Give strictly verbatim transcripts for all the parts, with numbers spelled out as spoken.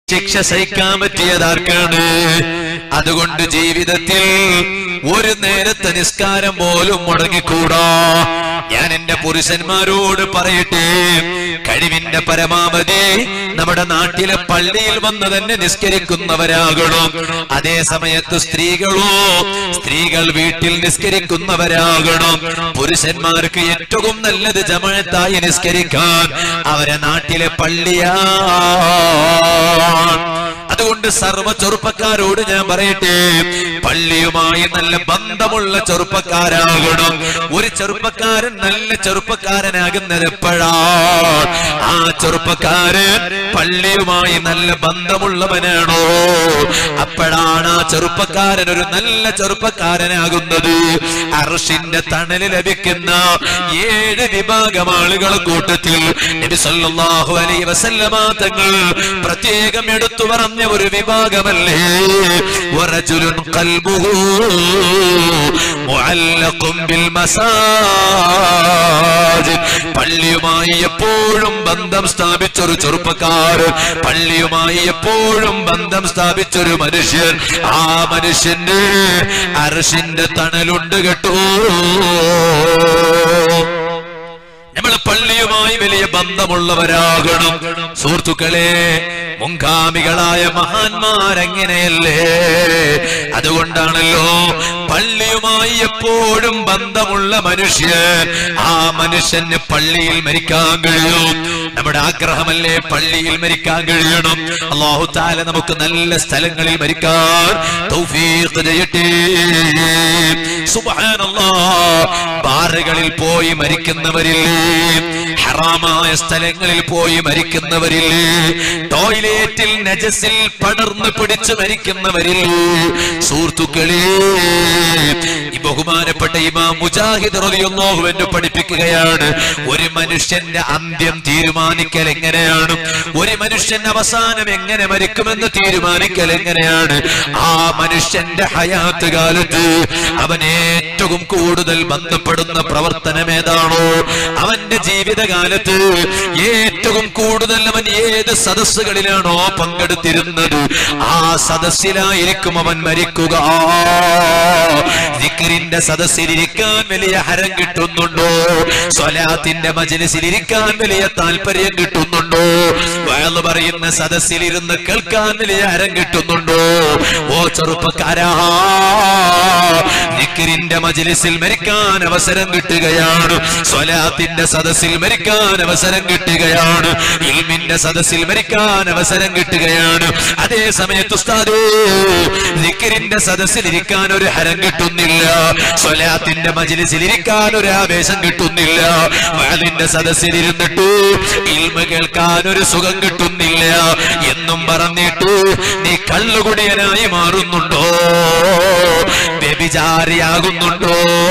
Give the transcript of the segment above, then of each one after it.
ശിക്ഷ സഹിക്കാൻ പറ്റിയതാർക്കാണ്? അതുകൊണ്ട് ജീവിതത്തിൽ ഒരു നേരത്തെ നിസ്കാരം പോലും മുടങ്ങിക്കൂടാ. ഞാൻ എന്റെ പുരുഷന്മാരോട് പറയട്ടെ, കഴിവിന്റെ പരമാവധി നമ്മുടെ നാട്ടിലെ പള്ളിയിൽ വന്ന് തന്നെ നിസ്കരിക്കുന്നവരാകണം. അതേ സമയത്ത് സ്ത്രീകളോ സ്ത്രീകൾ വീട്ടിൽ നിസ്കരിക്കുന്നവരാകണം. പുരുഷന്മാർക്ക് ഏറ്റവും നല്ലത് ജമാഅത്തായി നിസ്കരിക്കാൻ അവരെ നാട്ടിലെ പള്ളിയാ. അതുകൊണ്ട് സർവ്വ ചെറുപ്പക്കാരോട് ഞാൻ പറയട്ടെ, പള്ളിയുമായി നല്ല ബന്ധമുള്ള ചെറുപ്പക്കാരാകണം. ഒരു ചെറുപ്പക്കാരൻ നല്ല ചെറുപ്പക്കാരനാകുന്നത് എപ്പോഴാണ്? ആ ചെറുപ്പക്കാരൻ പള്ളിയുമായി നല്ല ബന്ധമുള്ളവനാണോ, അപ്പോഴാണ് ആ ചെറുപ്പക്കാരൻ ഒരു നല്ല ചെറുപ്പക്കാരനാകുന്നത്. അർശിന്റെ തണല് ലഭിക്കുന്ന ഏഴ് വിഭാഗം ആളുകളെ കൂട്ടത്തിൽ നബി സല്ലല്ലാഹു അലൈഹി വസല്ലമ തങ്ങൾ പ്രത്യേകം എടുത്തു പറഞ്ഞ ഒരു വിഭാഗമല്ലേ വറജുലുൻ ഖൽബുഹു മുഅല്ലഖുൻ ബിൽ മസാജിദ്. പള്ളിയുമായി എപ്പോഴും ബന്ധം സ്ഥാപിച്ചൊരു ചെറുപ്പക്കാരൻ, പള്ളിയുമായി എപ്പോഴും ബന്ധം സ്ഥാപിച്ചൊരു മനുഷ്യൻ, ആ മനുഷ്യന്റെ അർശിന്റെ തണലുണ്ട് കേട്ടോ. നമ്മൾ പള്ളിയുമായി വലിയ ബന്ധമുള്ളവരാകണം. സുഹൃത്തുക്കളെ, മുൻഗാമികളായ മഹാന്മാരങ്ങനെയല്ലേ? അതുകൊണ്ടാണല്ലോ പള്ളിയുമായി എപ്പോഴും ബന്ധമുള്ള മനുഷ്യൻ, ആ മനുഷ്യന് പള്ളിയിൽ മരിക്കാൻ കഴിയും. നമ്മുടെ ആഗ്രഹമല്ലേ പള്ളിയിൽ മരിക്കാൻ കഴിയണം. അല്ലാഹു തആല നമുക്ക് നല്ല സ്ഥലങ്ങളിൽ മരിക്കാൻ തൗഫീഖ് ചെയ്യട്ടെ. സുബ്ഹാനല്ലാഹ്, ബാറുകളിൽ പോയി മരിക്കുന്നവരില്ലേ, ഹറാമായ സ്ഥലങ്ങളിൽ പോയി മരിക്കുന്നവരില്ലേ, ടോയ്ലറ്റിൽ നജസിൽ പടർന്നു പിടിച്ച് മരിക്കുന്നവരില്ലേ? സുഹൃത്തുക്കളെ, ഈ ബഹുമാനപ്പെട്ട ഇമാം മുജാഹിദ് റളിയല്ലാഹു അൻഹു പഠിപ്പിക്കുകയാണ്, ഒരു മനുഷ്യന്റെ അന്ത്യം തീരുമാനിക്കൽ എങ്ങനെയാണ്, ഒരു മനുഷ്യന്റെ അവസാനം എങ്ങനെ മരിക്കുമെന്ന് തീരുമാനിക്കൽ എങ്ങനെയാണ്? ആ മനുഷ്യന്റെ ഹയാത്ത് കാലത്ത് അവൻ ഏറ്റവും കൂടുതൽ ബന്ധപ്പെടുന്ന പ്രവർത്തനം ഏതാണോ, അവന്റെ ജീവിതകാലത്ത് ഏറ്റവും കൂടുതൽ അവൻ ഏത് സദസ്സുകളിലാണോ പങ്കെടുത്തിരുന്നത്, ആ സദസ്സിലായിരിക്കും അവൻ മരിക്കുക. ദിക്റിന്റെ സദസ്സിലിരിക്കാൻ വലിയ ഹരം കിട്ടുന്നുണ്ടോ? സ്വലാത്തിന്റെ മജ്‌ലിസിലിരിക്കാൻ വലിയ താല്പര്യം കിട്ടുന്നുണ്ടോ? വഅദ് പറയുന്ന സദസ്സിലിരുന്ന് കേൾക്കാൻ വലിയ ഹരം കിട്ടുന്നുണ്ടോ? ഓ ചെറുപ്പക്കാരാ, ദിക്റിന്റെ മജ്‌ലിസിൽ മരിക്കാൻ അവസരം കിട്ടുകയാണ്, സ്വലാത്തിന്റെ സദസ്സിൽ മരിക്കാൻ അവസരം കിട്ടുകയാണ്, ഇൽമിന്റെ സദസ്സിൽ മരിക്കാൻ അവസരം കിട്ടുകയാണ്. അതേ സമയത്ത് ഉസ്താദേ, ദിക്റിന്റെ സദസ്സിലിരിക്കാൻ ഒരു ഹരം കിട്ടുന്നില്ല, സ്വലാത്തിന്റെ മജ്‌ലിസിൽ ഇരിക്കാൻ ഒരു ആവേശം കിട്ടുന്നില്ല, വഅദിന്റെ സദസ്സിലിരുന്നിട്ട് ഇൽമ കേൾക്കാൻ ഒരു സുഖം കിട്ടുന്നില്ല എന്നും പറഞ്ഞിട്ട് നീ കള്ളുകുടിയനായി മാറുന്നുണ്ടോ? വ്യഭിചാരിയാകുന്നുണ്ടോ?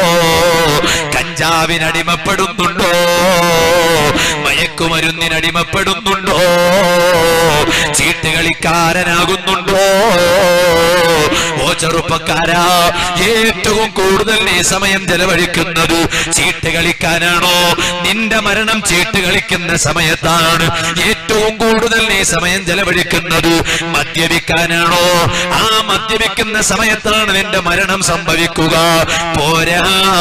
കഞ്ചാവിനടിമപ്പെടുന്നുണ്ടോ? മയക്കുമരുന്നിനടിമപ്പെടുന്നുണ്ടോ? ചീട്ടുകളിക്കാരനാകുന്നുണ്ടോ? ഓ ചെറുപ്പക്കാരാ, ഏറ്റവും കൂടുതൽ നീ സമയം ചെലവഴിക്കുന്നത് ചീട്ട് കളിക്കാനാണോ? നിന്റെ മരണം ചീട്ട് കളിക്കുന്ന സമയത്താണ്. ഏറ്റവും കൂടുതൽ നീ സമയം ചെലവഴിക്കുന്നത് മദ്യപിക്കാനാണോ? ആ മദ്യപിക്കുന്ന സമയത്താണ് നിന്റെ മരണം സംഭവിക്കുക. പോരാ,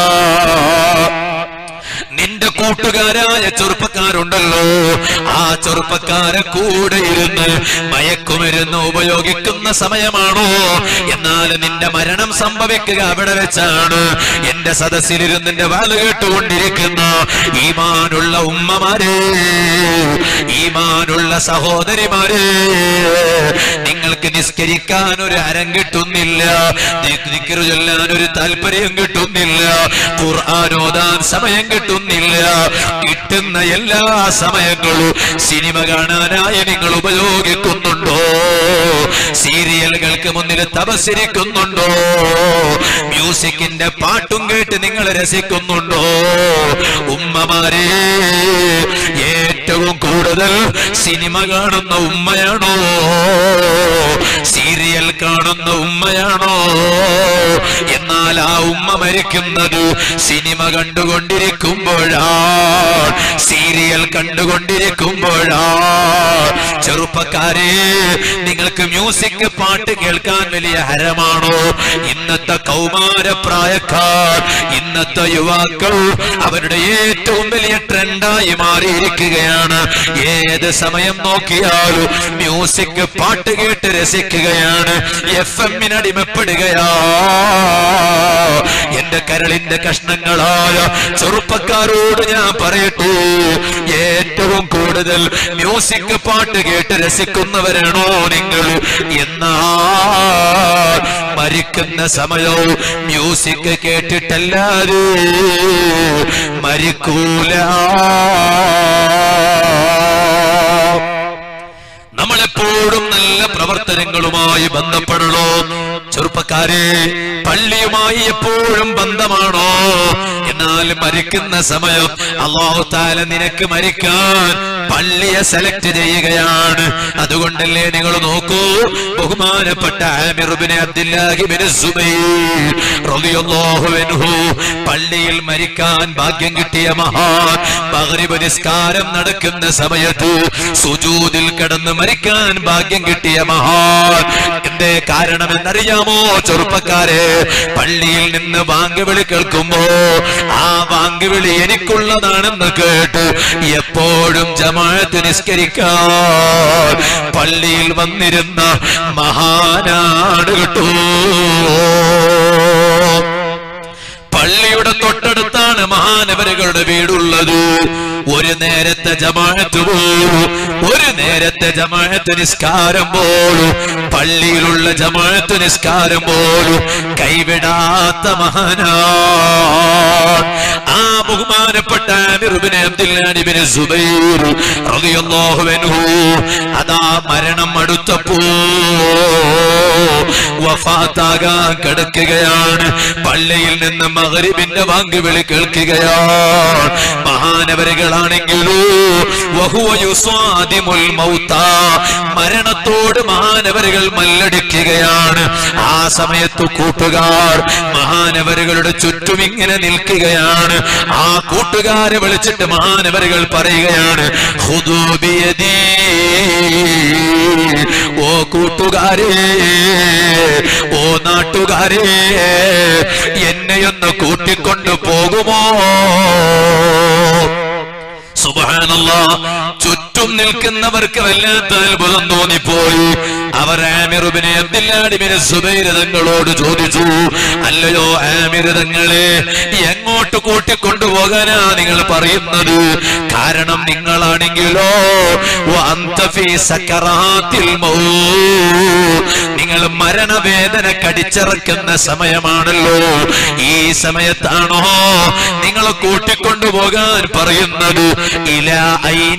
നിന്റെ കൂട്ടുകാരായ ചെറുപ്പക്കാരുണ്ടല്ലോ, ആ ചെറുപ്പക്കാരെ കൂടെ ഇരുന്ന് മയക്കുമരുന്ന് ഉപയോഗിക്കുന്ന സമയമാണോ? എന്നാൽ നിന്റെ മരണം സംഭവിക്കുക അവിടെ വെച്ചാണ്. എന്റെ സദസ്സിലിരുന്ന് നിന്റെ വാല് കേട്ടുകൊണ്ടിരിക്കുന്ന ഈമാനുള്ള ഉമ്മമാരെ, ഈമാനുള്ള സഹോദരിമാരെ, നിങ്ങൾക്ക് നിസ്കരിക്കാൻ ഒരു ഹരം കിട്ടുന്നില്ല, ദിക്ർ ചൊല്ലാൻ ഒരു താല്പര്യം കിട്ടുന്നില്ല, ഖുർആൻ ഓതാൻ സമയം കിട്ടുന്നില്ല. കിട്ടുന്ന എല്ലാ സമയങ്ങളും സിനിമ കാണാനായി നിങ്ങൾ ഉപയോഗിക്കുന്നുണ്ടോ? സീരിയലുകൾക്ക് മുന്നിൽ തപസ്സിരിക്കുന്നുണ്ടോ? മ്യൂസിക്കിന്റെ പാട്ടും കേട്ട് നിങ്ങൾ രസിക്കുന്നുണ്ടോ? ഉമ്മമാരെ, ഏറ്റവും കൂടുതൽ സിനിമ കാണുന്ന ഉമ്മയാണോ? സീരിയൽ കാണുന്ന ഉമ്മയാണോ? എന്നാൽ ആ ഉമ്മ മരിക്കുന്നത് സിനിമ കണ്ടുകൊണ്ടിരിക്കുമ്പോഴാ, സീരിയൽ കണ്ടുകൊണ്ടിരിക്കുമ്പോഴാ. ചെറുപ്പക്കാരെ, നിങ്ങൾക്ക് മ്യൂസിക് പാട്ട് കേൾക്കാൻ വലിയ ഹരമാണോ? ഇന്നത്തെ കൗമാരപ്രായക്കാർ, ഇന്നത്തെ യുവാക്കൾ അവരുടെ ഏറ്റവും വലിയ ട്രെൻഡായി മാറിയിരിക്കുകയാണ്. ഏത് സമയം നോക്കിയാലും മ്യൂസിക് പാട്ട് കേട്ട് രസിക്കുകയാണ്, എഫ് എമ്മിന് അടിമപ്പെടുകയാ. എന്റെ കരളിന്റെ കഷ്ണങ്ങളായ ചെറുപ്പക്കാരോട് ഞാൻ പറയട്ടെ, ഏറ്റവും കൂടുതൽ മ്യൂസിക് പാട്ട് കേട്ട് രസിക്കുന്നവരാണോ നിങ്ങൾ? എന്നാൽ മരിക്കുന്ന സമയവും മ്യൂസിക് കേട്ടിട്ടല്ലാതെ മരിക്കൂല. നമ്മളെപ്പോഴും നല്ല പ്രവർത്തനങ്ങളുമായി ബന്ധപ്പെടണോ? ചെറുപ്പക്കാരെ, പള്ളിയുമായി എപ്പോഴും ബന്ധമാണോ? എന്നാൽ മരിക്കുന്ന സമയം അല്ലാഹു തആല നിനക്ക് മരിക്കാൻ പള്ളിയെ സെലക്ട് ചെയ്യുകയാണ്. അതുകൊണ്ടല്ലേ നിങ്ങൾ നോക്കൂ, ബഹുമാനപ്പെട്ട ആമിർ ഇബ്നു അബ്ദുല്ലാഹി ഇബ്നു സുബൈർ റളിയല്ലാഹു അൻഹു പള്ളിയിൽ മരിക്കാൻ ഭാഗ്യം കിട്ടിയ മഹാൻ, മഗ്രിബ് നിസ്കാരം നടക്കുന്ന സമയത്ത് സുജൂദിൽ കിടന്ന് മരിക്കാൻ ഭാഗ്യം കിട്ടിയ മഹാൻ. എന്തേ കാരണമെന്നറിയാമോ ചെറുപ്പക്കാരെ? പള്ളിയിൽ നിന്ന് ബാങ്ക് വിളി കേൾക്കുമ്പോ ആ ബാങ്ക് വിളി എനിക്കുള്ളതാണെന്ന് കേട്ട് എപ്പോഴും ജമാഅത്ത് നിസ്കരിക്കാൻ പള്ളിയിൽ വന്നിരുന്ന മഹാനാണ് കേട്ടോ. പള്ളിയുടെ തൊട്ടടുത്താണ് മഹാനവരുകളുടെ വീടുള്ളത്. ഒരു നേരത്തെ ജമാഅത്ത് പോലും, ഒരു നേരത്തെ ജമാഅത്ത് നിസ്കാരം പോലും, പള്ളിയിലുള്ള ജമാഅത്ത് നിസ്കാരം പോലും കൈവിടാത്ത മഹാനാണ് ആ ബഹുമാനപ്പെട്ട ആമിർ ഇബ്നു അബ്ദുല്ലാഹി ഇബ്നു സുബൈർ റളിയല്ലാഹു അൻഹു. അതാ മരണം അടുത്തപ്പോ വഫാത്താകാൻ കിടക്കുകയാണ്. പള്ളിയിൽ നിന്ന് മഗ്രിബിന്റെ ബാങ്ക് വിളി കേൾക്കുകയാണ്. മഹാനവരുകളാണെങ്കിലോ വഹുവ യുസാദിമുൽ മൗതാ, മരണത്തോട് മഹാനവരുകൾ മല്ലടിക്കുകയാണ്. ആ സമയത്ത് കൂട്ടുകാർ മഹാനവരുകളുടെ ചുറ്റും ഇങ്ങനെ നിൽക്കുകയാണ്. ആ കൂട്ടുകാരെ വിളിച്ചിട്ട് മഹാനവരുകൾ പറയുകയാണ്, ഖുദൂ ബിയദീ, ഓ കൂട്ടുകാരെ, ഓ നാട്ടുകാരെ, എന്നെയൊന്ന് കൂട്ടിക്കൊണ്ടു പോകുമോ? സുബ്ഹാനല്ലാഹ്, ചുറ്റും നിൽക്കുന്നവർക്ക് വല്ലാത്ത അത്ഭുതം തോന്നിപ്പോയി. അവർ ആമിർ ഇബ്നു അബ്ദുല്ലാഹി ഇബ്നു സുബൈർ തങ്ങളോട് ചോദിച്ചു, അല്ലയോ ആമിർ തങ്ങളെ, എങ്ങോട്ട് കൂട്ടിക്കൊണ്ടുപോകാനാ നിങ്ങൾ പറയുന്നത്? കാരണം നിങ്ങളാണെങ്കിലോ വഅന്ത ഫീ സക്കറാത്തിൽ മൗത്ത്, നിങ്ങൾ മരണവേദന കടിച്ചിറക്കുന്ന സമയമാണല്ലോ. ഈ സമയത്താണോ നിങ്ങൾ കൂട്ടിക്കൊണ്ടുപോകാൻ പറയുന്നത്? ഇലാ ഐന,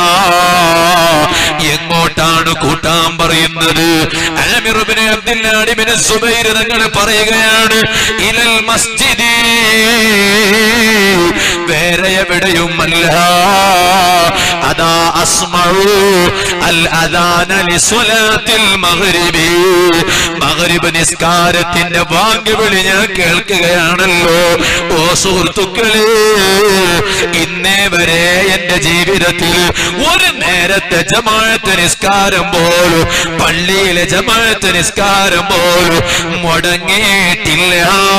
എങ്ങോട്ടാണ് കൂട്ടാൻ പറയുന്നത്? ആമിർ ഇബ്നു അബ്ദുല്ലാഹി ഇബ്നു സുബൈർ തങ്ങൾ പറയുകയാണ്, ഇലൽ മസ്ജിദി, വേറെ എവിടെയുമല്ല. അതാ അസ്മഉ അൽ അദാന ലിസ്വലാത്തിൽ മഗ്രിബി, മഗ്രിബ് നിസ്കാരത്തിന്റെ ബാങ്ക് വിളി ഞാൻ കേൾക്കുകയാണല്ലോ. ഓ സുഹൃത്തുക്കളെ, ഇന്നേ വരെ എന്റെ ജീവിതത്തിൽ ഒരു നേരത്തെ ജമാഅത്ത് നിസ്കാരം പോലും, പള്ളിയിലെ ജമാഅത്ത് നിസ്കാരം പോലും മുടങ്ങിയിട്ടില്ല.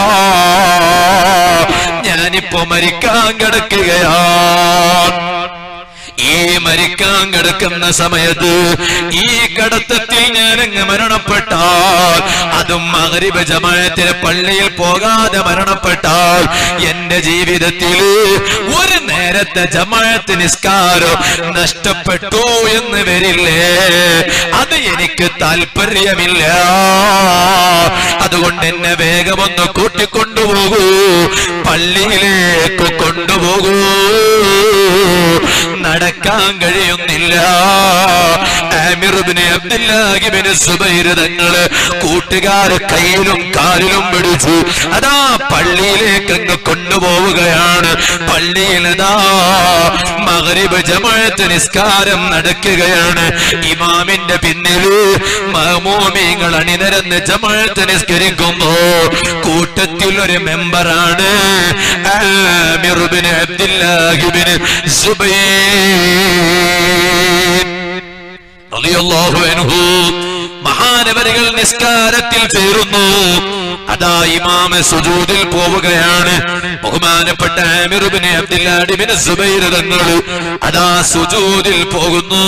ഞാനിപ്പോ മരിക്കാൻ കിടക്കുകയാണ്. ഈ മരിക്കാൻ കിടക്കുന്ന സമയത്ത് ഈ കടത്തത്തിൽ ഞാനങ്ങ് മരണപ്പെട്ടാൽ, അതും മഗ്രിബ് ജമാഅത്തിന് പള്ളിയിൽ പോകാതെ മരണപ്പെട്ടാൽ, എന്റെ ജീവിതത്തിൽ ഒരു നേരത്തെ ജമാഅത്ത് നിസ്കാരം നഷ്ടപ്പെട്ടു എന്ന് വരില്ലേ? അത് എനിക്ക് താല്പര്യമില്ല. അതുകൊണ്ട് എന്നെ വേഗമൊന്ന് കൂട്ടിക്കൊണ്ടുപോകൂ, പള്ളിയിലേക്ക് കൊണ്ടുപോകൂ. നടക്കാൻ കഴിയുന്നില്ല. ആമിർ ഇബ്നു അബ്ദുല്ലാഹ് ഇബ്നു സുബൈർ തങ്ങള് കൂട്ടുകാരെ കയ്യിലും കാലിലും പിടിച്ചു അതാ പള്ളിയിലേക്ക് അങ്ങ് കൊണ്ടുപോവുകയാണ്. പള്ളിയിൽ അതാ മഗ്രിബ് ജമാഅത്ത് നിസ്കാരം നടക്കുകയാണ്. ഇമാമിന്റെ പിന്നില് മഅ്മൂമീങ്ങൾ അണിനിരന്ന് ജമാഅത്ത് നിസ്കരിക്കുമ്പോ കൂട്ടത്തിൽ ഒരു മെമ്പറാണ് ആമിർ ഇബ്നു അബ്ദുല്ലാഹ് ഇബ്നു സുബൈർ റളിയല്ലാഹു അൻഹു. മഹാനവരികൾ നിസ്കാരത്തിൽ ചേരുന്നു. അതാ ഇമാം സുജൂദിൽ പോവുകയാണ്. ബഹുമാനപ്പെട്ട ആമിർ ഇബ്നു അബ്ദുല്ലാഹ് ഇബ്നു സുബൈർ തങ്ങൾ അതാ സുജൂദിൽ പോകുന്നു.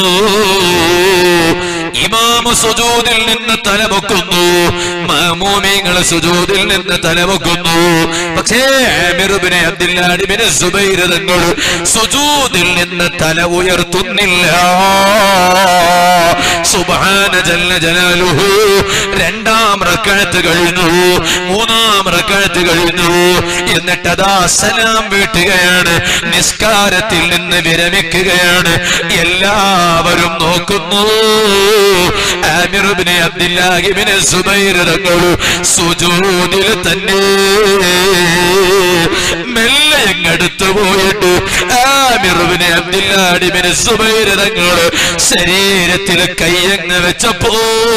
ഇമാം സുജൂദിൽ നിന്ന് തലപൊക്കുന്നു, മഅ്മൂമീങ്ങൾ സുജൂദിൽ നിന്ന് തലപൊക്കുന്നു. പക്ഷേ ആമിർ ഇബ്നു അബ്ദുല്ലാഹ് ഇബ്നു സുബൈർ തങ്ങൾ സുജൂദിൽ നിന്ന് തല ഉയർത്തുന്നില്ല. സുബ്ഹാന ജല്ല ജലാലുഹു. രണ്ടാം റക്അത്ത് കഴിഞ്ഞു, മൂന്നാം റക്അത്ത് കഴിഞ്ഞു. എന്നിട്ട് അതാ സലാം വീട്ടുകയാണ്, നിസ്കാരത്തിൽ നിന്ന് വിരമിക്കുകയാണ്. എല്ലാവരും നോക്കുന്നു. ആമിർ ഇബ്നു അബ്ദുല്ലാഹ് ഇബ്നു സുബൈർ തങ്ങൾ സുജൂദിൽ തന്നെ മെല്ലെ അങ്ങടുത്തു പോയിട്ട് ആമിർ ഇബ്നു അബ്ദുല്ലാഹ് ഇബ്നു സുബൈർ തങ്ങൾ ശരീരത്തിൽ കയ്യങ്ങ് വെച്ചപ്പോ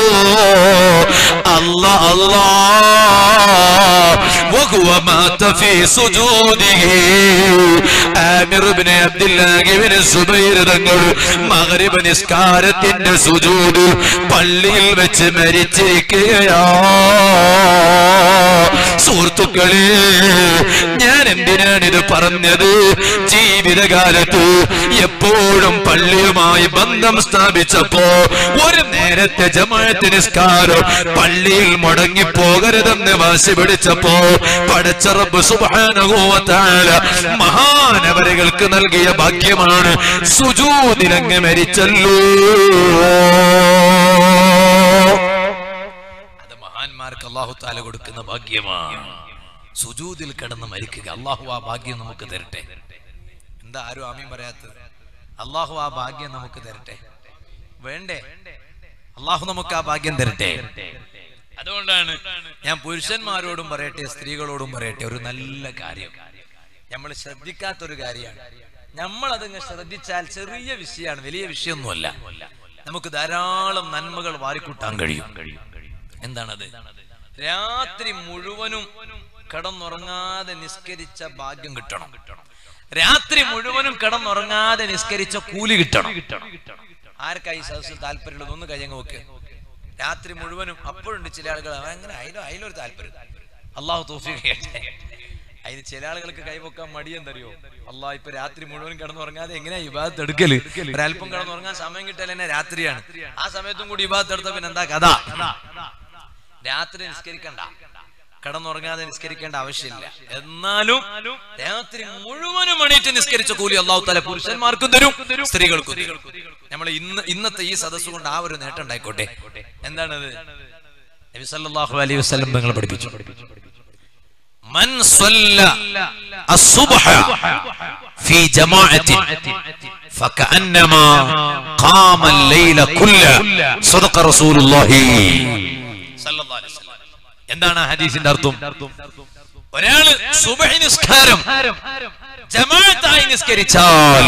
അല്ലാ അല്ലാ വഹുവ മാത ഫീ സുജൂദിഹി. ആമിർ ഇബ്നു അബ്ദുല്ലാഹ് ഇബ്നു സുബൈർ തങ്ങൾ മഗ്രിബ് നിസ്കാരത്തിന്റെ സുജൂദിൽ പള്ളിയിൽ വെച്ച് മരിച്ചിരിക്കുകയാ. സുഹൃത്തുക്കളെ, ഞാൻ എന്തിനാണിത് പറഞ്ഞത്? ജീവിതകാലത്ത് എപ്പോഴും പള്ളിയുമായി ബന്ധം സ്ഥാപിച്ചപ്പോ ഒരു നേരത്തെ ജമാഅത്ത് നിസ്കാരം പള്ളിയിൽ മുടങ്ങി പോകരുതെന്ന് വാശി പിടിച്ചപ്പോ പടച്ച റബ്ബ് സുബ്ഹാനഹു വ തആല മഹാനവരികൾക്ക് നൽകിയ ഭാഗ്യമാണ് സുജൂദിലങ്ങ് മരിച്ചല്ലോ. അത് മഹാന്മാർക്ക് അല്ലാഹു തആല കൊടുക്കുന്ന ഭാഗ്യമാണ്. സുജൂദിൽ കിടന്ന് മരിക്കുക. അല്ലാഹു ആ ഭാഗ്യം നമുക്ക് തരട്ടെ. എന്താ ആരും ആമീൻ പറയാത്തത്? അല്ലാഹു ആ ഭാഗ്യം നമുക്ക് തരട്ടെ. വേണ്ടേ? അല്ലാഹു നമുക്ക് ആ ഭാഗ്യം തരട്ടെ. അതുകൊണ്ടാണ് ഞാൻ പുരുഷന്മാരോടും പറയട്ടെ, സ്ത്രീകളോടും പറയട്ടെ, ഒരു നല്ല കാര്യം നമ്മൾ ശ്രദ്ധിക്കാത്തൊരു കാര്യമാണ്. നമ്മൾ അതങ്ങ് ശ്രദ്ധിച്ചാൽ ചെറിയ വിഷയമാണ്, വലിയ വിഷയമൊന്നുമല്ല. നമുക്ക് ധാരാളം നന്മകൾ വാരിക്കൂട്ടാൻ കഴിയും. എന്താണത്? രാത്രി മുഴുവനും കടന്നുറങ്ങാതെ നിസ്കരിച്ച ഭാഗ്യം കിട്ടണം. രാത്രി മുഴുവനും കടന്നുറങ്ങാതെ നിസ്കരിച്ച കൂലി കിട്ടണം. ആർക്കായി സദസ്സിൽ താല്പര്യമുള്ളത്? ഒന്ന് കയ്യങ്ങ് നോക്ക്. രാത്രി മുഴുവനും. അപ്പോഴുണ്ട് ചില ആളുകൾ അങ്ങനെ അതിലും അതിലൊരു താല്പര്യം. അള്ളാഹു തൗഫീഖ് ചെയ്യട്ടെ. അതിന് ചില ആളുകൾക്ക് കൈവക്കാൻ മടിയെന്തറിയോ? അള്ളാഹ് ഇപ്പൊ രാത്രി മുഴുവൻ കിടന്നുറങ്ങാതെ എങ്ങനെയാ ഇബാദത്ത് എടുക്കല്? ഒരല്പം കിടന്നുറങ്ങാൻ സമയം കിട്ടാൻ തന്നെ രാത്രിയാണ്. ആ സമയത്തും കൂടി ഇബാദത്ത് എടുത്ത പിന്നെ എന്താ കഥ? രാത്രി നിസ്കരിക്കണ്ട, കടന്നുറങ്ങാതെ നിസ്കരിക്കേണ്ട ആവശ്യമില്ല. എന്നാലും രാത്രി മുഴുവനും എണീറ്റ് നിസ്കരിച്ച കൂലി അല്ലാഹു തആല പുരുഷന്മാർക്കും തരും, സ്ത്രീകൾക്കും തരും. നമ്മൾ ഇന്ന് ഇന്നത്തെ ഈ സദസ്സ് കൊണ്ട് ആ ഒരു നേട്ടം ഉണ്ടായിക്കോട്ടെ. എന്താണത്? നബി സല്ലല്ലാഹു അലൈഹി വസല്ലം തങ്ങൾ പഠിപ്പിച്ചു, മൻ സ്വല്ല അസ്സുബ്ഹ ഫീ ജമാഅത്തിൻ ഫകഅന്നമാ ഖാമ അൽ-ലൈല കുല്ലഹു സദഖ റസൂലുള്ളാഹി സല്ലല്ലാഹു അലൈഹി വസല്ലം. എന്താണ് ആ ഹദീസിന്റെ അർത്ഥം? ഒരാള് സുബ്ഹി നിസ്കാരം ജമാഅത്തായി നിസ്കരിച്ചാൽ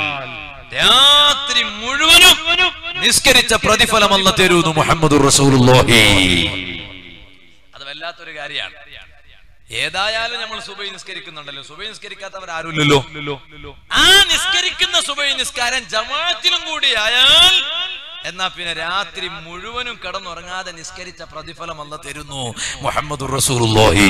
രാത്രി മുഴുവനും നിസ്കരിച്ച പ്രതിഫലം അല്ലാഹു തരുന്നു മുഹമ്മദുർ റസൂലുള്ളാഹി. അത് വല്ലാത്തൊരു കാര്യമാണ്. ഏതായാലും നമ്മൾ സുബഹി നിസ്കരിക്കുന്നുണ്ടല്ലോ, സുബഹി നിസ്കരിക്കാത്തവർ ആരുമില്ലല്ലോ. ആ നിസ്കരിക്കുന്ന സുബഹി നിസ്കാരം ജമാഅത്തിലും കൂടി ആയാൽ എന്നാ പിന്നെ രാത്രി മുഴുവനും കടന്നുറങ്ങാതെ നിസ്കരിച്ച പ്രതിഫലം അല്ലാഹു തരുന്നു മുഹമ്മദുർ റസൂലുള്ളാഹി.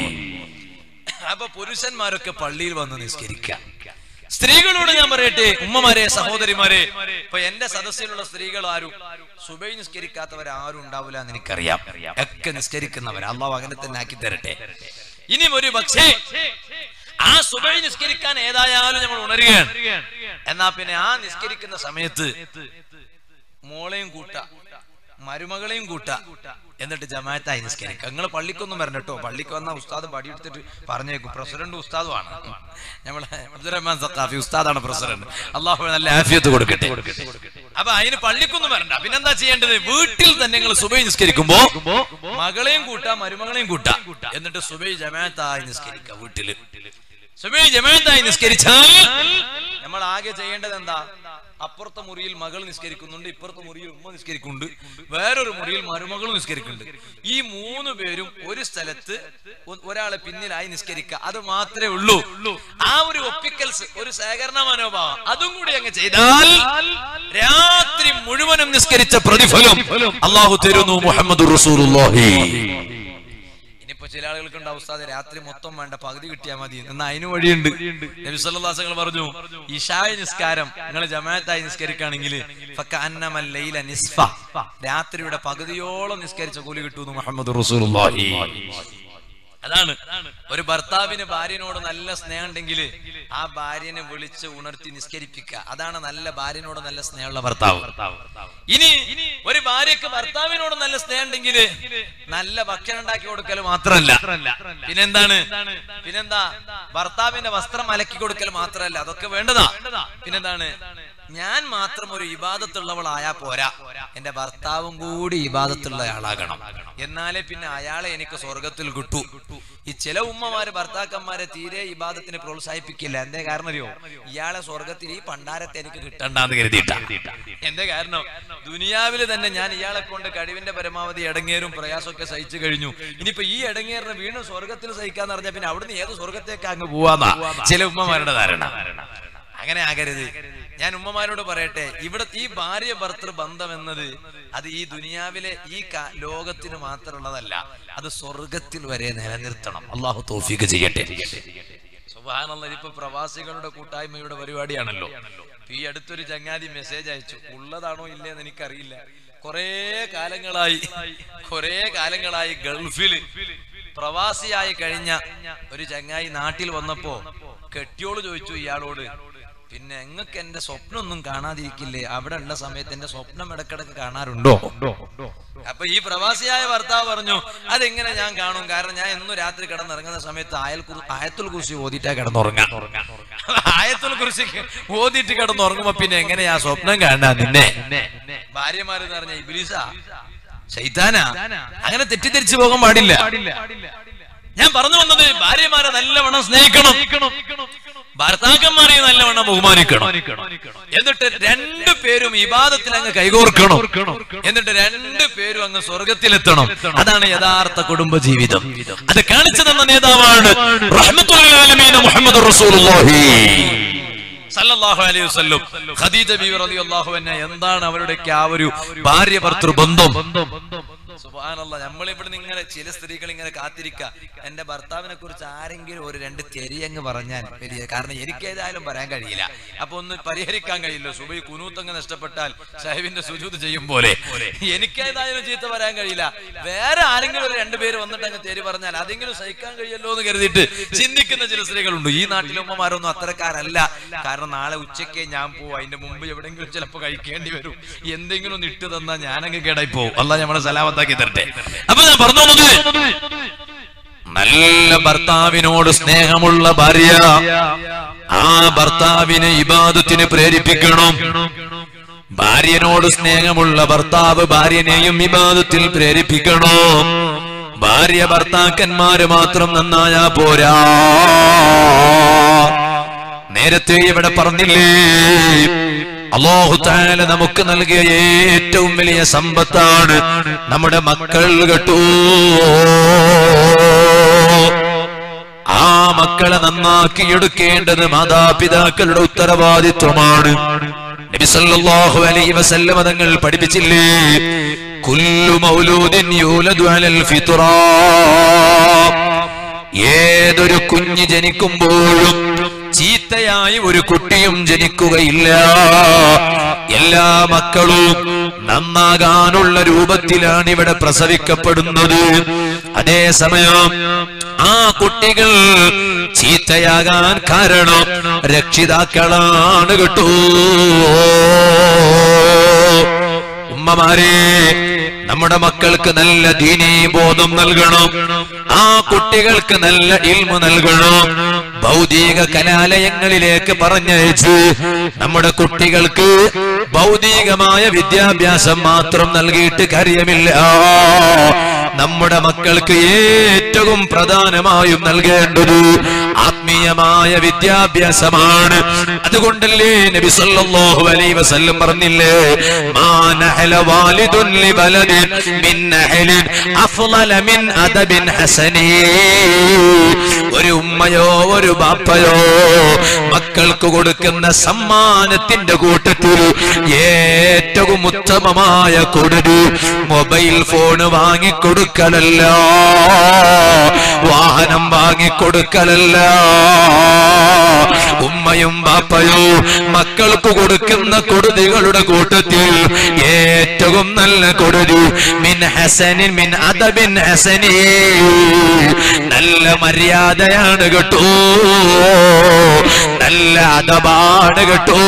അപ്പൊ പുരുഷന്മാരൊക്കെ പള്ളിയിൽ വന്ന് നിസ്കരിക്കാം. സ്ത്രീകളോട് ഞാൻ പറയട്ടെ, ഉമ്മമാരെ, സഹോദരിമാരെ, ഇപ്പൊ എന്റെ സദസ്സിലുള്ള സ്ത്രീകൾ ആരും സുബഹി നിസ്കരിക്കാത്തവരാരും ഉണ്ടാവില്ല എന്ന് എനിക്കറിയാം. ഒക്കെ നിസ്കരിക്കുന്നവർ. അല്ലാഹു അങ്ങനെ തന്നെ ആക്കി തരട്ടെ. ഇനി ഒരു പക്ഷേ ആ സുബഹി നിസ്കരിക്കാൻ ഏതായാലും നമ്മൾ ഉണരുകയാണ്. എന്നാ പിന്നെ ആ നിസ്കരിക്കുന്ന സമയത്ത് മോളെയും കൂട്ട മരുമകളെയും കൂട്ടാ, എന്നിട്ട് ജമാഅത്തായി നിസ്കരിക്കുക. നിങ്ങൾ പള്ളിക്കൊന്നും വരണം കേട്ടോ. പള്ളിക്ക് വന്ന ഉസ്താദ് പടിയെടുത്തിട്ട് പറഞ്ഞേക്കും. പ്രസിഡന്റ് ഉസ്താദുമാണ്, നമ്മളെ അബ്ദുറഹ്മാൻ സഖാഫി ഉസ്താദാണ് പ്രസിഡന്റ്. അള്ളാഹു നല്ല ആഫിയത്ത് കൊടുക്കട്ടെ. അപ്പൊ അതിന് പള്ളിക്കൊന്നും വരണ്ട. പിന്നെന്താ ചെയ്യേണ്ടത്? വീട്ടിൽ തന്നെ നിങ്ങൾ സുബഹി നിസ്കരിക്കുമ്പോ മകളെയും കൂട്ടാ മരുമകളെയും കൂട്ടാ, എന്നിട്ട് സുബഹി ജമാഅത്തായി നിസ്കരിക്കുക. വീട്ടില് സുബഹി ജമാഅത്തായി നിസ്കരിച്ചാൽ നമ്മൾ ആകെ ചെയ്യേണ്ടത് എന്താ? അപ്പുറത്തെ മുറിയിൽ മകൾ നിസ്കരിക്കുന്നുണ്ട്, ഇപ്പുറത്തെ മുറിയിൽ ഉമ്മ നിസ്കരിക്കുന്നുണ്ട്, വേറൊരു മുറിയിൽ മരുമകളും നിസ്കരിക്കുന്നുണ്ട്. ഈ മൂന്ന് പേരും ഒരു സ്ഥലത്ത് ഒരാളെ പിന്നിലായി നിസ്കരിക്കുക. അത് മാത്രമേ ഉള്ളൂ. ആ ഒരു ഒപ്പിക്കൽസ്, ഒരു സഹകരണ മനോഭാവം അതും കൂടി അങ്ങ് ചെയ്താൽ രാത്രി മുഴുവനും നിസ്കരിച്ച പ്രതിഫലം അല്ലാഹു തരുന്നു. മുഹമ്മദുർ റസൂലുള്ളാഹി. ഇനിയിപ്പോ ചില ആളുകൾക്കുണ്ട്, ഉസ്താദേ രാത്രി മൊത്തം വേണ്ട, പകുതി കിട്ടിയാൽ മതി. എന്നാ അതിന് വഴിയുണ്ട്. നബി സല്ലല്ലാഹു അലൈഹി വസല്ലം പറഞ്ഞു, ഇശാഇ നിസ്കാരം നിങ്ങൾ ജമാഅത്തായി നിസ്കരിക്കുകയാണെങ്കിൽ ഫകഅന്നമൽ ലൈല നിസ്ഫ, രാത്രിയുടെ പകുതിയോളം നിസ്കരിച്ച കൂലി കിട്ടുന്നു മുഹമ്മദുർ റസൂലുള്ളാഹി. അതാണ് ഒരു ഭർത്താവിന് ഭാര്യനോട് നല്ല സ്നേഹം ഉണ്ടെങ്കിൽ ആ ഭാര്യനെ വിളിച്ച് ഉണർത്തി നിസ്കരിപ്പിക്കുക. അതാണ് നല്ല ഭാര്യനോട് നല്ല സ്നേഹമുള്ള ഭർത്താവ്. ഇനി ഒരു ഭാര്യക്ക് ഭർത്താവിനോട് നല്ല സ്നേഹം ഉണ്ടെങ്കിൽ നല്ല ഭക്ഷണം ഉണ്ടാക്കി കൊടുക്കൽ മാത്രമല്ല, പിന്നെന്താണ്? പിന്നെന്താ? ഭർത്താവിന്റെ വസ്ത്രം അലക്കി കൊടുക്കൽ മാത്രമല്ല, അതൊക്കെ വേണ്ടതാ. പിന്നെന്താണ്? ഞാൻ മാത്രം ഒരു ഇബാദത്തുള്ളവളായാ പോരാ, എന്റെ ഭർത്താവും കൂടി ഇബാദത്തുള്ള ആളാകണം. എന്നാലേ പിന്നെ അയാളെ എനിക്ക് സ്വർഗത്തിൽ കിട്ടൂ. ഈ ചില ഉമ്മമാര് ഭർത്താക്കന്മാരെ തീരെ ഇബാദത്തിനെ പ്രോത്സാഹിപ്പിക്കില്ല. എന്തേ കാരണം അറിയോ? ഇയാളെ സ്വർഗത്തിൽ ഈ പണ്ടാരത്തെ എനിക്ക് കിട്ടണ്ടെന്ന് കരുതിയിട്ടാ. എന്തേ കാരണം? ദുനിയാവില് തന്നെ ഞാൻ ഇയാളെ കൊണ്ട് കഴിവിന്റെ പരമാവധി ഇടങ്ങേറും പ്രയാസമൊക്കെ സഹിച്ചു കഴിഞ്ഞു. ഇനിയിപ്പോ ഈ ഇടങ്ങേറിന് വീണ്ടും സ്വർഗത്തിൽ സഹിക്കാന്ന് പറഞ്ഞാൽ പിന്നെ അവിടുന്ന് ഏത് സ്വർഗത്തേക്ക് അങ്ങ് പോവാന്നാ ചില ഉമ്മമാരുടെ ധാരണ. അങ്ങനെ ആകരുത്. ഞാൻ ഉമ്മമാരോട് പറയട്ടെ, ഇവിടെ ഈ ഭാര്യ ഭർത്തൃ ബന്ധം എന്നത് അത് ഈ ദുനിയാവിലെ ഈ ലോകത്തിന് മാത്രമുള്ളതല്ല, അത് സ്വർഗത്തിൽ വരെ നിലനിർത്തണം. അള്ളാഹു തൗഫീഖ് ചെയ്യട്ടെ. സുബ്ഹാനല്ലാഹ്. ഇപ്പൊ പ്രവാസികളുടെ കൂട്ടായ്മയുടെ പരിപാടിയാണല്ലോ. ഈ അടുത്തൊരു ചങ്ങാതി മെസ്സേജ് അയച്ചു. ഉള്ളതാണോ ഇല്ലേന്ന് എനിക്കറിയില്ല. കൊറേ കാലങ്ങളായി കൊറേ കാലങ്ങളായി ഗൾഫില് പ്രവാസിയായി കഴിഞ്ഞ ഒരു ചങ്ങായി നാട്ടിൽ വന്നപ്പോ കെട്ടിയോള് ചോദിച്ചു ഇയാളോട്, പിന്നെ നിങ്ങൾക്ക് എന്റെ സ്വപ്നം ഒന്നും കാണാതിരിക്കില്ലേ? അവിടെ ഉള്ള സമയത്ത് എന്റെ സ്വപ്നം ഇടക്കിടക്ക് കാണാറുണ്ടോ? അപ്പൊ ഈ പ്രവാസിയായ ഭർത്താവ് പറഞ്ഞു, അതെങ്ങനെ ഞാൻ കാണും? കാരണം ഞാൻ എന്നും രാത്രി കിടന്നിറങ്ങുന്ന സമയത്ത് ആയൽ ആയത്തുൽ കുർസി ഓതിയിട്ടാ കിടന്നുറങ്ങാം. ആയത്തുൽ കുർസി ഓതിയിട്ട് കിടന്നുറങ്ങുമ്പോ പിന്നെ എങ്ങനെയാ സ്വപ്നം കാണാ? നിന്നെ ഭാര്യമാരെന്ന് പറഞ്ഞ ഇബ്ലീസാ, ശൈത്താനാ, അങ്ങനെ തെറ്റിദ്ധരിച്ചു പോകാൻ പാടില്ല. ഞാൻ പറഞ്ഞു വന്നത്, ഭാര്യമാരെ നല്ലവണ്ണം സ്നേഹിക്കണം, ഭർത്താക്കന്മാരെ നല്ലവണ്ണം ബഹുമാനിക്കണം. എന്നിട്ട് രണ്ടു പേരും ഇബാദത്തിൽ അങ്ങ് കൈകോർക്കണം. എന്നിട്ട് രണ്ടു പേരും അങ്ങ് സ്വർഗത്തിലെത്തണം. അതാണ് യഥാർത്ഥ കുടുംബ ജീവിതം. അത് കാണിച്ചു തന്ന നേതാവാണ് റഹ്മത്തുൽ ആലമീൻ മുഹമ്മദുർ റസൂലുള്ളാഹി സല്ലല്ലാഹു അലൈഹി വസല്ലം. ഖദീജ ബീവി റളിയല്ലാഹു അൻഹ, എന്താണ് അവരുടെ ആ ഒരു ഭാര്യ ഭർത്തൃ ബന്ധം. സുബ്ഹാനല്ലാഹ്. നമ്മളിവിടെ ഇങ്ങനെ ചില സ്ത്രീകൾ ഇങ്ങനെ കാത്തിരിക്കുക, എന്റെ ഭർത്താവിനെ കുറിച്ച് ആരെങ്കിലും ഒരു രണ്ട് തെരിയങ്ങ് പറഞ്ഞാൽ വലിയ, കാരണം എനിക്കേതായാലും പറയാൻ കഴിയില്ല. അപ്പൊ ഒന്ന് പരിഹരിക്കാൻ കഴിയില്ല. സുബഹി കുനൂത്തങ്ങ് നഷ്ടപ്പെട്ടാൽ സാഹിബിന്റെ സുജൂദ് ചെയ്യും പോലെ എനിക്കേതായാലും ചീത്ത പറയാൻ കഴിയില്ല. വേറെ ആരെങ്കിലും ഒരു രണ്ടുപേര് വന്നിട്ട് അങ്ങ് തെരി പറഞ്ഞാൽ അതെങ്കിലും സഹിക്കാൻ കഴിയല്ലോ എന്ന് കരുതിയിട്ട് ചിന്തിക്കുന്ന ചില സ്ത്രീകളുണ്ട്. ഈ നാട്ടിലെ ഉമ്മമാരൊന്നും അത്തരക്കാരല്ല. കാരണം നാളെ ഉച്ചയ്ക്ക് ഞാൻ പോവും, അതിന്റെ മുമ്പ് എവിടെയെങ്കിലും ചിലപ്പോൾ കഴിക്കേണ്ടി വരും. എന്തെങ്കിലും ഒന്ന് ഇട്ട് തന്നാൽ ഞാനങ്ങ് കേടായി പോകും. അല്ലാഹ് നമ്മളെ സലാമത്താക്കി തരട്ടെ. അപ്പൊ ഞാൻ പറഞ്ഞു, നല്ല ഭർത്താവിനോട് സ്നേഹമുള്ള ഭാര്യ ആ ഭർത്താവിനെ ഇബാദത്തിന് പ്രേരിപ്പിക്കണം. ഭാര്യനോട് സ്നേഹമുള്ള ഭർത്താവ് ഭാര്യനെയും ഇബാദത്തിൽ പ്രേരിപ്പിക്കണം. ഭാര്യ ഭർത്താക്കന്മാര് മാത്രം നന്നായാ പോരാ. നേരത്തെ ഇവിടെ പറഞ്ഞില്ലേ, അല്ലാഹു തആല നമുക്ക് നൽകിയ ഏറ്റവും വലിയ സമ്പത്താണ് നമ്മുടെ മക്കൾ കേട്ടോ. ആ മക്കളെ നന്നാക്കി എടുക്കേണ്ടത് മാതാപിതാക്കളുടെ ഉത്തരവാദിത്വമാണ്. നബി സല്ലല്ലാഹു അലൈഹി വസല്ലം തങ്ങൾ പഠിപ്പിച്ചില്ലേ, കുല്ലു മൗലൂദിൻ യൂലദു അലൽ ഫിത്റ. ഏതൊരു കുഞ്ഞ് ജനിക്കുമ്പോഴും ചീത്തയായി ഒരു കുട്ടിയും ജനിക്കുകയില്ല. എല്ലാ മക്കളും നന്നാകാനുള്ള രൂപത്തിലാണ് ഇവിടെ പ്രസവിക്കപ്പെടുന്നത്. അതേസമയം ആ കുട്ടികൾ ചീത്തയാകാൻ കാരണം രക്ഷിതാക്കളാണ് കേട്ടോ. ഉമ്മമാരെ, നമ്മുടെ മക്കൾക്ക് നല്ല ദീനീ ബോധം നൽകണം, ആ കുട്ടികൾക്ക് നല്ല ഇൽമു നൽകണം. ഭൗതിക കലാലയങ്ങളിലേക്ക് പറഞ്ഞയച്ച് നമ്മുടെ കുട്ടികൾക്ക് ഭൗതികമായ വിദ്യാഭ്യാസം മാത്രം നൽകിയിട്ട് കാര്യമില്ല. നമ്മുടെ മക്കൾക്ക് ഏറ്റവും പ്രധാനമായും നൽകേണ്ടത് ആത്മീയമായ വിദ്യാഭ്യാസമാണ്. അതുകൊണ്ടല്ലേ നബി സല്ലല്ലാഹു അലൈഹി വസല്ലം പറഞ്ഞില്ലേ, മാ നഹല വാലിദുൻ ലിബലദിൻ മിൻ നഹലിൻ അഫ്ളല മിൻ അദബിൻ ഹസനി. ഒരു ഉമ്മയോ ഒരു ബാപ്പയോ മക്കൾക്ക് കൊടുക്കുന്ന സമ്മാനത്തിന്റെ കൂട്ടത്തിൽ ഏറ്റവും ഉത്തമമായ കൊടുത് മൊബൈൽ ഫോൺ വാങ്ങിക്കൊടുക്കലല്ല, വാഹനം വാങ്ങിക്കൊടുക്കലല്ല. ഉമ്മയും ബാപ്പയോ മക്കൾക്ക് കൊടുക്കുന്ന കൊടുതികളുടെ കൂട്ടത്തിൽ ഏറ്റവും നല്ല കൊടുതി മിൻ ഹസനിൻ മിൻ അദബിൻ ഹസനി, നല്ല മര്യാദയാണ് കേട്ടോ, നല്ല അദബാണ് കേട്ടോ.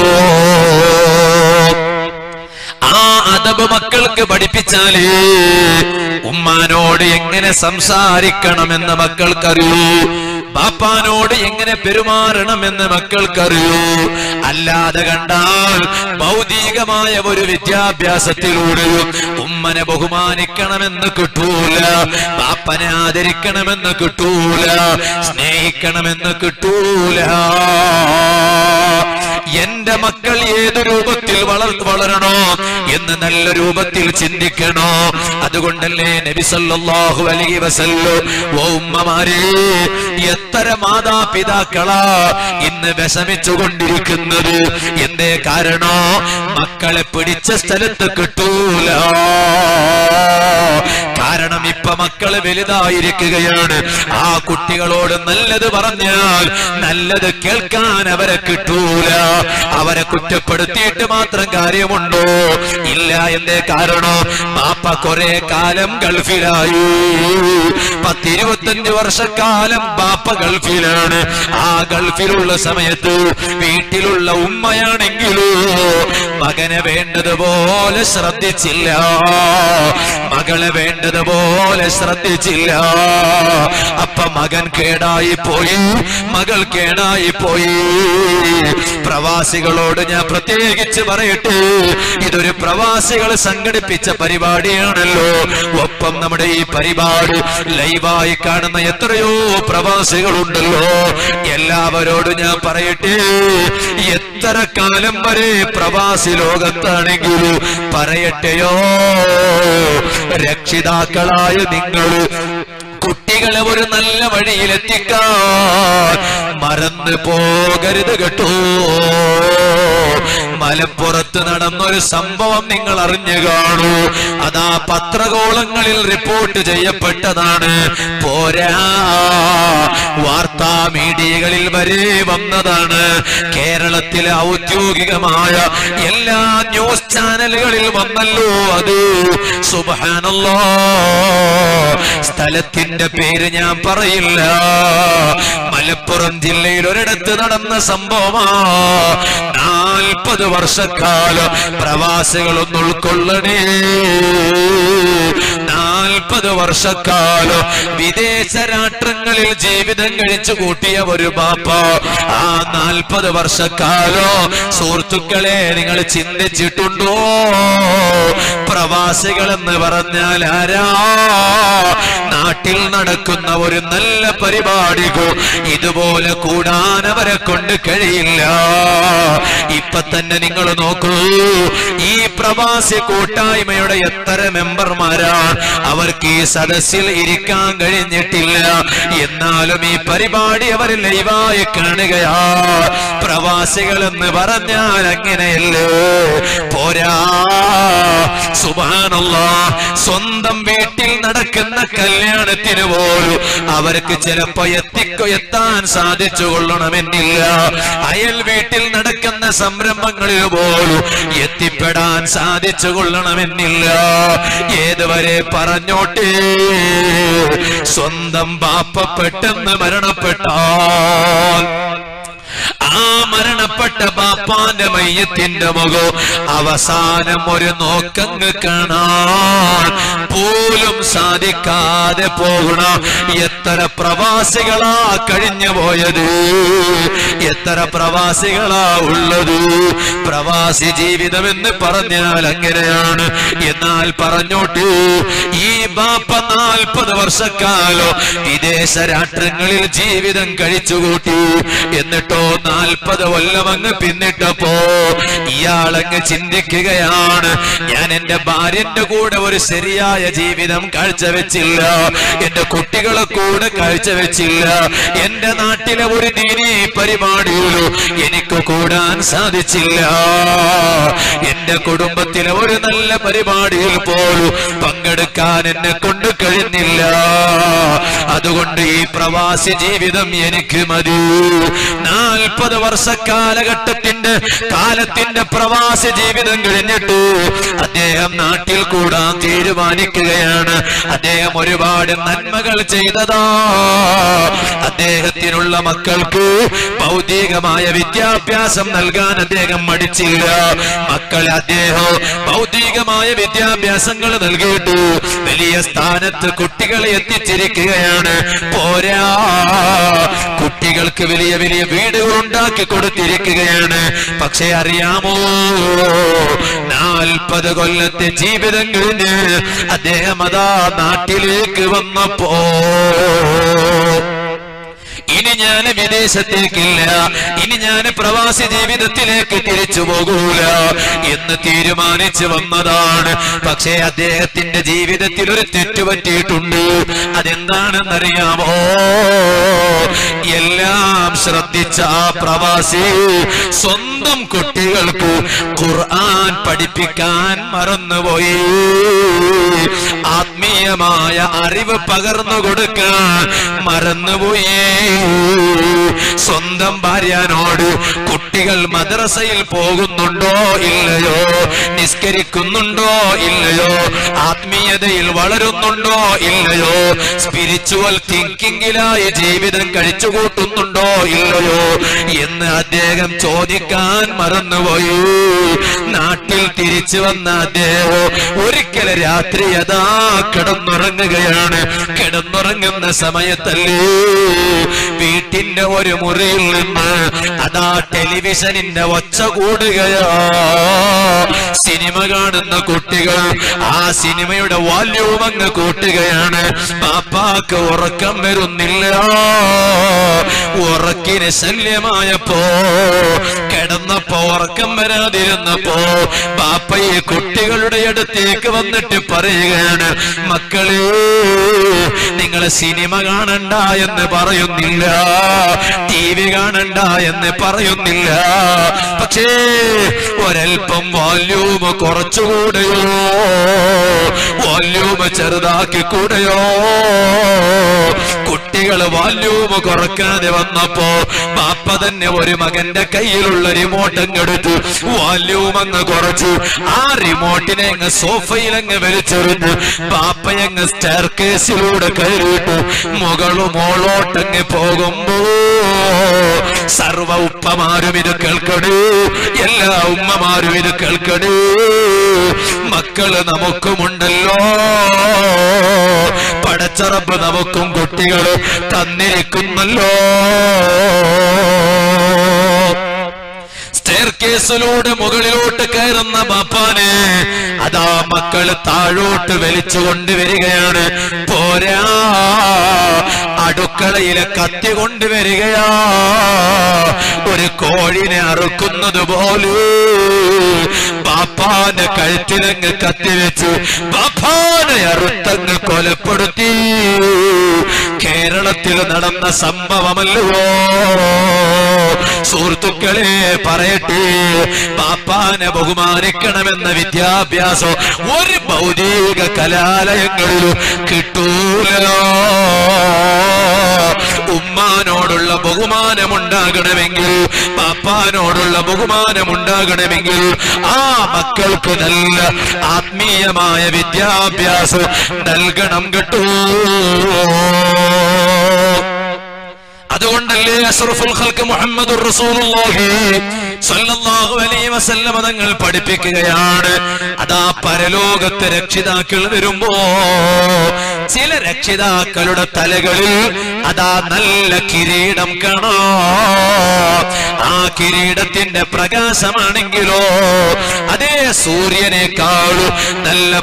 ആ അദബ് മക്കൾക്ക് പഠിപ്പിച്ചാലേ ഉമ്മാനോട് എങ്ങനെ സംസാരിക്കണമെന്ന് മക്കൾക്കറിയൂ, ബാപ്പാനോട് എങ്ങനെ പെരുമാറണമെന്ന് മക്കൾക്കറിയൂ. അല്ലാതെ കണ്ടാൽ ഭൗതികമായ ഒരു വിദ്യാഭ്യാസത്തിലൂടെയും ഉമ്മനെ ബഹുമാനിക്കണമെന്ന് കിട്ടൂല, ബാപ്പനെ ആദരിക്കണമെന്ന് കിട്ടൂല, സ്നേഹിക്കണമെന്ന് കിട്ടൂല. എന്റെ മക്കൾ ഏത് രൂപത്തിൽ വളർ വളരണോ എന്ന് നല്ല രൂപത്തിൽ ചിന്തിക്കണോ. അതുകൊണ്ടല്ലേ നബി സല്ലല്ലാഹു അലൈഹി വസല്ലം, ഓ ഉമ്മമാരെ, എത്ര മാതാപിതാക്കളാ ഇന്ന് വിഷമിച്ചുകൊണ്ടിരിക്കുന്നത്. എന്തേ കാരണോ? മക്കളെ പിടിച്ച സ്ഥലത്ത് കിട്ടൂല. കാരണം ഇപ്പൊ മക്കള് വലുതായിരിക്കുകയാണ്. ആ കുട്ടികളോട് നല്ലത് പറഞ്ഞാൽ നല്ലത് കേൾക്കാൻ അവരെ കിട്ടൂല. അവരെ കുറ്റപ്പെടുത്തിയിട്ട് മാത്രം കാര്യമുണ്ടോ? ഇല്ല. എന്തേ കാരണോ? ബാപ്പ കുറെ കാലം ഗൾഫിലായി, പത്തിരുപത്തഞ്ച് വർഷക്കാലം ബാപ്പ ഗൾഫിലാണ്. ആ ഗൾഫിലുള്ള സമയത്ത് വീട്ടിലുള്ള ഉമ്മയാണെങ്കിലോ മകനെ വേണ്ടതുപോലെ ശ്രദ്ധിച്ചില്ല, മകളെ വേണ്ടതുപോലെ ശ്രദ്ധിച്ചില്ല. അപ്പൊ മകൻ കേടായി പോയി, മകൾ കേടായി പോയി. പ്രവാസികളോട് ഞാൻ പ്രത്യേകിച്ച് പറയട്ടെ, ഇതൊരു പ്രവാസികൾ സംഘടിപ്പിച്ച പരിപാടിയാണല്ലോ. ഒപ്പം നമ്മുടെ ഈ പരിപാടി ലൈവായി കാണുന്ന എത്രയോ പ്രവാസികളുണ്ടല്ലോ. എല്ലാവരോടും ഞാൻ പറയട്ടെ, എത്ര കാലം വരെ പ്രവാസി ലോകത്താണെങ്കിലും പറയട്ടെയോ, രക്ഷിതാക്കളായ നിങ്ങൾ കുട്ടികളെ ഒരു നല്ല വഴിയിലെത്തിക്കാൻ മറന്നു പോകരുത് കേട്ടോ. മലപ്പുറത്ത് നടന്നൊരു സംഭവം നിങ്ങൾ അറിഞ്ഞു കാണൂ. അതാ പത്രകോളങ്ങളിൽ റിപ്പോർട്ട് ചെയ്യപ്പെട്ടതാണ്. പോരാ, വാർത്താ മീഡിയകളിൽ വരെ വന്നതാണ്. കേരളത്തിലെ ഔദ്യോഗികമായ എല്ലാ ന്യൂസ് ചാനലുകളിൽ വന്നല്ലോ അത്. സുബ്ഹാനല്ലാഹ്. സ്ഥലത്തിന്റെ പേര് ഞാൻ പറയില്ല. മലപ്പുറം ജില്ലയിൽ ഒരിടത്ത് നടന്ന സംഭവമാ. നാൽപ്പത് വർഷക്കാലം പ്രവാസികളൊന്ന് ഉൾക്കൊള്ളണേ. നാൽപ്പത് വർഷക്കാലം വിദേശ രാഷ്ട്രങ്ങളിൽ ജീവിതം കഴിച്ചു കൂട്ടിയ ഒരു ബാപ്പ. ആ നാൽപ്പത് വർഷക്കാലം സുഹൃത്തുക്കളെ നിങ്ങൾ ചിന്തിച്ചിട്ടുണ്ടോ? പ്രവാസികൾ എന്ന് പറഞ്ഞാൽ ആരാ? നാട്ടിൽ നടക്കുന്ന ഒരു നല്ല പരിപാടികോ ഇതുപോലെ കൂടാൻ അവരെ കൊണ്ട് കഴിയില്ല. ഇപ്പൊ തന്നെ നിങ്ങൾ നോക്കൂ, ഈ പ്രവാസി കൂട്ടായ്മയുടെ എത്ര മെമ്പർമാരാണ്. അവർക്ക് ഈ സദസ്സിൽ ഇരിക്കാൻ കഴിഞ്ഞിട്ടില്ല. എന്നാലും ഈ പരിപാടി അവർ ലൈവായി കാണുകയാ. പ്രവാസികൾ എന്ന് പറഞ്ഞാൽ അങ്ങനെയല്ലേ? പോരാ, സുബ്ഹാനല്ലാഹ്. സ്വന്തം വീട്ടിൽ നടക്കുന്ന കല്യാണത്തിന് പോലും അവർക്ക് ചിലപ്പോ എത്തിക്കോ എത്താൻ സാധിച്ചു കൊള്ളണമെന്നില്ല. അയൽ വീട്ടിൽ നടക്കുന്ന സംരംഭങ്ങളിൽ പോലും എത്തിപ്പെടാൻ സാധിച്ചു കൊള്ളണമെന്നില്ല. ഏതുവരെ പറഞ്ഞോട്ടെ, സ്വന്തം ബാപ്പ പെട്ടെന്ന് മരണപ്പെട്ടാൽ ആ മരണപ്പെട്ട ബാപ്പ ബാപ്പാന്റെ മയ്യത്തിന്റെ മുഖം അവസാനം ഒരു നോക്കങ്ങ് കാണാൻ പോലും സാധിക്കാതെ പോകണ എത്ര പ്രവാസികളാ കഴിഞ്ഞു പോയത്, എത്ര പ്രവാസികളാ ഉള്ളത്. പ്രവാസി ജീവിതം എന്ന് പറഞ്ഞാൽ അങ്ങനെയാണ്. എന്നാൽ പറഞ്ഞോട്ട് ഈ ബാപ്പ നാൽപ്പത് വർഷക്കാലം വിദേശ രാഷ്ട്രങ്ങളിൽ ജീവിതം കഴിച്ചുകൂട്ടി. എന്നിട്ടോ നാൽപ്പത് കൊല്ലം അങ്ങ് പിന്നിട്ടപ്പോ ഇയാളങ്ങ് ചിന്തിക്കുകയാണ്, ഞാൻ എന്റെ ഭാര്യന്റെ കൂടെ ഒരു ശരിയായ ജീവിതം കാഴ്ചവെച്ചില്ല, എന്റെ കുട്ടികളെ കൂടെ കാഴ്ചവെച്ചില്ല, എന്റെ നാട്ടിലെ ഒരു ദീനീ പരിപാടിയിലും എനിക്ക് കൂടാൻ സാധിച്ചില്ല, എന്റെ കുടുംബത്തിലെ ഒരു നല്ല പരിപാടിയിൽ പോലും പങ്കെടുക്കാൻ എന്നെ കൊണ്ട് കഴിഞ്ഞില്ല. അതുകൊണ്ട് ഈ പ്രവാസി ജീവിതം എനിക്ക് മതി. നാൽപ്പത് വർഷ കാലഘട്ടത്തിന്റെ കാലത്തിന്റെ പ്രവാസി ജീവിതം കഴിഞ്ഞിട്ട് അദ്ദേഹം നാട്ടിൽ കൂടാൻ തീരുമാനിക്കുകയാണ്. അദ്ദേഹം ഒരുപാട് നന്മകൾ ചെയ്തതാ. അദ്ദേഹത്തിനുള്ള മക്കൾക്ക് ഭൗതികമായ വിദ്യാഭ്യാസം നൽകാൻ അദ്ദേഹം മടിച്ചില്ല. മക്കളെ അദ്ദേഹം ഭൗതികമായ വിദ്യാഭ്യാസങ്ങൾ നൽകിയിട്ടു വലിയ സ്ഥാനത്ത് കുട്ടികളെ എത്തിച്ചിരിക്കുകയാണ്. പോരാ, കുട്ടികൾക്ക് വലിയ വലിയ വീടുകൾ ഉണ്ടാക്കി കൊടുത്തിരിക്കുകയാണ്. പക്ഷെ അറിയാമോ, നാൽപ്പത് കൊല്ലത്തെ ജീവിതം കഴിഞ്ഞ് അദ്ദേഹം അതാ നാട്ടിലേക്ക് വന്നപ്പോ ഇനി ഞാൻ വിദേശത്തേക്കില്ല, ഇനി ഞാൻ പ്രവാസി ജീവിതത്തിലേക്ക് തിരിച്ചു പോകൂല എന്ന് തീരുമാനിച്ചു വന്നതാണ്. പക്ഷേ അദ്ദേഹത്തിന്റെ ജീവിതത്തിൽ ഒരു തെറ്റുപറ്റിയിട്ടുണ്ട്. അതെന്താണെന്നറിയാമോ? എല്ലാം ശ്രദ്ധിച്ച ആ പ്രവാസി സ്വന്തം കുട്ടികൾക്ക് ഖുർആൻ പഠിപ്പിക്കാൻ മറന്നുപോയി. ആത്മീയമായ അറിവ് പകർന്നു കൊടുക്കാൻ മറന്നുപോയി. സ്വന്തം ഭാര്യനോട് കുട്ടികൾ മദ്രസയിൽ പോകുന്നുണ്ടോ ഇല്ലയോ, നിസ്കരിക്കുന്നുണ്ടോ ഇല്ലയോ, ആത്മീയതയിൽ വളരുന്നുണ്ടോ ഇല്ലയോ, സ്പിരിച്വൽ തിങ്കിങ്ങിലായി ജീവിതം കഴിച്ചുകൂട്ടുന്നുണ്ടോ ഇല്ലയോ എന്ന് അദ്ദേഹം ചോദിക്കാൻ മറന്നുപോയി. നാട്ടിൽ തിരിച്ചു വന്ന അദ്ദേഹം ഒരിക്കൽ രാത്രി അതാ കിടന്നുറങ്ങുകയാണ്. കിടന്നുറങ്ങുന്ന സമയത്തല്ലേ വീട്ടിന്റെ ഒരു മുറിയിൽ നിന്ന് അതാ ടെലിവിഷനിന്റെ ഒച്ച കൂടുകയാ. സിനിമ കാണുന്ന കുട്ടികൾ ആ സിനിമയുടെ വാല്യൂം അങ്ങ് കൂട്ടുകയാണ്. പാപ്പാക്ക് ഉറക്കം വരുന്നില്ല. ഉറക്കിന് ശല്യമായപ്പോ, കിടന്നപ്പോ ഉറക്കം വരാതിരുന്നപ്പോ പാപ്പ ഈ കുട്ടികളുടെ അടുത്തേക്ക് വന്നിട്ട് പറയുകയാണ്, മക്കളെ നിങ്ങൾ സിനിമ കാണണ്ട എന്ന് പറയുന്നില്ല, ടി വി കാണണ്ട എന്ന് പറയുന്നില്ല, പക്ഷേ ഒരൽപ്പം വോല്യൂം കുറച്ചുകൂടെയോ, വോല്യൂം ചെറുതാക്കി കൂടെയോ. കുട്ടികൾ വോല്യൂം കുറക്കാതെ വന്നപ്പോ പാപ്പ തന്നെ ഒരു മകന്റെ കയ്യിലുള്ള റിമോട്ട് അങ്ങ് എടുത്തു വോല്യൂം അങ്ങ് കുറച്ചു. ആ റിമോട്ടിനെ അങ്ങ് സോഫയിൽ അങ്ങ് വലിച്ചെറിഞ്ഞു പാപ്പയങ്ങ് സ്റ്റെയർ കേസിലൂടെ കയറിയിട്ടു. മുകളും മോളോട്ടങ്ങ് പോകുമ്പോ സർവ ഉപ്പമാരും ഇത് കേൾക്കണേ, എല്ലാ ഉമ്മമാരും ഇത് കേൾക്കണേ. മക്കള് നമുക്കുമുണ്ടല്ലോ, പടച്ചറബ് നമുക്കും കുട്ടികള് തന്നിരിക്കുന്നല്ലോ. സ്റ്റെയർകേസിലൂടെ മുകളിലോട്ട് കയറുന്ന ബാപ്പാനെ അതാ മക്കള് താഴോട്ട് വലിച്ചു കൊണ്ടുവരികയാണ്. പോരാ, അടുക്കളയിലെ കത്തി കൊണ്ടുവരികയാ. ഒരു കോഴിനെ അറുക്കുന്നത് പോലെ ബാപ്പാന്റെ കഴുത്തിലങ്ങ് കത്തിവെച്ചു ബാപ്പാനെ അറുത്തങ്ങ് കൊലപ്പെടുത്തി. കേരളത്തിൽ നടന്ന സംഭവമല്ലോ സുഹൃത്തുക്കളെ. പറയട്ടെ, പാപ്പാനെ ബഹുമാനിക്കണമെന്ന വിദ്യാഭ്യാസം ഒരു ഭൗതിക കലാലയങ്ങളിലും കിട്ടൂല. ഉമ്മാനോടുള്ള ബഹുമാനമുണ്ടാകണമെങ്കിൽ, പാപ്പാനോടുള്ള ബഹുമാനമുണ്ടാകണമെങ്കിൽ ആ മക്കൾക്ക് നല്ല ആത്മീയമായ വിദ്യാഭ്യാസം നൽകണം കേട്ടോ. അതുകൊണ്ടല്ലേ അഷ്റഫുൽ ഖൽഖ് മുഹമ്മദുർ റസൂലുള്ളാഹി സ്വല്ലല്ലാഹു അലൈഹി വസല്ലം തങ്ങൾ പഠിപ്പിക്കുകയാണ്, അതാ പരലോകത്തെ രക്ഷിതാക്കൾ വരുമ്പോ ചില രക്ഷിതാക്കളുടെ തലകളിൽ അതാ നല്ല കിരീടം കാണാം. ആ കിരീടത്തിന്റെ പ്രകാശമാണെങ്കിലോ അതേ സൂര്യനേക്കാളും നല്ല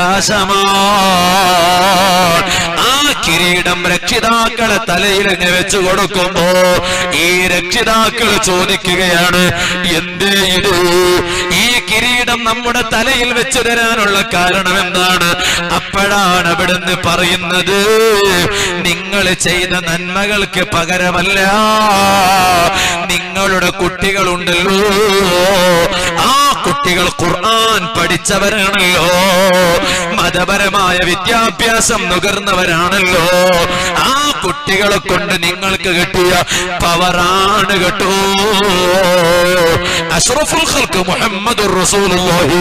പ്രകാശമാണ്. ആ കിരീടം രക്ഷിതാക്കളെ തലയിൽ വെച്ചു കൊടുക്കുമ്പോ ഈ രക്ഷിതാക്കൾ ചോദിക്കുകയാണ്, എന്തേ ഇത്? ഈ കിരീടം നമ്മുടെ തലയിൽ വെച്ചു തരാനുള്ള കാരണം എന്താണ്? അപ്പോഴാണ് അവിടുന്ന് പറയുന്നത്, നിങ്ങൾ ചെയ്ത നന്മകൾക്ക് പകരമല്ല, നിങ്ങളുടെ കുട്ടികളുണ്ടല്ലോ, ആ കുട്ടികൾ ഖുർആൻ പഠിച്ചവരാണല്ലോ, മതപരമായ വിദ്യാഭ്യാസം നുകർന്നവരാണല്ലോ, ആ കുട്ടികളെ കൊണ്ട് നിങ്ങൾക്ക് കിട്ടിയ പവറാണ് കേട്ടോ. അഷ്റഫുൽ ഖൽഖ് മുഹമ്മദുർ റസൂലുള്ളാഹി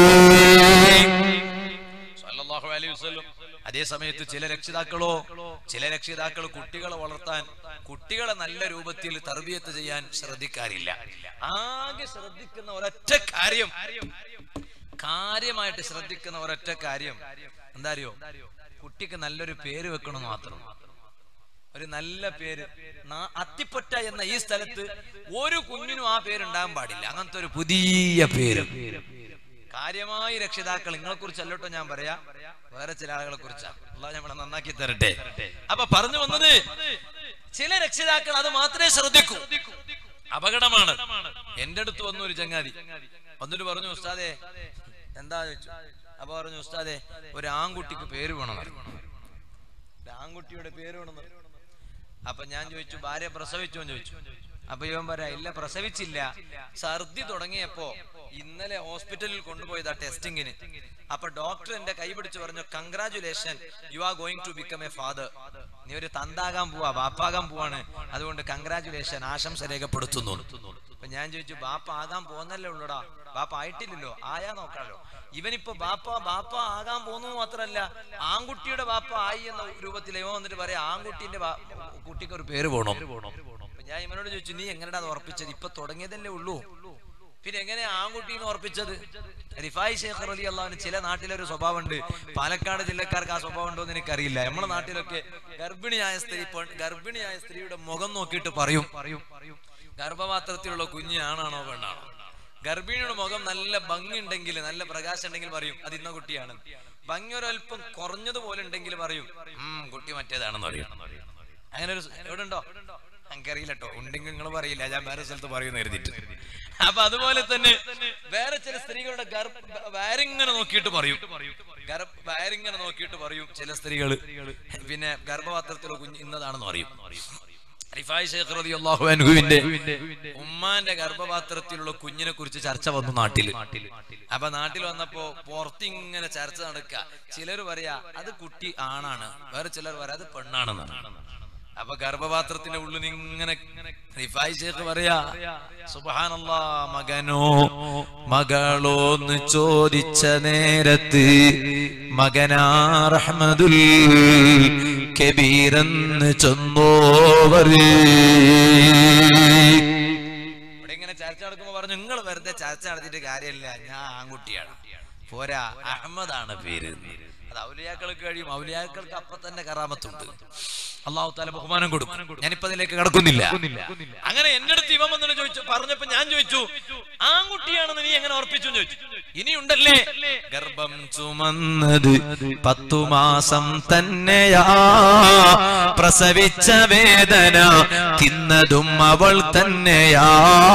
സ്വല്ലല്ലാഹു അലൈഹി വസല്ലം. അതേ സമയത്ത് ചില രക്ഷിതാക്കളോ ചില രക്ഷിതാക്കൾ കുട്ടികളെ വളർത്താൻ, കുട്ടികളെ നല്ല രൂപത്തിൽ തർബിയത്ത് ചെയ്യാൻ ശ്രദ്ധിക്കാറില്ല. ആകെ ശ്രദ്ധിക്കുന്ന ഒരൊറ്റ കാര്യം, കാര്യമായിട്ട് ശ്രദ്ധിക്കുന്ന ഒരൊറ്റ കാര്യം എന്താ അറിയോ? കുട്ടിക്ക് നല്ലൊരു പേര് വെക്കണം മാത്രം. ഒരു നല്ല പേര്. അത്തിപ്പൊറ്റ എന്ന ഈ സ്ഥലത്ത് ഒരു കുഞ്ഞിനും ആ പേരുണ്ടാകാൻ പാടില്ല. അങ്ങനത്തെ ഒരു പുതിയ പേര്. കാര്യമായി രക്ഷിതാക്കൾ, നിങ്ങളെ കുറിച്ച് അല്ലോട്ടോ ഞാൻ പറയാ, വേറെ ചില ആളുകളെ കുറിച്ചാണ്. അല്ലാഹു നമ്മളെ നന്നാക്കി തരട്ടെ. അപ്പൊ പറഞ്ഞു വന്നത്, ചില രക്ഷിതാക്കൾ അത് മാത്രമേ ശ്രദ്ധിക്കൂ. അപകടമാണ്. എന്റെ അടുത്ത് വന്നു ഒരു ചങ്ങാതി വന്നിട്ട് പറഞ്ഞു, ഉസ്താദേ എന്താ ചോദിച്ചു. അപ്പൊ പറഞ്ഞു, ഉസ്താദേ ഒരു ആൺകുട്ടിക്ക് പേര് വേണം, ഒരു ആൺകുട്ടിയുടെ പേര് വേണം. അപ്പൊ ഞാൻ ചോദിച്ചു, ഭാര്യ പ്രസവിച്ചോ എന്ന് ചോദിച്ചു. അപ്പൊ ഇവൻ പറയാ, ഇല്ല പ്രസവിച്ചില്ല, ഛർദി തുടങ്ങിയപ്പോ ഇന്നലെ ഹോസ്പിറ്റലിൽ കൊണ്ടുപോയതാ ടെസ്റ്റിങ്ങിന്. അപ്പൊ ഡോക്ടർ എന്റെ കൈ പിടിച്ച് പറഞ്ഞു, congratulation, you are going to become a father. നീ ഒരു തന്താകാൻ പോവാ, ബാപ്പാകാൻ പോവാണ്, അതുകൊണ്ട് കൺഗ്രാജുലേഷൻ, ആശംസ രേഖപ്പെടുത്തുന്നു. അപ്പൊ ഞാൻ ചോദിച്ചു, ബാപ്പ ആകാൻ പോന്നല്ലേ ഉള്ളൂടാ, ബാപ്പ ആയിട്ടില്ലല്ലോ, ആയാ നോക്കാലോ. ഇവനിപ്പോ ബാപ്പ ബാപ്പ ആകാൻ പോകുന്നത് മാത്രല്ല, ആൺകുട്ടിയുടെ ബാപ്പ ആയി എന്ന രൂപത്തിൽ ഇവൻ വന്നിട്ട് പറയാം, ആൺകുട്ടിന്റെ കുട്ടിക്ക് ഒരു പേര് പോകണം. ഞാൻ ഇവനോട് ചോദിച്ചു, നീ എങ്ങനെയാ അത് ഉറപ്പിച്ചത്? ഇപ്പൊ തുടങ്ങിയതല്ലേ ഉള്ളൂ, പിന്നെ എങ്ങനെയാ ആൺകുട്ടീന്ന് ഉറപ്പിച്ചത്? റിഫായി ശൈഖ് റളിയല്ലാഹു അൻഹു ചില നാട്ടിലൊരു സ്വഭാവം ഉണ്ട്, പാലക്കാട് ജില്ലക്കാർക്ക് ആ സ്വഭാവം ഉണ്ടോ എന്ന് എനിക്കറിയില്ല. നമ്മുടെ നാട്ടിലൊക്കെ ഗർഭിണിയായ സ്ത്രീ ഗർഭിണിയായ സ്ത്രീയുടെ മുഖം നോക്കിയിട്ട് പറയും, ഗർഭപാത്രത്തിലുള്ള കുഞ്ഞ് ആണാണോ പെണ്ണാണോ. ഗർഭിണിയുടെ മുഖം നല്ല ഭംഗി ഉണ്ടെങ്കിൽ, നല്ല പ്രകാശം ഉണ്ടെങ്കിൽ പറയും അത് ഇന്ന കുട്ടിയാണ്. ഭംഗി ഒരൽപ്പം കുറഞ്ഞതുപോലെ ഉണ്ടെങ്കിൽ പറയും ഉം കുട്ടി മറ്റേതാണെന്ന് പറയും. അങ്ങനെ ഒരു എവിടെ ഉണ്ടോ എനിക്കറിയില്ല കേട്ടോ, ഉണ്ടെങ്കിൽ നിങ്ങൾ പറയില്ല, ഞാൻ വേറെ സ്ഥലത്ത് പറയുന്നു കരുതിയിട്ട്. അപ്പൊ അതുപോലെ തന്നെ വേറെ ചില സ്ത്രീകളുടെ ഗർഭ വയറിങ്ങനെ നോക്കിയിട്ട് പറയും, ഗർഭ വയറിങ്ങനെ നോക്കിയിട്ട് പറയും ചില സ്ത്രീകള്, പിന്നെ ഗർഭപാത്രത്തിലുള്ള കുഞ്ഞ് ഇന്നതാണെന്ന് പറയും. റിഫായി ശൈഖ് റളിയല്ലാഹു അൻഹുവിന്റെ ഉമ്മാന്റെ ഗർഭപാത്രത്തിലുള്ള കുഞ്ഞിനെ കുറിച്ച് ചർച്ച വന്നു നാട്ടില്. അപ്പൊ നാട്ടിൽ വന്നപ്പോ പുറത്തിങ്ങനെ ചർച്ച നടക്കുക. ചിലർ പറയാ അത് കുട്ടി ആണാണ്, വേറെ ചിലർ പറയാ അത് പെണ്ണാണെന്നാണ്. അപ്പൊ ഗർഭപാത്രത്തിന്റെ ഉള്ളിൽ ഇങ്ങനെ റിഫായി ശൈഖ് പറയാ, സുബ്ഹാനല്ലാഹ്, മകനോ മകളോന്ന് ചോദിച്ച നേരത്ത് മകനാ റഹ്മതുൽ കബീറെന്ന് ചൊന്നോവര്. ഇവിടെ ഇങ്ങനെ ചർച്ച നടക്കുമ്പോ പറഞ്ഞു, നിങ്ങൾ വെറുതെ ചർച്ച നടത്തിയിട്ട് കാര്യമില്ല, ഞാൻ ആൺകുട്ടിയാണ്, പോരാ അഹമ്മദാണ് പേര്. അത് ഔലിയാക്കൾക്ക് കഴിയും, ഔലിയാക്കൾക്ക് അപ്പൊ തന്നെ കറാമത്തുണ്ട്, അല്ലാഹു തആല ബഹുമാനം കൊടുക്കും. ഞാനിപ്പോ അതിലേക്ക് കടക്കുന്നില്ല. അങ്ങനെ എന്റെ അടുത്ത് ഇവൻ വന്നിട്ട് ചോദിച്ചു, പറഞ്ഞപ്പോ ഞാൻ ചോദിച്ചു, ആൺകുട്ടിയാണെന്ന് നീ എങ്ങനെ ഉറപ്പിച്ചു ചോദിച്ചു. ഇനിയുണ്ടല്ലേ, ഗർഭം ചുമന്നത് പത്തു മാസം തന്നെയാ, പ്രസവിച്ച വേദന തിന്നതും അവൾ തന്നെയാ.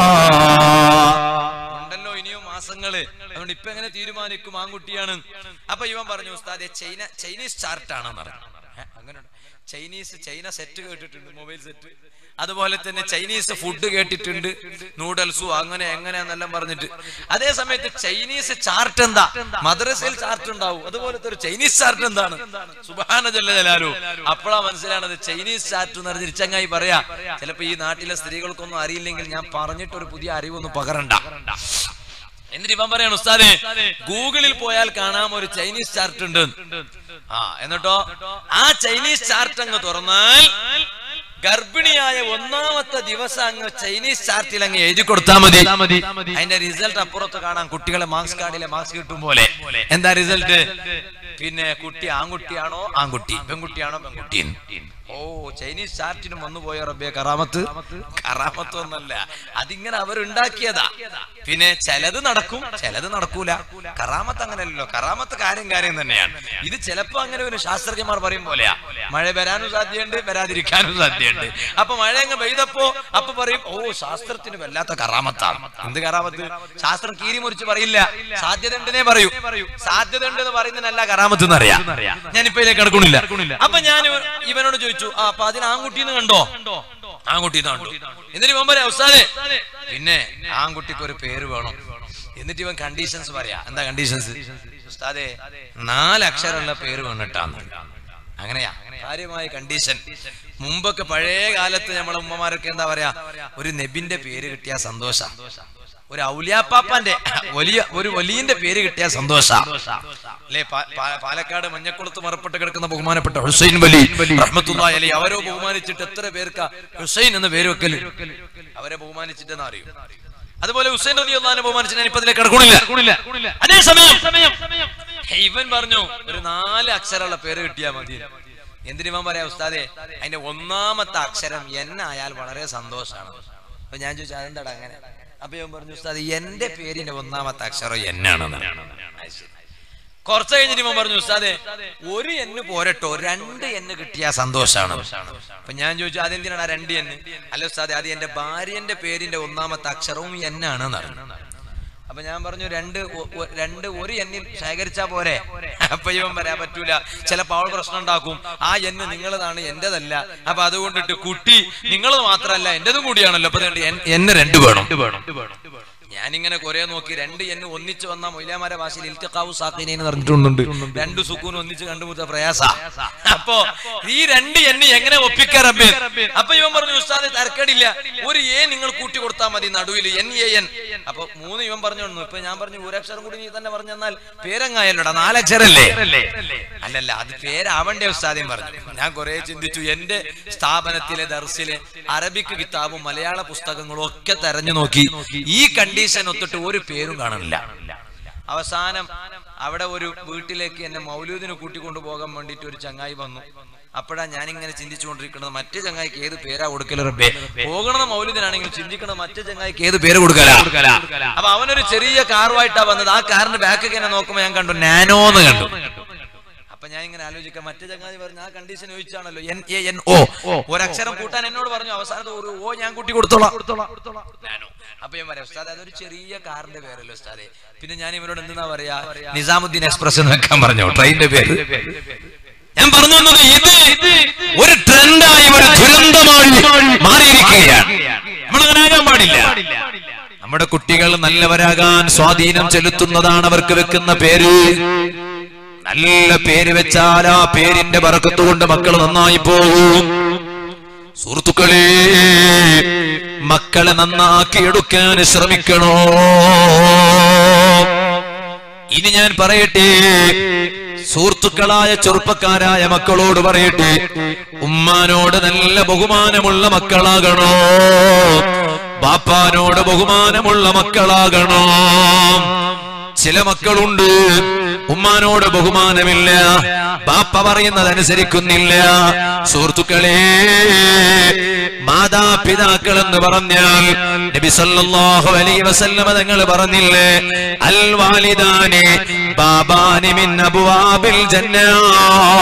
ഉണ്ടല്ലോ ഇനിയും മാസങ്ങള്, അതുകൊണ്ട് ഇപ്പൊ എങ്ങനെ തീരുമാനിക്കും ആൺകുട്ടിയാണ്? അപ്പൊ ഇവൻ പറഞ്ഞു, ഉസ്താദെ ചൈന ചൈനീസ് ചാർട്ടാണെന്ന് പറഞ്ഞു. അങ്ങനെ ചൈനീസ് ചൈന സെറ്റ് കേട്ടിട്ടുണ്ട്, മൊബൈൽ സെറ്റ്. അതുപോലെ തന്നെ ചൈനീസ് ഫുഡ് കേട്ടിട്ടുണ്ട്, നൂഡിൽസും അങ്ങനെ എങ്ങനെയാന്നെല്ലാം പറഞ്ഞിട്ട്. അതേ സമയത്ത് ചൈനീസ് ചാർട്ട് എന്താ? മദ്രസയിൽ ചാർട്ട് ഉണ്ടാവും, അതുപോലത്തെ ഒരു ചൈനീസ് ചാർട്ട് എന്താണ്? സുബ്ഹാന ജല്ല ജലാലു. അപ്പോഴാ മനസ്സിലാണത് ചൈനീസ് ചാർട്ട് എന്ന് പറഞ്ഞ് ചങ്ങായി പറയാ. ചിലപ്പോ ഈ നാട്ടിലെ സ്ത്രീകൾക്കൊന്നും അറിയില്ലെങ്കിൽ ഞാൻ പറഞ്ഞിട്ട് ഒരു പുതിയ അറിവൊന്നും പകരണ്ട. എന്നിട്ട് ഇവൻ പറയാണ്, ഉസ്താദേ ഗൂഗിളിൽ പോയാൽ കാണാം ഒരു ചൈനീസ് ചാർട്ട് ഉണ്ട്. ആ എന്നിട്ടോ ആ ചൈനീസ് ചാർട്ട് അങ്ങ് തുറന്നാൽ ഗർഭിണിയായ ഒന്നാമത്തെ ദിവസം അങ്ങ് ചൈനീസ് ചാർട്ടിൽ അങ്ങ് എഴുതി കൊടുത്താൽ മതി. അതിന്റെ റിസൾട്ട് അപ്പുറത്ത് കാണാം. കുട്ടികളെ മാർക്സ് കാർഡിലെ മാർക്സ് കിട്ടും പോലെ. എന്താ റിസൾട്ട്? പിന്നെ കുട്ടി ആൺകുട്ടിയാണോ ആൺകുട്ടി, പെൺകുട്ടിയാണോ പെൺകുട്ടി. ഓ, ചൈനീസ് ചാർട്ടിനും വന്നു പോയ റബ്ബേ കറാമത്ത്. കറാമത്തൊന്നല്ല, അതിങ്ങനെ അവരുണ്ടാക്കിയതാ. പിന്നെ ചിലത് നടക്കും, ചിലത് നടക്കൂല. കറാമത്ത് അങ്ങനെയല്ലോ. കറാമത്ത് കാര്യം കാര്യം തന്നെയാണ്. ഇത് ചിലപ്പോ അങ്ങനെ ഒരു ശാസ്ത്രജ്ഞന്മാർ പറയും പോലെയാ. മഴ വരാനും സാധ്യതയുണ്ട്, വരാതിരിക്കാനും സാധ്യതയുണ്ട്. അപ്പൊ മഴ അങ്ങ് പെയ്തപ്പോ അപ്പൊ പറയും, ഓ ശാസ്ത്രത്തിന് വല്ലാത്ത കറാമത്താണ്. എന്ത് കറാമത്ത്? ശാസ്ത്രം കീരി മുറിച്ച് പറയില്ല, സാധ്യത ഉണ്ടെന്നേ പറയൂ. സാധ്യത ഉണ്ടെന്ന് പറയുന്നതിനല്ല കറാമത്ത് എന്നറിയാം. ഞാനിപ്പോ ഇതിലേക്ക് കിടക്കണില്ല. അപ്പൊ ഞാൻ ഇവനോട് ചോദിച്ചു, ആ അപ്പൊ അതിന് ആൺകുട്ടിന്ന് കണ്ടോ? ആൺകുട്ടി കണ്ടു. എന്നിട്ട് ഇവൻ പറയാ, ഉസ്താദേ പിന്നെ ആൺകുട്ടിക്ക് ഒരു പേര് വേണം. എന്നിട്ട് ഇവൻ കണ്ടീഷൻസ് പറയാ. എന്താ കണ്ടീഷൻസ്? ഉസ്താദേ നാലക്ഷരമുള്ള പേര് വേണിട്ടാന്ന്. അങ്ങനെയാ കാര്യമായ കണ്ടീഷൻ. മുമ്പൊക്കെ പഴയ കാലത്ത് നമ്മളെ ഉമ്മമാരൊക്കെ എന്താ പറയാ, ഒരു നബിന്റെ പേര് കിട്ടിയ സന്തോഷം, ഒരു ഔലിയാപ്പാപ്പാന്റെ വലിയ ഒരു വലിയന്റെ പേര് കിട്ടിയ സന്തോഷം അല്ലെ. പാലക്കാട് മഞ്ഞക്കുളത്ത് മറപ്പെട്ട് കിടക്കുന്ന ബഹുമാനപ്പെട്ട ഹുസൈൻ വലി റഹ്മത്തുള്ളാഹി അലൈഹി, അവരോ ബഹുമാനിച്ചിട്ട് എത്ര പേർക്കാ ഹുസൈൻ എന്ന പേര് വെക്കല്? അവരെ ബഹുമാനിച്ചിട്ടെന്ന് അറിയും. അതുപോലെ ഹുസൈൻ റളിയല്ലാഹു അൻഹു ബഹുമാനിച്ചിട്ട് ഞാൻ ഇപ്പൊ ഇതിലേക്ക് കിടക്കണില്ല. അതേസമയം ഇവൻ പറഞ്ഞു ഒരു നാല് അക്ഷരമുള്ള പേര് കിട്ടിയാൽ മതി. എന്തിനു ഇവൻ പറയാ, ഉസ്താദേ അതിന്റെ ഒന്നാമത്തെ അക്ഷരം എൻ ആയാൽ വളരെ സന്തോഷമാണ്. അപ്പൊ ഞാൻ ചോദിച്ചു, അതെന്താടാ അങ്ങനെ? അപ്പൊ ഇവൻ പറഞ്ഞു, ഉസ്താദ് എന്റെ പേരിന്റെ ഒന്നാമത്തെ അക്ഷരം എന്നാണ്. കുറച്ച് കഴിഞ്ഞിട്ട് ഇവൻ പറഞ്ഞു, ഉസ്താദേ ഒരു എന്ന് പോരട്ടോ, രണ്ട് എന്ന് കിട്ടിയ സന്തോഷാണ്. അപ്പൊ ഞാൻ ചോദിച്ചു, അതെന്തിനാണ് രണ്ട് എന്ന്? അല്ല ഉസ്താദേ, അത് എന്റെ ഭാര്യന്റെ പേരിന്റെ ഒന്നാമത്തെ അക്ഷരവും എന്നാണ്. അപ്പൊ ഞാൻ പറഞ്ഞു, രണ്ട് രണ്ട് ഒരു എന്നിൽ ശേഖരിച്ചാ പോരെ? അപ്പൊ ഇവൻ പറയാൻ പറ്റൂല, ചിലപ്പോ അവൾ പ്രശ്നം ഉണ്ടാക്കും. ആ എന്ന് നിങ്ങളതാണ്, എന്റേതല്ല. അപ്പൊ അതുകൊണ്ടിട്ട് കുട്ടി നിങ്ങളത് മാത്രല്ല എന്റേതും കൂടിയാണല്ലോ, അപ്പൊ എന്നെ രണ്ട് വേണം. ഞാനിങ്ങനെ കുറെ നോക്കി, രണ്ട് എന്ന് ഒന്നിച്ച് വന്ന മൊയ്ലാമാരെ ഭാഷയിൽ ഇൽത്തിഖാഉ സാഖിനൈൻ എന്ന് പറഞ്ഞിട്ടുണ്ട്. രണ്ട് സുക്കൂൻ ഒന്നിച്ച് കണ്ടുമുട്ട പ്രയാസ. അപ്പൊ ഈ രണ്ട് എന്ന് എങ്ങനെ ഒപ്പിക്കാ റബ്ബേ? അപ്പൊ ഇവൻ പറഞ്ഞു, ഉസ്താദ് തരക്കേടില്ല, ഒരു എ നിങ്ങൾ കൂട്ടി കൊടുത്താൽ മതി നടുവിൽ, എൻ എ എൻ. അപ്പൊ മൂന്ന് ഇവൻ പറഞ്ഞു. ഇപ്പൊ ഞാൻ പറഞ്ഞു, ഒരക്ഷരം കൂടി നീ തന്നെ പറഞ്ഞു തന്നാൽ പേരങ്ങായല്ലോടാ, നാലക്ഷരല്ലേ? അല്ലല്ല, അത് പേരാവണ്ടേ ഉസ്താദും പറഞ്ഞു. ഞാൻ കുറെ ചിന്തിച്ചു. എന്റെ സ്ഥാപനത്തിലെ ദർസിലെ അറബിക് കിതാബും മലയാള പുസ്തകങ്ങളും ഒക്കെ തെരഞ്ഞു നോക്കി. ഈ കണ്ടീഷൻ ഒത്തിട്ട് ഒരു പേരും കാണുന്നില്ല. അവസാനം അവിടെ ഒരു വീട്ടിലേക്ക് എന്നെ മൗലൂദിന് കൂട്ടിക്കൊണ്ടു പോകാൻ വേണ്ടിട്ട് ഒരു ചങ്ങായി വന്നു. അപ്പോഴാ ഞാനിങ്ങനെ ചിന്തിച്ചുകൊണ്ടിരിക്കുന്നത്, മറ്റേ ചങ്ങായിക്ക് ഏത് പേരാ കൊടുക്കല റബ്ബേ? പോകണത് മൗലൂദിനാണെങ്കിൽ ചിന്തിക്കണത് മറ്റേ ചങ്ങായിക്ക് ഏത് പേര് കൊടുക്കല. അപ്പൊ അവനൊരു ചെറിയ കാറുമായിട്ടാ വന്നത്. ആ കാറിന്റെ ബാക്ക് ഇങ്ങനെ നോക്കുമ്പോ ഞാൻ കണ്ടു നാനോന്ന് കണ്ടു. അപ്പൊ ഞാൻ ഇങ്ങനെ ആലോചിക്കാം, മറ്റേ ചങ്ങാതി പറഞ്ഞു ആ കണ്ടീഷൻ ചോദിച്ചാണല്ലോ എൻ എ എൻ ഒ, ഒരക്ഷരം കൂട്ടാൻ എന്നോട് പറഞ്ഞു. അവസാനത്ത് ഒരു ഓ ഞാൻ കൂട്ടി കൊടുത്തോളാം. അപ്പൊ ഞാൻ പറയാം, ഉസ്താദ് അതൊരു ചെറിയ കാറിന്റെ പേരല്ലോ ഉസ്താദെ. പിന്നെ ഞാൻ ഇവരോട് എന്താ പറയാ, നിസാമുദ്ദീൻ എക്സ്പ്രസ് എന്ന് വെക്കാൻ പറഞ്ഞു, ട്രെയിനിന്റെ പേര്. ഞാൻ പറഞ്ഞു തന്നത് ഇത് ഒരു ട്രെൻഡായി, ഒരു ദുരന്തമായി മാറിയിരിക്കുകയാണ്. നമ്മളങ്ങനാകാൻ പാടില്ല. നമ്മുടെ കുട്ടികൾ നല്ലവരാകാൻ സ്വാധീനം ചെലുത്തുന്നതാണ് അവർക്ക് വെക്കുന്ന പേര്. നല്ല പേര് വെച്ചാൽ ആ പേരിന്റെ ബറക്കത്ത് കൊണ്ട് മക്കൾ നന്നായി പോകും. സുഹൃത്തുക്കളെ, മക്കളെ നന്നാക്കി എടുക്കാൻ ശ്രമിക്കണോ? ഇനി ഞാൻ പറയട്ടെ, സുഹൃത്തുക്കളായ ചെറുപ്പക്കാരായ മക്കളോട് പറയട്ടെ, ഉമ്മാനോട് നല്ല ബഹുമാനമുള്ള മക്കളാകണോ? ബാപ്പാനോട് ബഹുമാനമുള്ള മക്കളാകണോ? ചില മക്കളുണ്ട് ഉമ്മാനോട് ബഹുമാനമില്ല, ബാപ്പ പറയുന്നതനുസരിക്കുന്നില്ല. സുഹൃത്തുക്കളെ, മാതാപിതാക്കൾ എന്ന് പറഞ്ഞാൽ നബി സല്ലല്ലാഹു അലൈഹി വസല്ലമ തങ്ങൾ പറഞ്ഞില്ലേ, അൽ വാലിദാനി ബാബാനി മിൻ അബ്വാബിൽ ജന്നah,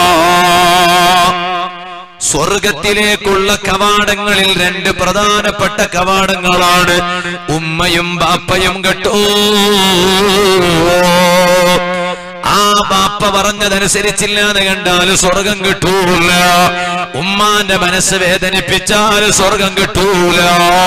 സ്വർഗത്തിലേക്കുള്ള കവാടങ്ങളിൽ രണ്ട് പ്രധാനപ്പെട്ട കവാടങ്ങളാണ് ഉമ്മയും ബാപ്പയും കേട്ടോ. ആ ബാപ്പ പറഞ്ഞതനുസരിച്ചില്ല എന്ന് കണ്ടാൽ സ്വർഗം കിട്ടൂല. ഉമ്മാന്റെ മനസ്സ് വേദനിപ്പിച്ചാൽ സ്വർഗം കിട്ടൂല.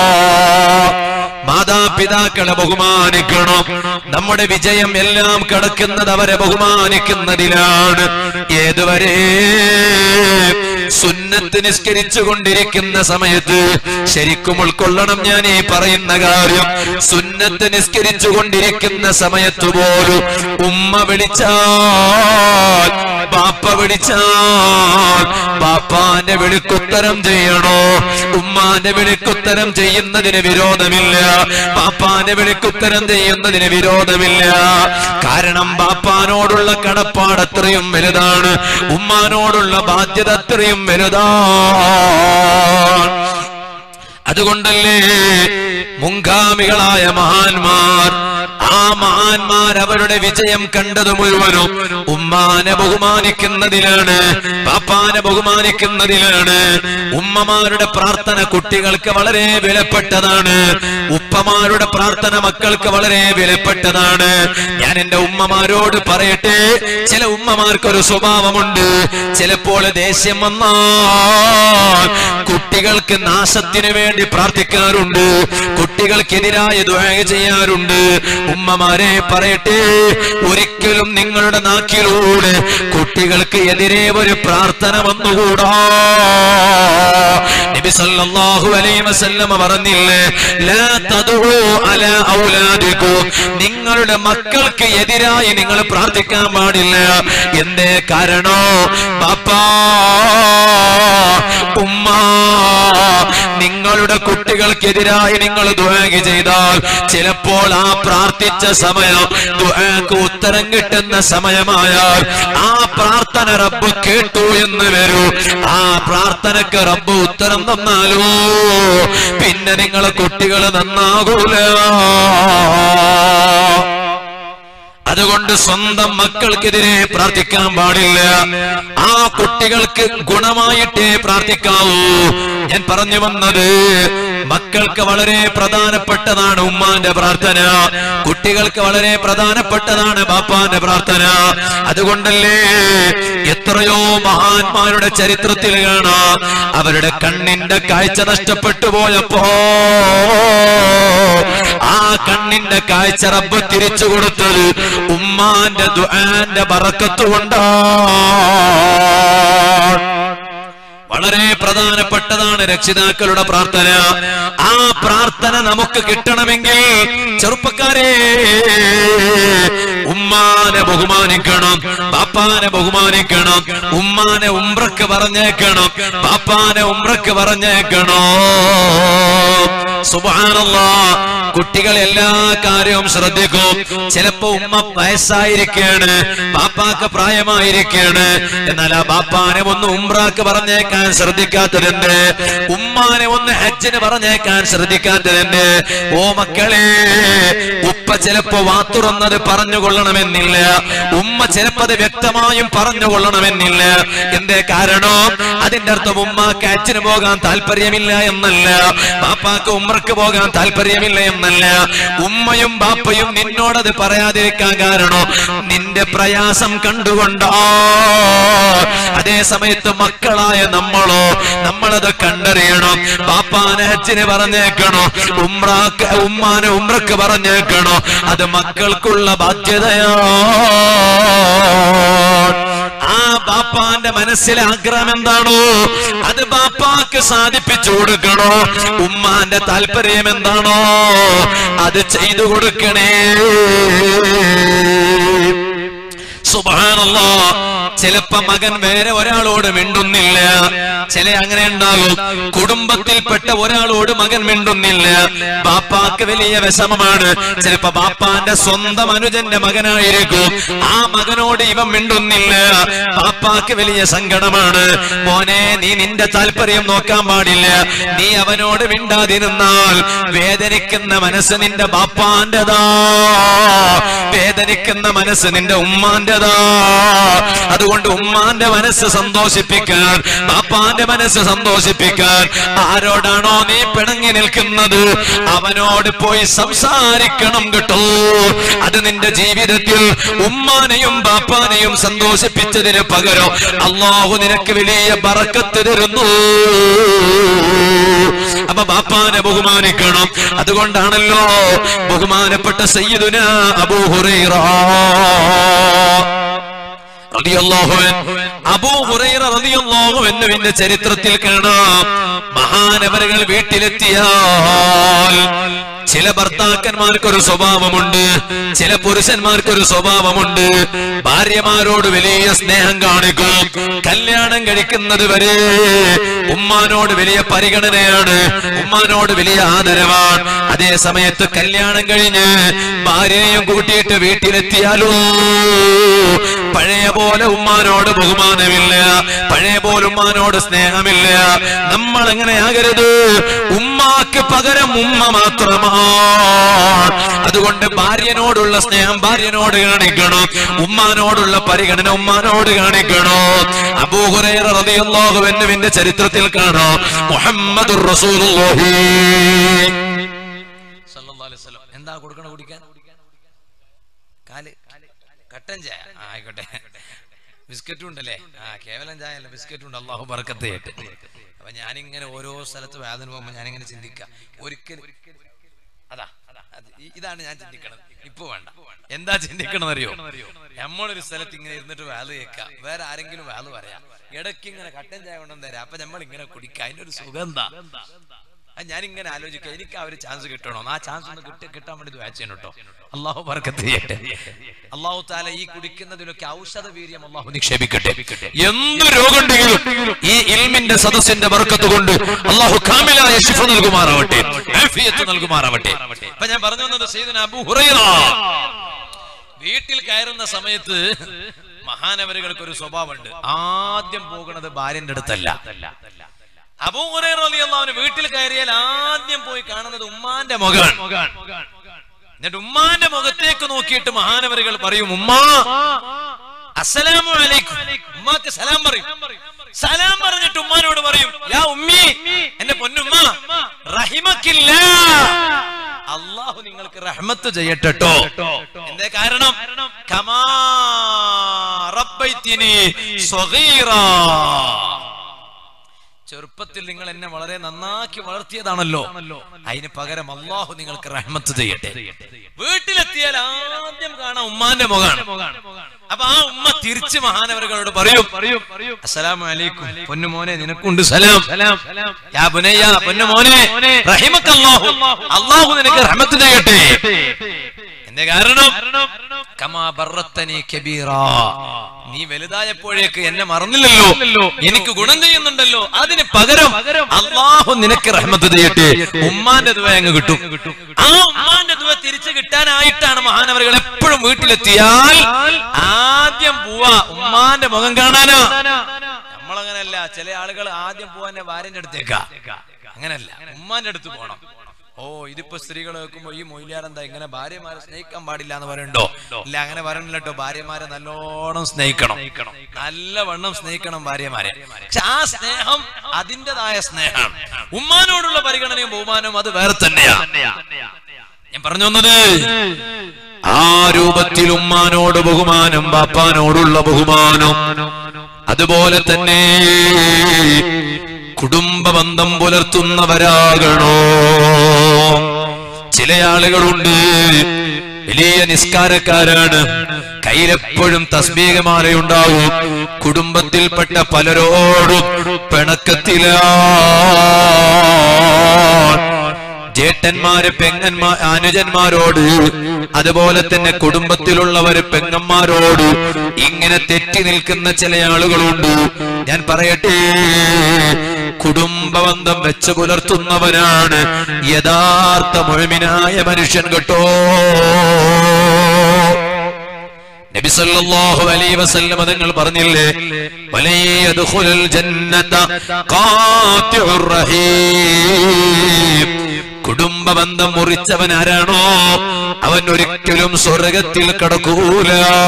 മാതാപിതാക്കളെ ബഹുമാനിക്കണം. നമ്മുടെ വിജയം എല്ലാം കിടക്കുന്നത് അവരെ ബഹുമാനിക്കുന്നതിലാണ്. ഏതുവരെ? സുന്ന സുന്നത്ത് നിസ്കരിച്ചു കൊണ്ടിരിക്കുന്ന സമയത്ത് ശരിക്കും ഉൾക്കൊള്ളണം ഞാൻ ഈ പറയുന്ന കാര്യം. സുന്നത്ത് നിസ്കരിച്ചു കൊണ്ടിരിക്കുന്ന സമയത്ത് പോലും ഉമ്മ വിളിച്ചാൽ ബാപ്പ വിളിച്ചാൽ ബാപ്പാന്റെ വിളിക്കുത്തരം ചെയ്യണോ? ഉമ്മാന്റെ വിളിക്കുത്തരം ചെയ്യുന്നതിന് വിരോധമില്ല, ബാപ്പാന്റെ വിളിക്കുത്തരം ചെയ്യുന്നതിന് വിരോധമില്ല. കാരണം ബാപ്പാനോടുള്ള കടപ്പാട് അത്രയും വലുതാണ്, ഉമ്മാനോടുള്ള ബാധ്യത അത്രയും വലുതാണ്. അതുകൊണ്ടല്ലേ മുൻഗാമികളായ മഹാന്മാർ, ആ മഹാന്മാർ അവരുടെ വിജയം കണ്ടത് മുഴുവനും ഉമ്മാനെ ബഹുമാനിക്കുന്നതിലാണ്, പാപ്പാനെ ബഹുമാനിക്കുന്നതിലാണ്. ഉമ്മമാരുടെ പ്രാർത്ഥന കുട്ടികൾക്ക് വളരെ വിലപ്പെട്ടതാണ്, ഉപ്പമാരുടെ പ്രാർത്ഥന മക്കൾക്ക് വളരെ വിലപ്പെട്ടതാണ്. ഞാൻ എന്റെ ഉമ്മമാരോട് പറയട്ടെ, ചില ഉമ്മമാർക്കൊരു സ്വഭാവമുണ്ട്, ചിലപ്പോൾ ദേഷ്യം വന്നാൽ കുട്ടികൾക്ക് നാശത്തിന് വേണ്ടി പ്രാർത്ഥിക്കാറുണ്ട്, കുട്ടികൾക്കെതിരായ ദുആ ചെയ്യാറുണ്ട്. ഉമ്മമാരെ പറയട്ടെ, ഒരിക്കലും നിങ്ങളുടെ നാക്കിലൂടെ കുട്ടികൾക്ക് എതിരെ ഒരു പ്രാർത്ഥന വന്നുകൂടാ. നബി സല്ലല്ലാഹു അലൈഹി വസല്ലം പറഞ്ഞില്ലേ, ലാ തദ്ഉ അലാ ഔലാദികും, നിങ്ങളുടെ മക്കൾക്ക് എതിരായി നിങ്ങൾ പ്രാർത്ഥിക്കാൻ പാടില്ല. എന്തേ കാരണോ? ബാപ്പാ ഉമ്മ നിങ്ങളുടെ കുട്ടികൾക്കെതിരായി നിങ്ങൾ ദുആ ചെയ്താൽ ചിലപ്പോൾ ആ പ്രാർത്ഥിച്ച സമയം ദുആക്ക് ഉത്തരം കിട്ടുന്ന സമയമായാൽ ആ പ്രാർത്ഥന റബ്ബ് കേട്ടു എന്ന് വരൂ. ആ പ്രാർത്ഥനക്ക് റബ്ബ് ഉത്തരം തന്നാലോ പിന്നെ നിങ്ങളെ കുട്ടികൾ നന്നാകൂല. അതുകൊണ്ട് സ്വന്തം മക്കൾക്കെതിരെ പ്രാർത്ഥിക്കാൻ പാടില്ല, ആ കുട്ടികൾക്ക് ഗുണമായിട്ടേ പ്രാർത്ഥിക്കാവൂ. ഞാൻ പറഞ്ഞു വന്നത്, മക്കൾക്ക് വളരെ പ്രധാനപ്പെട്ടതാണ് ഉമ്മാന്റെ പ്രാർത്ഥന, കുട്ടികൾക്ക് വളരെ പ്രധാനപ്പെട്ടതാണ് ബാപ്പാന്റെ പ്രാർത്ഥന. അതുകൊണ്ടല്ലേ എത്രയോ മഹാന്മാരുടെ ചരിത്രത്തിൽ കാണാം, അവരുടെ കണ്ണിന്റെ കാഴ്ച നഷ്ടപ്പെട്ടു പോയപ്പോ ആ കണ്ണിന്റെ കാഴ്ച റബ്ബ് തിരിച്ചു കൊടുത്തത് ഉമ്മാന്റെ ദുആന്റെ ബറക്കത്ത് കൊണ്ടാണ്. വളരെ പ്രധാനപ്പെട്ടതാണ് രക്ഷിതാക്കളുടെ പ്രാർത്ഥന. ആ പ്രാർത്ഥന നമുക്ക് കിട്ടണമെങ്കിൽ ചെറുപ്പക്കാരെ ഉമ്മാനെ ബഹുമാനിക്കണം, ബാപ്പാനെ ബഹുമാനിക്കണം, ഉമ്മാനെ ഉംറക്ക് പറഞ്ഞേക്കണം, ബാപ്പാനെ ഉംറക്ക് പറഞ്ഞേക്കണോ. സുബ്ഹാനല്ലാഹ്, കുട്ടികൾ എല്ലാ കാര്യവും ശ്രദ്ധിക്കും. ചിലപ്പോ ഉമ്മ വയസ്സായിരിക്കാണ്, ബാപ്പാക്ക് പ്രായമായിരിക്കാണ്, എന്നാൽ ആ ബാപ്പാനെ ഒന്ന് ഉംറക്ക് പറഞ്ഞേക്കാൻ ശ്രദ്ധിക്കാത്തതുണ്ട്, ഉമ്മാനെ ഒന്ന് ഹജ്ജിന് പറഞ്ഞേക്കാൻ ശ്രദ്ധിക്കാത്തതുണ്ട്. ഓ മക്കളെ, ഉപ്പ ചിലപ്പോ വാത്തുറന്നത് പറഞ്ഞുകൊള്ളണമെന്നില്ല, ഉമ്മ ചിലപ്പോ അത് വ്യക്തമായും പറഞ്ഞുകൊള്ളണമെന്നില്ല. എന്തേ കാരണം? അതിന്റെ അർത്ഥം ഉമ്മാക്ക് ഹജ്ജിന് പോകാൻ താല്പര്യമില്ല എന്നല്ല, ബാപ്പാക്ക് ഉംറക്ക് പോകാൻ താല്പര്യമില്ല എന്നല്ല. ഉമ്മയും ബാപ്പയും നിന്നോടത് പറയാതിരിക്കാൻ കാരണം നിന്റെ പ്രയാസം കണ്ടുകൊണ്ടോ. അതേ സമയത്ത് മക്കളായ നമ്മളോ, നമ്മളത് കണ്ടറിയണം. ബാപ്പാനെ ഹജ്ജിന് പറഞ്ഞേക്കണോ, ഉംറക്ക് ഉമ്മാനെ ഉംറക്ക് പറഞ്ഞേക്കണോ, അത് മക്കൾക്കുള്ള ബാധ്യതയാണ്. ആ ബാപ്പാന്റെ മനസ്സിലെ ആഗ്രഹം എന്താണോ അത് ബാപ്പാക്ക് സാധിപ്പിച്ചു കൊടുക്കണോ. ഉമ്മാന്റെ താല്പര്യം എന്താണോ അത് ചെയ്തു കൊടുക്കണേ. സുബ്ഹാനല്ലാഹ്, ചിലപ്പോ മകൻ വേറെ ഒരാളോട് മിണ്ടുന്നില്ല, ചില അങ്ങനെ ഉണ്ടാകും. കുടുംബത്തിൽപ്പെട്ട ഒരാളോട് മകൻ മിണ്ടുന്നില്ല, ബാപ്പാക്ക് വലിയ വിഷമമാണ്. ചിലപ്പോ ബാപ്പാന്റെ സ്വന്തം അനുജന്റെ മകനായിരിക്കും, ആ മകനോട് ഇവൻ മിണ്ടുന്നില്ല, ബാപ്പാക്ക് വലിയ സങ്കടമാണ്. മോനെ, നീ നിന്റെ താല്പര്യം നോക്കാൻ പാടില്ല, നീ അവനോട് മിണ്ടാതിരുന്നാൽ വേദനിക്കുന്ന മനസ്സ് നിന്റെ ബാപ്പാന്റെതാ, വേദനിക്കുന്ന മനസ്സ് നിന്റെ ഉമ്മാന്റെതാ. അതുകൊണ്ട് ഉമ്മാന്റെ മനസ്സ് സന്തോഷിപ്പിക്കാൻ, ബാപ്പാന്റെ മനസ്സ് സന്തോഷിപ്പിക്കാൻ ആരോടാണോ നീ പിണങ്ങി നിൽക്കുന്നത് അവനോട് പോയി സംസാരിക്കണം കേട്ടോ. അത് നിന്റെ ജീവിതത്തിൽ ഉമ്മാനെയും ബാപ്പാനെയും സന്തോഷിപ്പിച്ചതിന് പകരം അല്ലാഹു നിനക്ക് വലിയ ബറക്കത്ത് തരുന്നു. അപ്പൊ ബാപ്പാനെ ബഹുമാനിക്കണം. അതുകൊണ്ടാണല്ലോ ബഹുമാനപ്പെട്ട സയ്യിദുനാ അബൂ ഹുറൈറ റളിയല്ലാഹു അൻഹു അബൂ ഹുറൈറ റളിയല്ലാഹു അൻഹുവിന്റെ ചരിത്രത്തിൽ കാണാം, മഹാനവറുകൾ വീട്ടിലെത്തിയാൽ ചില ഭർത്താക്കന്മാർക്കൊരു സ്വഭാവമുണ്ട്, ചില പുരുഷന്മാർക്കൊരു സ്വഭാവമുണ്ട്. ഭാര്യമാരോട് വലിയ സ്നേഹം കാണിക്കും, കല്യാണം കഴിക്കുന്നത് വരെ ഉമ്മാനോട് വലിയ പരിഗണനയാണ്, ഉമ്മാനോട് വലിയ ആദരവാണ്. അതേ സമയത്ത് കല്യാണം കഴിഞ്ഞ് ഭാര്യയെയും കൂട്ടിയിട്ട് വീട്ടിലെത്തിയാലോ പഴയ പോലെ ഉമ്മാനോട് ബഹുമാനമില്ല, പഴയ പോലെ ഉമ്മാനോട് സ്നേഹമില്ല. നമ്മൾ എങ്ങനെ ആകരുത്, ഉമ്മാക്ക് പകരം ഉമ്മ മാത്രമാണ്. അതുകൊണ്ട് ഭാര്യനോടുള്ള സ്നേഹം ഭാര്യനോട് കാണിക്കണം, ഉമ്മാനോടുള്ള പരിഗണന ഉമ്മാനോട് കാണിക്കണം. അബൂ ഹുറൈറ റളിയല്ലാഹു അൻഹുവിന്റെ ചരിത്രത്തിൽ കാണാം, മുഹമ്മദുർ റസൂലുള്ളാഹി സല്ലല്ലാഹു അലൈഹി വസല്ലം എന്താ കൊടുക്കണ കുടിക്കാൻ? കാല് കട്ടൻ ചായ ആയിക്കോട്ടെ, ബിസ്ക്കറ്റും ഉണ്ടല്ലേ? ആ കേവലം ചായ അല്ല, ബിസ്ക്കറ്റും ഉണ്ട്. അള്ളാഹു ബർക്കത്ത് ചെയ്യട്ടെ. അപ്പൊ ഞാനിങ്ങനെ ഓരോ സ്ഥലത്ത് വേദന പോകുമ്പോ ഞാനിങ്ങനെ ചിന്തിക്കാം, ഒരിക്കലും അതാ ഇതാണ് ഞാൻ ചിന്തിക്കണത്. ഇപ്പൊ വേണ്ട, എന്താ ചിന്തിക്കണം അറിയോ? നമ്മളൊരു സ്ഥലത്ത് ഇങ്ങനെ ഇരുന്നിട്ട് വേല കേൾക്കാം, വേറെ ആരെങ്കിലും വേല പറയാം, ഇടയ്ക്ക് ഇങ്ങനെ കട്ടൻ ചായ കൊണ്ടുവന്ന് തരാം, അപ്പൊ നമ്മൾ ഇങ്ങനെ കുടിക്കാം. അതിന്റെ ഒരു സുഖം എന്താ? ഞാനിങ്ങനെ ആലോചിക്കാം, എനിക്ക് ആ ഒരു ചാൻസ് കിട്ടണോ? ആ ചാൻസ് ഒന്ന് കിട്ടി കിട്ടാൻ വേണ്ടി വാച്ച് ചെയ്യണം കേട്ടോ. അള്ളാഹു ബർക്കത്ത് ചെയ്യട്ടെ. അള്ളാഹു താല ഈ കുടിക്കുന്നതിലൊക്കെ ഔഷധ വീര്യം അള്ളാഹു നിക്ഷേപിക്കട്ടെ. എന്ത് രോഗമുണ്ടെങ്കിലും ഈ ഇൽമിന്റെ സദസ്സിന്റെ ബർക്കത്ത് കൊണ്ട് അള്ളാഹു കാമിലായ ശിഫ നൽകുമാറാവട്ടെ, ആഫിയത്ത് നൽകുമാറാവട്ടെ. അപ്പൊ ഞാൻ പറഞ്ഞു വന്നത്, സയ്യിദുനാ അബൂ ഹുറൈറ വീട്ടിൽ കയറുന്ന സമയത്ത് മഹാനവരുകൾക്ക് ഒരു സ്വഭാവമുണ്ട്, ആദ്യം പോകുന്നത് ഭാര്യന്റെ അടുത്തല്ല. അബൂ ഹുറൈറ റളിയല്ലാഹു അൻഹു വീട്ടിൽ കയറിയാൽ ആദ്യം പോയി കാണുന്നത് ഉമ്മാന്റെ മുഖമാണ്. എന്നിട്ട് ഉമ്മാന്റെ മുഖത്തേക്ക് നോക്കിയിട്ട് മഹാനവരുകൾ പറയും, ഉമ്മാ അസ്സലാമു അലൈക്കും. ഉമ്മാക്ക് സലാം പറയും. സലാം പറഞ്ഞിട്ട് ഉമ്മാനോട് പറയും, യാ ഉമ്മി, എന്റെ പൊന്നുമ്മ, റഹിമക്കില്ലാ, അല്ലാഹു നിങ്ങൾക്ക് റഹ്മത്ത് ചെയ്യട്ടെട്ടോ. എന്തേ കാരണം? കമാ റബ്ബൈതിനി സ്വഗീറാ, ചെറുപ്പത്തിൽ നിങ്ങൾ എന്നെ വളരെ നന്നാക്കി വളർത്തിയതാണല്ലോ, അതിന് പകരം അള്ളാഹു നിങ്ങൾക്ക് റഹ്മത്ത് ചെയ്യട്ടെ. വീട്ടിലെത്തിയാൽ ആദ്യം കാണാം ഉമ്മാന്റെ മുഖാണ്. അപ്പൊ ആ ഉമ്മ തിരിച്ച് മഹാനവരുകളോട് പറയും, അസ്സലാമു അലൈക്കും, പൊന്നുമോനെ നിനക്കുണ്ട് സലാം, യാ ബുനയ്യ, പൊന്നുമോനെ, റഹിമക്കല്ലാഹു, അള്ളാഹു നിനക്ക് റഹ്മത്ത് ചെയ്യട്ടെ. എന്തേ കാരണം? കമാ ബറത്തനി കബീറാ, നീ വലുതായപ്പോഴേക്ക് എന്നെ മറന്നില്ലല്ലോ, എനിക്ക് ഗുണം ചെയ്യുന്നുണ്ടല്ലോ, അതിന് പകരം അള്ളാഹു നിനക്ക് റഹ്മത്ത് ചെയ്യട്ടെ. ഉമ്മാന്റെ ദുആ അങ്ങ് കിട്ടും. ആ ഉമ്മാന്റെ ദുആ തിരിച്ചു കിട്ടാനായിട്ടാണ് മഹാനവരുകൾ എപ്പോഴും വീട്ടിലെത്തിയാൽ ആദ്യം പോവാ ഉമ്മാന്റെ മുഖം കാണാനാ. നമ്മളങ്ങനല്ല, ചില ആളുകൾ ആദ്യം പോവാൻ ഭാര്യന്റെ അടുത്തേക്കാ. അങ്ങനല്ല, ഉമ്മാന്റെ അടുത്ത് പോണം. ഓ, ഇതിപ്പോ സ്ത്രീകൾ വെക്കുമ്പോ ഈ മൊയ്ലിയാരെന്താ ഇങ്ങനെ ഭാര്യമാരെ സ്നേഹിക്കാൻ പാടില്ല എന്ന് പറയണ്ടോ? ഇല്ല, അങ്ങനെ പറയണില്ല കേട്ടോ. ഭാര്യമാരെ നല്ലോണം സ്നേഹിക്കണം, നല്ലവണ്ണം സ്നേഹിക്കണം ഭാര്യമാരെ. പക്ഷെ ആ സ്നേഹം അതിൻ്റെതായ സ്നേഹമാണ്. ഉമ്മാനോടുള്ള പരിഗണനയും ബഹുമാനവും അത് വേറെ തന്നെയാണ്. ഞാൻ പറഞ്ഞു വന്നത്, ആ രൂപത്തിൽ ഉമ്മാനോട് ബഹുമാനം, ബാപ്പാനോടുള്ള ബഹുമാനം, അതുപോലെ തന്നെ കുടുംബ ബന്ധം പുലർത്തുന്നവരാകണോ. ചില ആളുകളുണ്ട്, വലിയ നിസ്കാരക്കാരാണ്, കയ്യിലെപ്പോഴും തസ്ബീഹമാലയുണ്ടാവും, കുടുംബത്തിൽപ്പെട്ട പലരോടും പിണക്കത്തിലാണ്. ജേട്ടന്മാര് പെങ്ങന്മാർ അനുജന്മാരോട്, അതുപോലെ തന്നെ കുടുംബത്തിലുള്ളവര് പെങ്ങന്മാരോട് ഇങ്ങനെ തെറ്റി നിൽക്കുന്ന ചില ആളുകളുണ്ട്. ഞാൻ പറയട്ടെ, കുടുംബബന്ധം വെച്ച് പുലർത്തുന്നവനാണ് യഥാർത്ഥ മുഅ്മിനായ മനുഷ്യൻ കേട്ടോ. നബി സല്ലല്ലാഹു അലൈഹി വസല്ലം തങ്ങൾ പറഞ്ഞില്ലേ, വലയദ്ഖുലുൽ ജന്നത ഖാതിഉർ റഹീം, കുടുംബ ബന്ധം മുറിച്ചവൻ ആരാണോ അവൻ ഒരിക്കലും സ്വർഗത്തിൽ കടക്കൂല.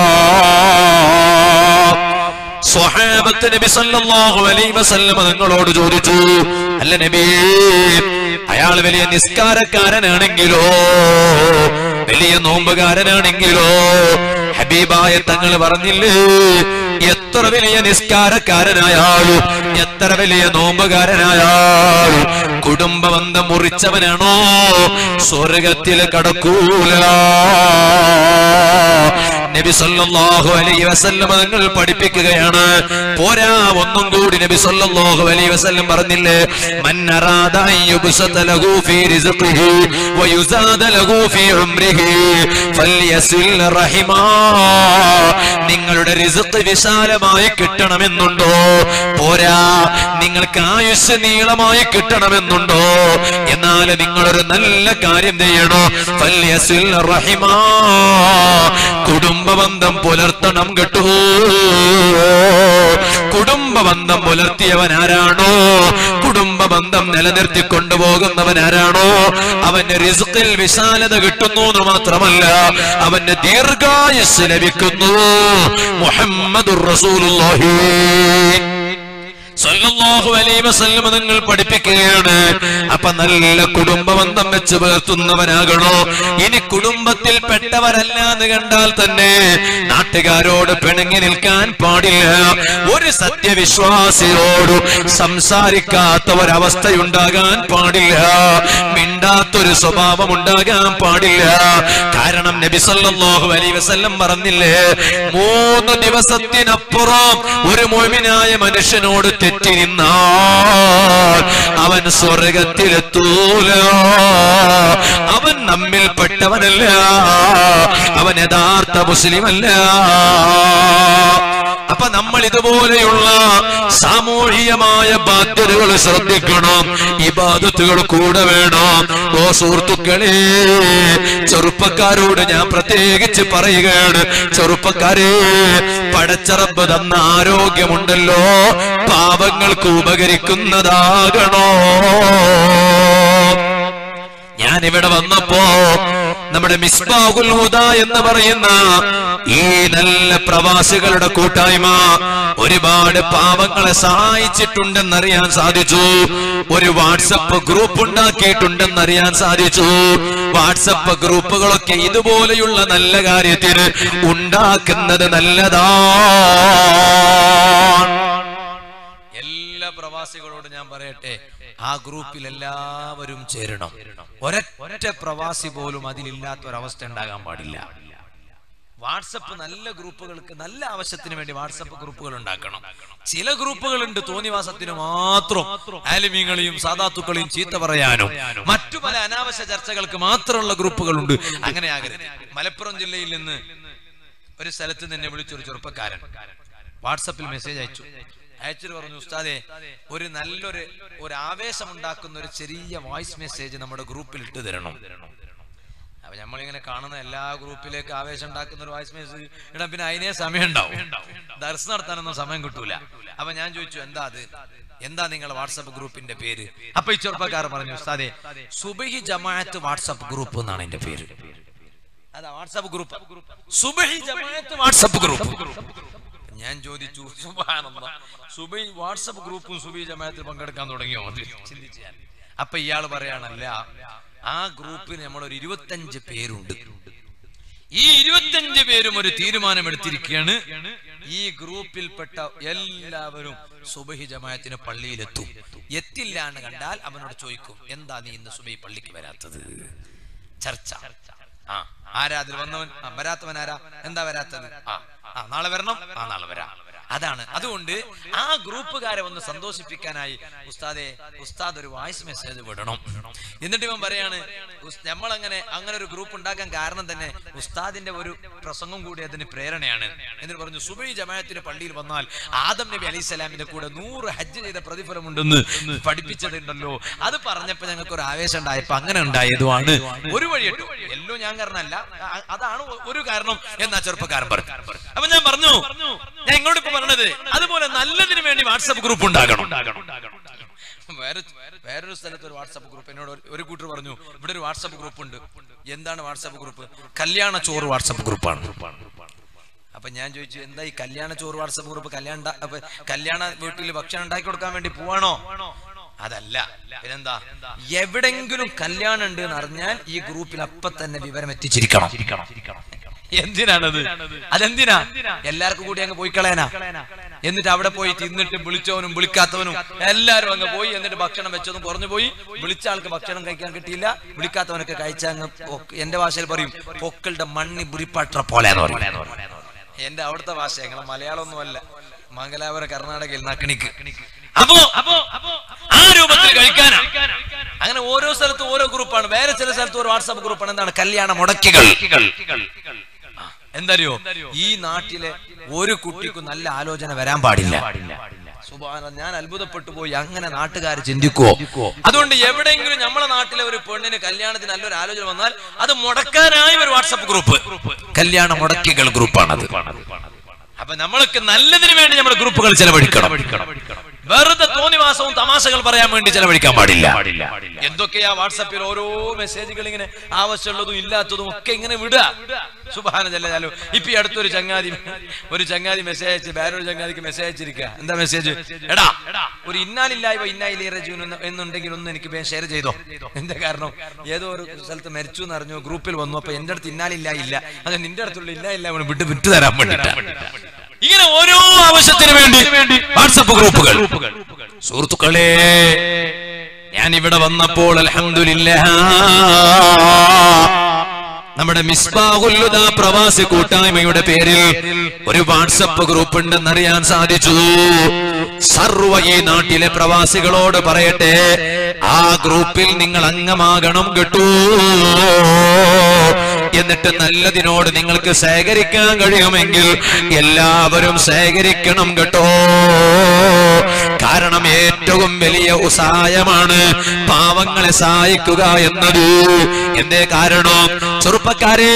സ്വഹാബത്ത് നബി സല്ലല്ലാഹു അലൈഹി വസല്ലം തങ്ങളോട് ചോദിച്ചു, അല്ല നബിയേ, അയാൾ വലിയ നിസ്കാരക്കാരനാണെങ്കിലോ, വലിയ നോമ്പുകാരനാണെങ്കിലോ, ഹബീബായ തങ്ങൾ പറഞ്ഞില്ലേ, എത്ര വലിയ നിസ്കാരക്കാരനായാലും എത്ര വലിയ നോമ്പുകാരനായാലും കുടുംബബന്ധം മുറിച്ചവനാണോ സ്വർഗത്തിൽ കടക്കൂല. നബി സല്ലല്ലാഹു അലൈഹി വസല്ലം തങ്ങൾ പഠിപ്പിക്കുകയാണ്. പോരാ, ഒന്നും കൂടി നബി സല്ലല്ലാഹു അലൈഹി വസല്ലം പറഞ്ഞില്ലേ, മൻ അറാദ അൻ യുബ്സത ലഹു ഫീ റിസ്ഖിഹി വയുസാദ ലഹു ഫീ ഉംരിഹി ഫൽയസിൽ റഹിമാ. നിങ്ങളുടെ റിസ്ഖ് വിശാലമായി കിട്ടണമെന്നുണ്ടോ? പോരാ, നിങ്ങൾക്ക് ആയുസ് നീളമായി കിട്ടണമെന്നുണ്ടോ? എന്നാൽ നിങ്ങളൊരു നല്ല കാര്യം ചെയ്യണോ? ഫൽയസിൽ റഹിമാ, കുടുംബ ബന്ധം പുലർത്തണം കേട്ടോ. കുടുംബ ബന്ധം പുലർത്തിയവൻ ആരാണോ, കുടുംബ ബന്ധം നിലനിർത്തി കൊണ്ടുപോകുന്നവൻ ആരാണോ, അവന്റെ റിസ്ഖിൽ വിശാലത കിട്ടുന്നു എന്ന് മാത്രമല്ല, അവന്റെ ദീർഘായുസ് ലഭിക്കുന്നു. മുഹമ്മദുർ റസൂലുള്ളാഹി സല്ലല്ലാഹു അലൈഹി വസല്ലം നിങ്ങൾ പഠിപ്പിക്കുകയാണ്. അപ്പൊ നല്ല കുടുംബ ബന്ധം വെച്ച് പുലർത്തുന്നവനാകണോ? ഇനി കുടുംബത്തിൽ പെട്ടവരല്ല എന്ന് കണ്ടാൽ തന്നെ നാട്ടുകാരോട് പിണങ്ങി നിൽക്കാൻ പാടില്ല. ഒരു സത്യവിശ്വാസിയോട് സംസാരിക്കാത്ത ഒരവസ്ഥയുണ്ടാകാൻ പാടില്ല. മിണ്ടാത്തൊരു സ്വഭാവം ഉണ്ടാകാൻ പാടില്ല. കാരണം നബി സല്ലല്ലാഹു അലൈഹി വസല്ലം പറഞ്ഞില്ലേ, മൂന്ന് ദിവസത്തിനപ്പുറം ഒരു മുഅ്മിനായ മനുഷ്യനോട് തെറ്റിരുന്നാൽ അവൻ സ്വർഗത്തിലെത്തൂല. അവൻ നമ്മിൽപ്പെട്ടവനല്ല, അവൻ യഥാർത്ഥ മുസ്ലിമല്ല. അപ്പൊ നമ്മൾ ഇതുപോലെയുള്ള സാമൂഹികമായ ബാധ്യതകൾ ശ്രദ്ധിക്കണം. ഇബാദത്തുകൾ കൂടെ വേണം. ഓ സുഹൃത്തുക്കളെ, ചെറുപ്പക്കാരോട് ഞാൻ പ്രത്യേകിച്ച് പറയുകയാണ്. ചെറുപ്പക്കാരെ, പടച്ച റബ്ബ് തന്ന ആരോഗ്യമുണ്ടല്ലോ, പാപങ്ങൾക്ക് ഉപകരിക്കുന്നതാകണോ? ഞാൻ ഇവിടെ വന്നപ്പോ നമ്മുടെ മിസ്ബാഹുൽ ഹുദ എന്ന് പറയുന്ന ഈ നല്ല പ്രവാസികളുടെ കൂട്ടായ്മ ഒരുപാട് പാവങ്ങളെ സഹായിച്ചിട്ടുണ്ടെന്നറിയാൻ സാധിച്ചു. ഒരു വാട്സപ്പ് ഗ്രൂപ്പ് ഉണ്ടാക്കിയിട്ടുണ്ടെന്നറിയാൻ സാധിച്ചു. വാട്സപ്പ് ഗ്രൂപ്പുകളൊക്കെ ഇതുപോലെയുള്ള നല്ല കാര്യത്തിന് ഉണ്ടാക്കുന്നത് നല്ലതാണ്. എല്ലാ പ്രവാസികളോട് ഞാൻ പറയട്ടെ, ആ ഗ്രൂപ്പിൽ എല്ലാവരും ചേരണം. ഒരൊറ്റ പ്രവാസി പോലും അതിലില്ലാത്ത ഒരവസ്ഥ ഉണ്ടാകാൻ പാടില്ല. വാട്സപ്പ് നല്ല ഗ്രൂപ്പുകൾക്ക് നല്ല ആവശ്യത്തിന് വേണ്ടി വാട്സപ്പ് ഗ്രൂപ്പുകൾ ഉണ്ടാക്കണം. ചില ഗ്രൂപ്പുകളുണ്ട് തോന്നിവാസത്തിന് മാത്രം, ആലിമീങ്ങളെയും സാദാത്തുക്കളെയും ചീത്ത പറയാനും മറ്റു പല അനാവശ്യ ചർച്ചകൾക്ക് മാത്രമുള്ള ഗ്രൂപ്പുകളുണ്ട്. അങ്ങനെ ആകരുത്. മലപ്പുറം ജില്ലയിൽ നിന്ന് ഒരു സ്ഥലത്ത് നിന്നെ വിളിച്ചൊരു ചെറുപ്പക്കാരൻ വാട്സപ്പിൽ മെസ്സേജ് അയച്ചു. അയച്ചിട്ട് പറഞ്ഞു, ഉസ്താദേ, ഒരു നല്ലൊരു ഒരു ആവേശം ഉണ്ടാക്കുന്ന ഒരു ചെറിയ വോയിസ് മെസ്സേജ് നമ്മുടെ ഗ്രൂപ്പിൽ ഇട്ട് തരണം. അപ്പൊ നമ്മളിങ്ങനെ കാണുന്ന എല്ലാ ഗ്രൂപ്പിലേക്ക് ആവേശം ഉണ്ടാക്കുന്ന ഒരു വോയിസ് മെസ്സേജ് ഇടാൻ പിന്നെ അതിനേ സമയം ഉണ്ടാവും. ദർശനം നടത്താനൊന്നും സമയം കിട്ടൂല. അപ്പൊ ഞാൻ ചോദിച്ചു, എന്താ അത്, എന്താ നിങ്ങളുടെ വാട്സപ്പ് ഗ്രൂപ്പിന്റെ പേര്? അപ്പൊ ഈ ചെറുപ്പക്കാരൻ പറഞ്ഞു, ഉസ്താദേ, സുബഹി ജമാഅത്ത് വാട്സപ്പ് ഗ്രൂപ്പ് എന്നാണ് എന്റെ പേര്. അതാ വാട്സപ്പ് ഗ്രൂപ്പ്, സുബഹി ജമാഅത്ത് വാട്സപ്പ് ഗ്രൂപ്പ്. ഞാൻ ചോദിച്ചു, സുബ്ഹാനല്ലാഹ്, സുബഹി വാട്സപ്പ് ഗ്രൂപ്പും സുബഹി ജമാഅത്തിൽ പങ്കെടുക്കാൻ തുടങ്ങിയോ? ചിന്തിച്ചു ഞാൻ. അപ്പൊ ഇയാൾ പറയാണല്ല, ആ ഗ്രൂപ്പിൽ നമ്മളൊരു ഇരുപത്തഞ്ച് പേരുണ്ട്. ഈ ഇരുപത്തഞ്ച് പേരും ഒരു തീരുമാനമെടുത്തിരിക്കുകയാണ്, ഈ ഗ്രൂപ്പിൽപ്പെട്ട എല്ലാവരും സുബഹി ജമാഅത്തിന് പള്ളിയിലെത്തും. എത്തില്ല എന്ന് കണ്ടാൽ അവനോട് ചോദിക്കും, എന്താ നീ ഇന്ന് സുബഹി പള്ളിക്ക് വരാത്തത്? ചർച്ച. ആ ആരാ അതിൽ വന്നവൻ? വരാത്തവൻ ആരാ? എന്താ വരാത്തത്? ആ ആ നാളെ വരണം. ആ നാളെ വരാം. അതാണ്. അതുകൊണ്ട് ആ ഗ്രൂപ്പുകാരെ ഒന്ന് സന്തോഷിപ്പിക്കാനായി ഉസ്താദെ, ഉസ്താദ് ഒരു വോയിസ് മെസ്സേജ് വിടണം. എന്നിട്ട് ഇവൻ പറയാണ്, നമ്മളങ്ങനെ അങ്ങനെ ഒരു ഗ്രൂപ്പ് ഉണ്ടാക്കാൻ കാരണം തന്നെ ഉസ്താദിന്റെ ഒരു പ്രസംഗം കൂടി അതിന് പ്രേരണയാണ്. എന്നിട്ട് പറഞ്ഞു, സുബഹി ജമാഅത്തിന് പള്ളിയിൽ വന്നാൽ ആദം നബി അലൈഹി സ്വലാമിന്റെ കൂടെ നൂറ് ഹജ്ജ് ചെയ്ത പ്രതിഫലമുണ്ടെന്ന് പഠിപ്പിച്ചതുണ്ടല്ലോ. അത് പറഞ്ഞപ്പോ ഞങ്ങൾക്ക് ഒരു ആവേശം ഉണ്ടായപ്പോ അങ്ങനെ ഉണ്ടായതുമാണ്. ഒരു വഴി കേട്ടു, എല്ലോ ഞാൻ കാരണമല്ല, അതാണ് ഒരു കാരണം എന്നാ ചെറുപ്പക്കാരൻ പറഞ്ഞു. അപ്പൊ ഞാൻ പറഞ്ഞു, ഞാൻ ഇങ്ങോട്ട് ഇപ്പൊ പറഞ്ഞത് അതുപോലെ നല്ലതിന് വേണ്ടി വാട്സപ്പ് ഗ്രൂപ്പ് ഉണ്ടാകണം. വേറെ വേറൊരു സ്ഥലത്ത് ഒരു വാട്സപ്പ് ഗ്രൂപ്പ് എന്നോട് ഒരു കൂട്ടർ പറഞ്ഞു, ഇവിടെ ഒരു വാട്സപ്പ് ഗ്രൂപ്പ് ഉണ്ട്. എന്താണ് വാട്സപ്പ് ഗ്രൂപ്പ്? കല്യാണ ചോറ് വാട്സപ്പ് ഗ്രൂപ്പാണ്. അപ്പൊ ഞാൻ ചോദിച്ചു, എന്താ ഈ കല്യാണ ചോറ് വാട്സപ്പ് ഗ്രൂപ്പ്? കല്യാണ കല്യാണ വീട്ടിൽ ഭക്ഷണം ഉണ്ടാക്കി കൊടുക്കാൻ വേണ്ടി പോവാണോ? അതല്ല. പിന്നെന്താ? എവിടെങ്കിലും കല്യാണം ഉണ്ട് എന്ന് അറിഞ്ഞാൽ ഈ ഗ്രൂപ്പിൽ അപ്പൊ തന്നെ വിവരം എത്തിച്ചിരിക്കണം. എന്തിനാണത്? അതെന്തിനാ? എല്ലാവർക്കും കൂടി അങ്ങ് പോയി കളയാനാ? എന്നിട്ട് അവിടെ പോയി തിന്നിട്ട് വിളിച്ചവനും വിളിക്കാത്തവനും എല്ലാവരും അങ്ങ് പോയി. എന്നിട്ട് ഭക്ഷണം വെച്ചതും കുറഞ്ഞു പോയി. വിളിച്ച ആൾക്ക് ഭക്ഷണം കഴിക്കാൻ കിട്ടിയില്ല, വിളിക്കാത്തവനൊക്കെ കഴിച്ച അങ്ങ് എന്റെ ഭാഷയിൽ പറയും പൊക്കളുടെ മണ്ണി ബുരിപ്പാട്ട പോലെ. എന്റെ അവിടുത്തെ ഭാഷ, ഞങ്ങളെ മലയാളമൊന്നുമല്ല, മംഗലാപുരം കർണാടകയിൽ നക്കിണിക്ക്. അപ്പോ ആ രൂപത്തിൽ കഴിക്കാനാ. അങ്ങനെ ഓരോ സ്ഥലത്തും ഓരോ ഗ്രൂപ്പാണ്. വേറെ ചില സ്ഥലത്ത് ഒരു വാട്സാപ്പ് ഗ്രൂപ്പാണ്. എന്താണ്? കല്യാണ മുടക്കികൾ. എന്തറിയോ, ഈ നാട്ടിലെ ഒരു കുട്ടിക്കും നല്ല ആലോചന വരാൻ പാടില്ല. സുബ്ഹാനല്ലാഹ്, ഞാൻ അത്ഭുതപ്പെട്ടു പോയി. അങ്ങനെ നാട്ടുകാർ ചിന്തിക്കുവോ? അതുകൊണ്ട് എവിടെയെങ്കിലും നമ്മളെ നാട്ടിലെ ഒരു പെണ്ണിന് കല്യാണത്തിന് നല്ലൊരു ആലോചന വന്നാൽ അത് മുടക്കാനായി ഒരു വാട്സാപ്പ് ഗ്രൂപ്പ്, കല്യാണ മുടക്കികൾ ഗ്രൂപ്പാണത്. അപ്പൊ നമ്മൾക്ക് നല്ലതിന് വേണ്ടി നമ്മുടെ ഗ്രൂപ്പുകൾ ചെലവഴിക്കണം. വെറുതെ തോന്നിവാസവും തമാശകൾ പറയാൻ വേണ്ടി ചെലവഴിക്കാൻ പാടില്ല. എന്തൊക്കെയാ വാട്സാപ്പിൽ ഓരോ മെസ്സേജുകൾ ഇങ്ങനെ ആവശ്യമുള്ളതും ഇല്ലാത്തതും ഒക്കെ ഇങ്ങനെ വിടുക. സുബ്ഹാനല്ലാഹ്. ഇപ്പൊ ഈ അടുത്തൊരു ചങ്ങാതി ഒരു ചങ്ങാതി മെസ്സേജ് അയച്ച് വേറൊരു ചങ്ങാതിക്ക് മെസ്സേജ് അയച്ചിരിക്കുക. എന്താ മെസ്സേജ്? എടാ, ഒരു ഇന്നാലില്ലായ്മ ഇന്നായില്ലേ റജൂൻ എന്നുണ്ടെങ്കിൽ ഒന്ന് എനിക്ക് ഷെയർ ചെയ്തോ. എന്താ കാരണം? ഏതോ ഒരു സ്ഥലത്ത് മരിച്ചു എന്ന് അറിഞ്ഞു, ഗ്രൂപ്പിൽ വന്നു. അപ്പൊ എന്റെ അടുത്ത് ഇന്നാലില്ല ഇല്ല, അത് നിന്റെ അടുത്തുള്ള ഇല്ല ഇല്ല വിട്ട് വിട്ടു തരാൻ വേണ്ടിട്ടാ. ഇങ്ങനെ ഓരോ ആവശ്യത്തിന് വേണ്ടി വാട്സപ്പ് ഗ്രൂപ്പുകൾ. സുഹൃത്തുക്കളെ, ഞാൻ ഇവിടെ വന്നപ്പോൾ അൽഹംദുലില്ലാഹ് നമ്മുടെ മിസ്ബാഹുൽ ഹുദ പ്രവാസി കൂട്ടായ്മയുടെ പേരിൽ ഒരു വാട്സപ്പ് ഗ്രൂപ്പ് ഉണ്ടെന്നറിയാൻ സാധിച്ചു. സർവ്വ ഈ നാട്ടിലെ പ്രവാസികളോട് പറയട്ടെ, ആ ഗ്രൂപ്പിൽ നിങ്ങൾ അംഗമാകണം കേട്ടോ. എന്നിട്ട് നല്ലതിനോട് നിങ്ങൾക്ക് ശേഖരിക്കാൻ കഴിയുമെങ്കിൽ എല്ലാവരും ശേഖരിക്കണം കേട്ടോ. കാരണം ഏറ്റവും വലിയ ഉസായമാണ് പാവങ്ങളെ സഹായിക്കുക എന്നത്. എന്തേ കാരണം? ചെറുപ്പക്കാരെ,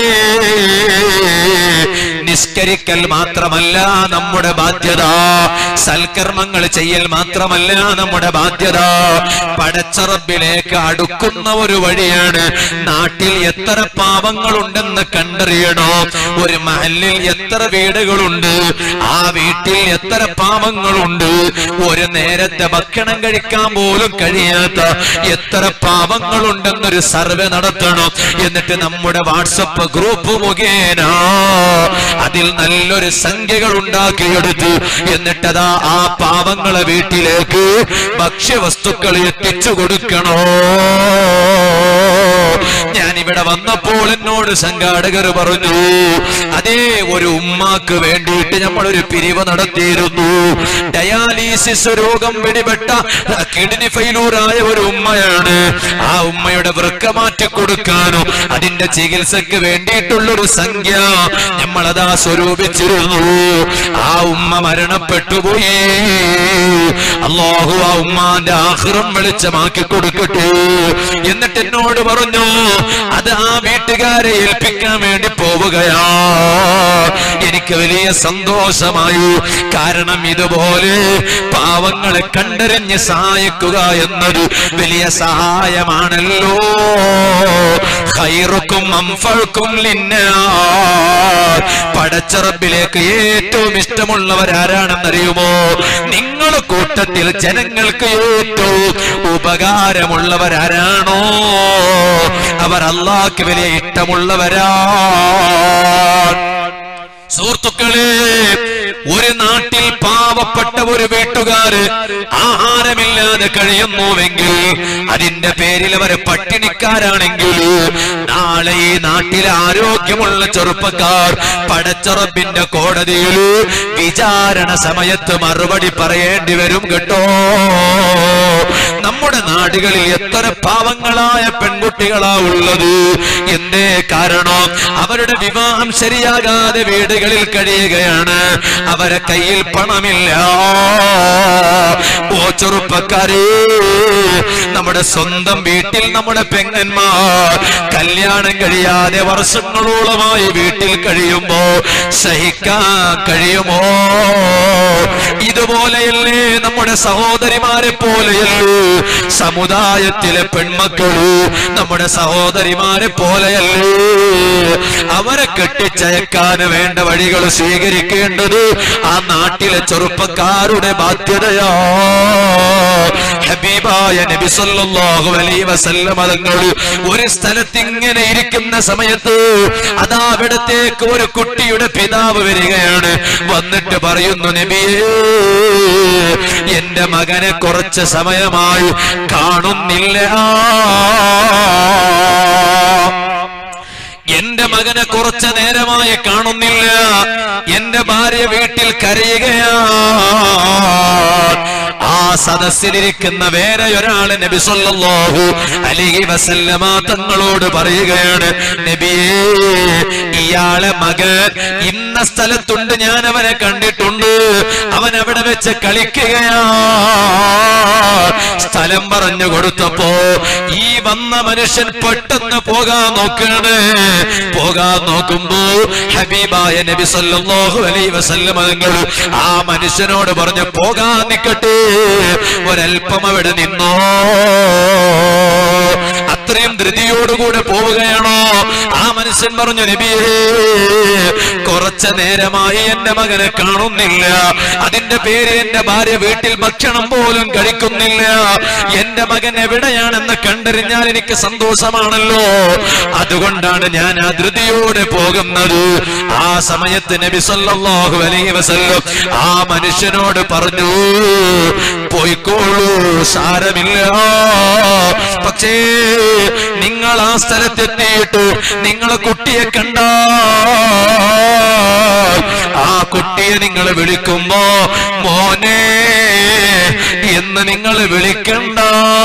നിസ്കരിക്കൽ മാത്രമല്ല നമ്മുടെ ബാധ്യത, സൽക്കർമ്മങ്ങൾ ചെയ്യൽ മാത്രമല്ല നമ്മുടെ ബാധ്യത, പടച്ച റബ്ബിലേക്ക് അടുക്കുന്ന ഒരു വഴിയാണ്. നാട്ടിൽ എത്ര പാവങ്ങളുണ്ടെന്ന് കണ്ടറിയണോ. ഒരു മഹല്ലിൽ എത്ര വീടുകളുണ്ട്, ആ വീട്ടിൽ എത്ര പാവങ്ങളുണ്ട്, ഒരു നേരത്തെ ഭക്ഷണം കഴിക്കാൻ പോലും കഴിയാത്ത എത്ര പാവങ്ങളുണ്ടെന്നൊരു സർവേ നടത്തണം. എന്നിട്ട് നമ്മുടെ വാട്സപ്പ് ഗ്രൂപ്പ് മുഖേന അതിൽ നല്ലൊരു സംഖ്യകൾ ഉണ്ടാക്കിയെടുത്ത് എന്നിട്ടതാ ആ പാവങ്ങളെ വീട്ടിലേക്ക് ഭക്ഷ്യവസ്തുക്കൾ എത്തിച്ചു കൊടുക്കണോ. ഞാനിവിടെ വന്നപ്പോൾ എന്നോട് സംഘാടകർ പറഞ്ഞു, അതേ ഒരു ഉമ്മാക്ക് വേണ്ടിയിട്ട് നമ്മളൊരു പിരിവ് നടത്തിയിരുന്നു. ഡയാലിസിസ് രോഗം പിടിപെട്ട കിഡ്നി ഫെയിലൂറായ ഒരു ഉമ്മയാണ്. ആ ഉമ്മയുടെ വൃക്ക മാറ്റി കൊടുക്കാനും അതിന്റെ ചികിത്സക്ക് വേണ്ടിയിട്ടുള്ളൊരു സംഖ്യ നമ്മളതാ സ്വരൂപിച്ചിരുന്നു. ആ ഉമ്മ മരണപ്പെട്ടുപോയി. അല്ലാഹു ആ ഉമ്മാന്റെ ആഖിറം വെളിച്ചമാക്കി കൊടുക്കട്ടെ. എന്നിട്ട് എന്നോട് പറഞ്ഞു, അത് ആ വീട്ടുകാരെ ഏൽപ്പിക്കാൻ വേണ്ടി പോവുകയാ. എനിക്ക് വലിയ സന്തോഷമായി. കാരണം ഇതുപോലെ പാവങ്ങളെ കണ്ടറിഞ്ഞ് സഹായിക്കുക എന്നത് വലിയ സഹായമാണല്ലോ. ഖൈറുക്കും അൻഫഉക്കും ലിന്നാസ്. പടച്ച റബ്ബിലേക്ക് ഏറ്റവും ഇഷ്ടമുള്ളവരാരാണെന്നറിയുമോ? നിങ്ങൾ കൂട്ടത്തിൽ ജനങ്ങൾക്ക് ഏറ്റവും ഉപകാരമുള്ളവരാരാണോ അവർ അല്ലാഹുവിന് വലിയ ഇഷ്ടമുള്ളവരാ. സുഹൃത്തുക്കളെ, ഒരു നാട്ടിൽ പാവപ്പെട്ട ഒരു വീട്ടുകാര് ആഹാരമില്ലാതെ കഴിയുന്നുവെങ്കിൽ അതിന്റെ പേരിൽ അവർ പട്ടിണിക്കാരാണെങ്കിൽ നാളെ ഈ നാട്ടിലെ ആരോഗ്യമുള്ള ചെറുപ്പക്കാർ പടച്ച റബ്ബിന്റെ കോടതിയിൽ വിചാരണ സമയത്ത് മറുപടി പറയേണ്ടി വരും കേട്ടോ. നമ്മുടെ നാടുകളിൽ എത്ര പാവങ്ങളായ പെൺകുട്ടികളാ ഉള്ളത്. എന്തേ കാരണം? അവരുടെ വിവാഹം ശരിയാകാതെ വീടുകളിൽ കഴിയുകയാണ്. അവരെ കയ്യിൽ പണമില്ല. ഓ ചെറുപ്പക്കാരെ, നമ്മുടെ സ്വന്തം വീട്ടിൽ നമ്മുടെ പെങ്ങന്മാർ കല്യാണം കഴിയാതെ വർഷങ്ങളോളമായി വീട്ടിൽ കഴിയുമ്പോ സഹിക്കാൻ കഴിയുമോ? ഇതുപോലെയല്ലേ നമ്മുടെ സഹോദരിമാരെ പോലെയല്ലേ സമുദായത്തിലെ പെൺമക്കള് നമ്മുടെ സഹോദരിമാരെ പോലെയല്ലേ? അവരെ കെട്ടിച്ചയക്കാൻ വേണ്ട വഴികൾ സ്വീകരിക്കേണ്ടത് ആ നാട്ടിലെ ചെറുപ്പക്കാരുടെ ബാധ്യതയാ. ഹബീബായ നബി സല്ലല്ലാഹു അലൈഹി വസല്ലം തങ്ങൾ ഒരു സ്ഥലത്ത് ഇങ്ങനെ ഇരിക്കുന്ന സമയത്ത് അതാ അവിടത്തേക്ക് ഒരു കുട്ടിയുടെ പിതാവ് വരികയാണ്. വന്നിട്ട് പറയുന്നു, നബിയേ, എന്റെ മകനെ കുറച്ച് സമയമായി കാണുന്നില്ല. എന്റെ മകനെ കുറച്ചു നേരമായി കാണുന്നില്ല. എന്റെ ഭാര്യ വീട്ടിൽ കരയുകയാണ്. ആ സദസ്സിലിരിക്കുന്ന വേറെ ഒരാള് നബി സല്ലല്ലാഹു അലൈഹി വസല്ലമ തങ്ങളോട് പറയുകയാണ്, നബിയേ, ഇയാളെ മകൻ ഇന്ന സ്ഥലത്തുണ്ട്, ഞാൻ അവനെ കണ്ടിട്ടുണ്ട്, അവൻ അവിടെ വെച്ച് കളിക്കുകയാണ്. സ്ഥലം പറഞ്ഞു കൊടുത്തപ്പോ ഈ വന്ന മനുഷ്യൻ പെട്ടെന്ന് പോകാൻ നോക്കുകയാണ്. പോകാൻ നോക്കുമ്പോ ഹബീബായ നബി സല്ലല്ലാഹു അലൈഹി വസല്ലം തങ്ങൾ ആ മനുഷ്യനോട് പറഞ്ഞു, പോകാൻ നിൽക്കട്ടെ, ഒരൽപ്പം അവിടെ നിന്നോ. അത്രയും ധൃതിയോടുകൂടെ പോവുകയാണോ? ആ മനുഷ്യൻ പറഞ്ഞു, നബിയേ, കുറച്ചു നേരമായി എന്റെ മകനെ കാണുന്നില്ല. അതിന്റെ പേര് എന്റെ ഭാര്യ വീട്ടിൽ ഭക്ഷണം പോലും കഴിക്കുന്നില്ല. എന്റെ മകൻ എവിടെയാണെന്ന് കണ്ടറിഞ്ഞാൽ എനിക്ക് സന്തോഷമാണല്ലോ. അതുകൊണ്ടാണ് ഞാൻ ആ ധൃതിയോടെ പോകുന്നത്. ആ സമയത്ത് നബി സല്ലല്ലാഹു അലൈഹി വസല്ലം ആ മനുഷ്യനോട് പറഞ്ഞു, പോയിക്കോളൂ, സാരമില്ല. പക്ഷേ നിങ്ങൾ ആ സ്ഥലത്തെത്തിയിട്ട് നിങ്ങളെ കുട്ടിയെ കണ്ട ആ കുട്ടിയെ നിങ്ങൾ വിളിക്കുമ്പോ മോനെ എന്ന് നിങ്ങൾ വിളിക്കണ്ട.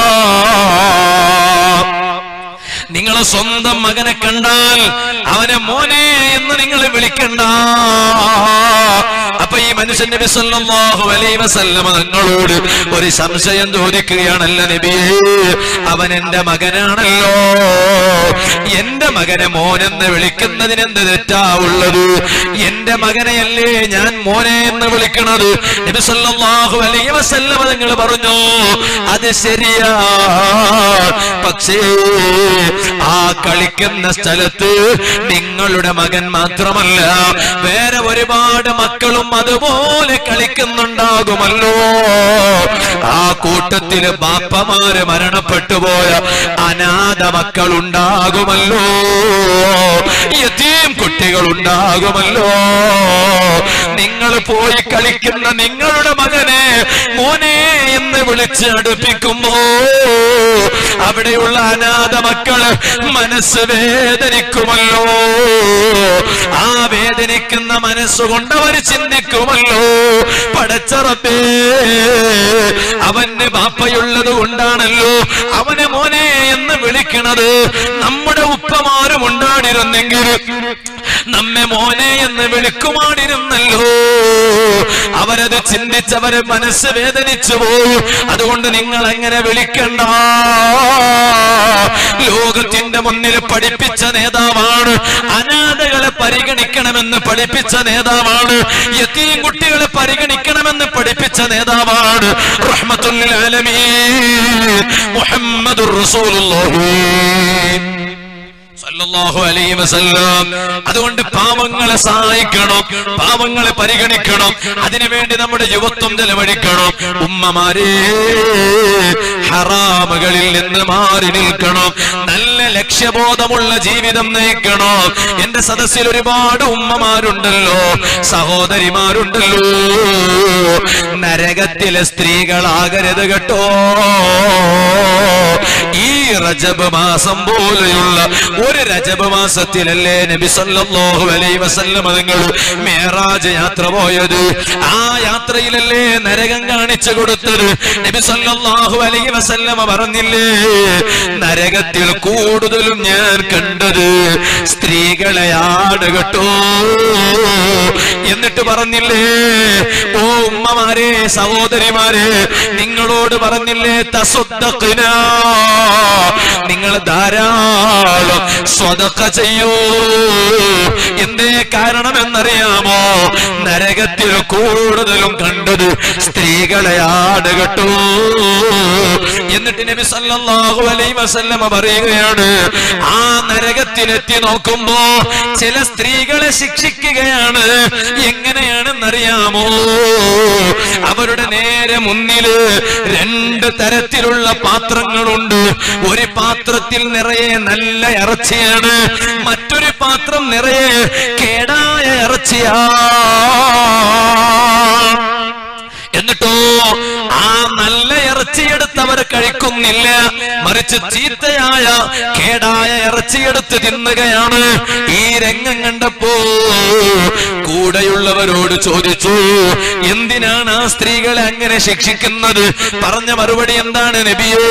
നിങ്ങളെ സ്വന്തം മകനെ കണ്ടാൽ അവനെ മോനെ എന്ന് നിങ്ങൾ വിളിക്കണ്ട. അപ്പൊ ഈ മനുഷ്യൻ നബി സല്ലല്ലാഹു അലൈഹി വസല്ലം തങ്ങളോട് ഒരു സംശയം ചോദിക്കുകയാണല്ല നബിയേ, അവൻ എന്റെ മകനാണല്ലോ, എന്റെ മകനെ മോനെന്ന് വിളിക്കുന്നതിന് എന്ത് തെറ്റാ ഉള്ളത്? എന്റെ മകനെയല്ലേ ഞാൻ മോനെ എന്ന് വിളിക്കണത്? നബി സല്ലല്ലാഹു അലൈഹി വസല്ലം തങ്ങൾ പറഞ്ഞു, അത് ശരിയാ, പക്ഷേ ആ കളിക്കുന്ന സ്ഥലത്ത് നിങ്ങളുടെ മകൻ മാത്രമല്ല വേറെ ഒരുപാട് മക്കളും അതുപോലെ കളിക്കുന്നുണ്ടാകുമല്ലോ. ആ കൂട്ടത്തില് ബാപ്പമാര് മരണപ്പെട്ടു പോയ അനാഥ മക്കൾ ഉണ്ടാകുമല്ലോ, യതീം കുട്ടികൾ ഉണ്ടാകുമല്ലോ. നിങ്ങൾ പോയി കളിക്കുന്ന നിങ്ങളുടെ മകനെ മോനെ എന്ന് വിളിച്ച് അടുപ്പിക്കുമ്പോ അവിടെയുള്ള അനാഥ മക്കള് മനസ്സ് വേദനിക്കുമല്ലോ. ആ വേദനിക്കുന്ന മനസ്സുകൊണ്ട് അവർ ചിന്തിക്കുമല്ലോ, പടച്ച റബ്ബേ, അവന് ബാപ്പയുള്ളത് കൊണ്ടാണല്ലോ അവനെ മോനെ എന്ന് വിളിക്കണത്. നമ്മുടെ ഉപ്പമാരും ഉണ്ടാടിരുന്നെങ്കിൽ നമ്മെ മോനെ എന്ന് വിളിക്കുമാടിരുന്നല്ലോ. അവരത് ചിന്തിച്ചവരെ മനസ്സ് വേദനിച്ചു പോയി. അതുകൊണ്ട് നിങ്ങൾ അങ്ങനെ വിളിക്കണ്ട. ലോകത്തിന്റെ മുന്നിൽ പഠിപ്പിച്ച നേതാവാണ്, അനാഥകളെ പരിഗണിക്കണമെന്ന് പഠിപ്പിച്ച നേതാവാണ്, യതീം കുട്ടികളെ പരിഗണിക്കണമെന്ന് പഠിപ്പിച്ച നേതാവാണ് റഹ്മത്തുൽ ലിൽ ആലമീൻ മുഹമ്മദുർ റസൂലുള്ളാഹി സല്ലല്ലാഹു അലൈഹി വസല്ലം. അതുകൊണ്ട് പാവങ്ങളെ സഹായിക്കണം, പാവങ്ങളെ പരിഗണിക്കണം, അതിനുവേണ്ടി നമ്മുടെ യുവത്വം ചെലവഴിക്കണം. ഉമ്മമാരെ, ഹറാമുകളിൽ നിന്ന് മാറി നിൽക്കണം, നല്ല ലക്ഷ്യബോധമുള്ള ജീവിതം നയിക്കണം. എന്റെ സദസ്സിൽ ഒരുപാട് ഉമ്മമാരുണ്ടല്ലോ, സഹോദരിമാരുണ്ടല്ലോ. നരകത്തിലെ സ്ത്രീകളാകരുത് കേട്ടോ. ഈ റജബ് മാസം പോലെയുള്ള ഒരു രജബ് മാസത്തിലല്ലേ നബി സല്ലല്ലാഹു അലൈഹി വസല്ലം തങ്ങൾ മിഅ്റാജ് യാത്ര പോയത്? ആ യാത്രയിലല്ലേ നരകം കാണിച്ചു കൊടുത്തത്? നബി സല്ലല്ലാഹു അലൈഹി വസല്ലം പറഞ്ഞില്ലേ, നരകത്തിൽ കൂടുതലും ഞാൻ കണ്ടത് സ്ത്രീകളെയാണ് കേട്ടോ. എന്നിട്ട് പറഞ്ഞില്ലേ, ഓ ഉമ്മമാരെ, സഹോദരിമാരെ, നിങ്ങളോട് പറഞ്ഞില്ലേ, തസദ്ദഖ്ന, നിങ്ങൾ ധാരാളം സ്വതക്ക ചെയ്യൂ. എന്തേ കാരണം എന്നറിയാമോ? നരകത്തിൽ കൂടുതലും കണ്ടത് സ്ത്രീകളെയാണ് കേട്ടോ. എന്നിട്ട് നബി സല്ലല്ലാഹു അലൈഹി വസല്ലം പറയുകയാണ്, ആ നരകത്തിലെത്തി നോക്കുമ്പോ ചില സ്ത്രീകളെ ശിക്ഷിക്കുകയാണ്. എങ്ങനെയാണെന്നറിയാമോ? അവരുടെ നേരെ മുന്നില് രണ്ട് തരത്തിലുള്ള പാത്രങ്ങളുണ്ട്. ഒരു പാത്രത്തിൽ നിറയെ നല്ല ഇറച്ചിയാണ്, മറ്റൊരു പാത്രം നിറയെ കേടായ ഇറച്ചിയാ. എന്നിട്ടോ ആ നല്ല ഇറച്ചിയെടുത്തവർ കഴിക്കുന്നില്ല, മറിച്ച് ചീത്തയായ കേടായ ഇറച്ചിയെടുത്ത് തിന്നുകയാണ്. ഈ രംഗം കണ്ടപ്പോ കൂടെയുള്ളവരോട് ചോദിച്ചു, എന്തിനാണ് ആ സ്ത്രീകളെ അങ്ങനെ ശിക്ഷിക്കുന്നത്? പറഞ്ഞ മറുപടി എന്താണ്? നബിയേ,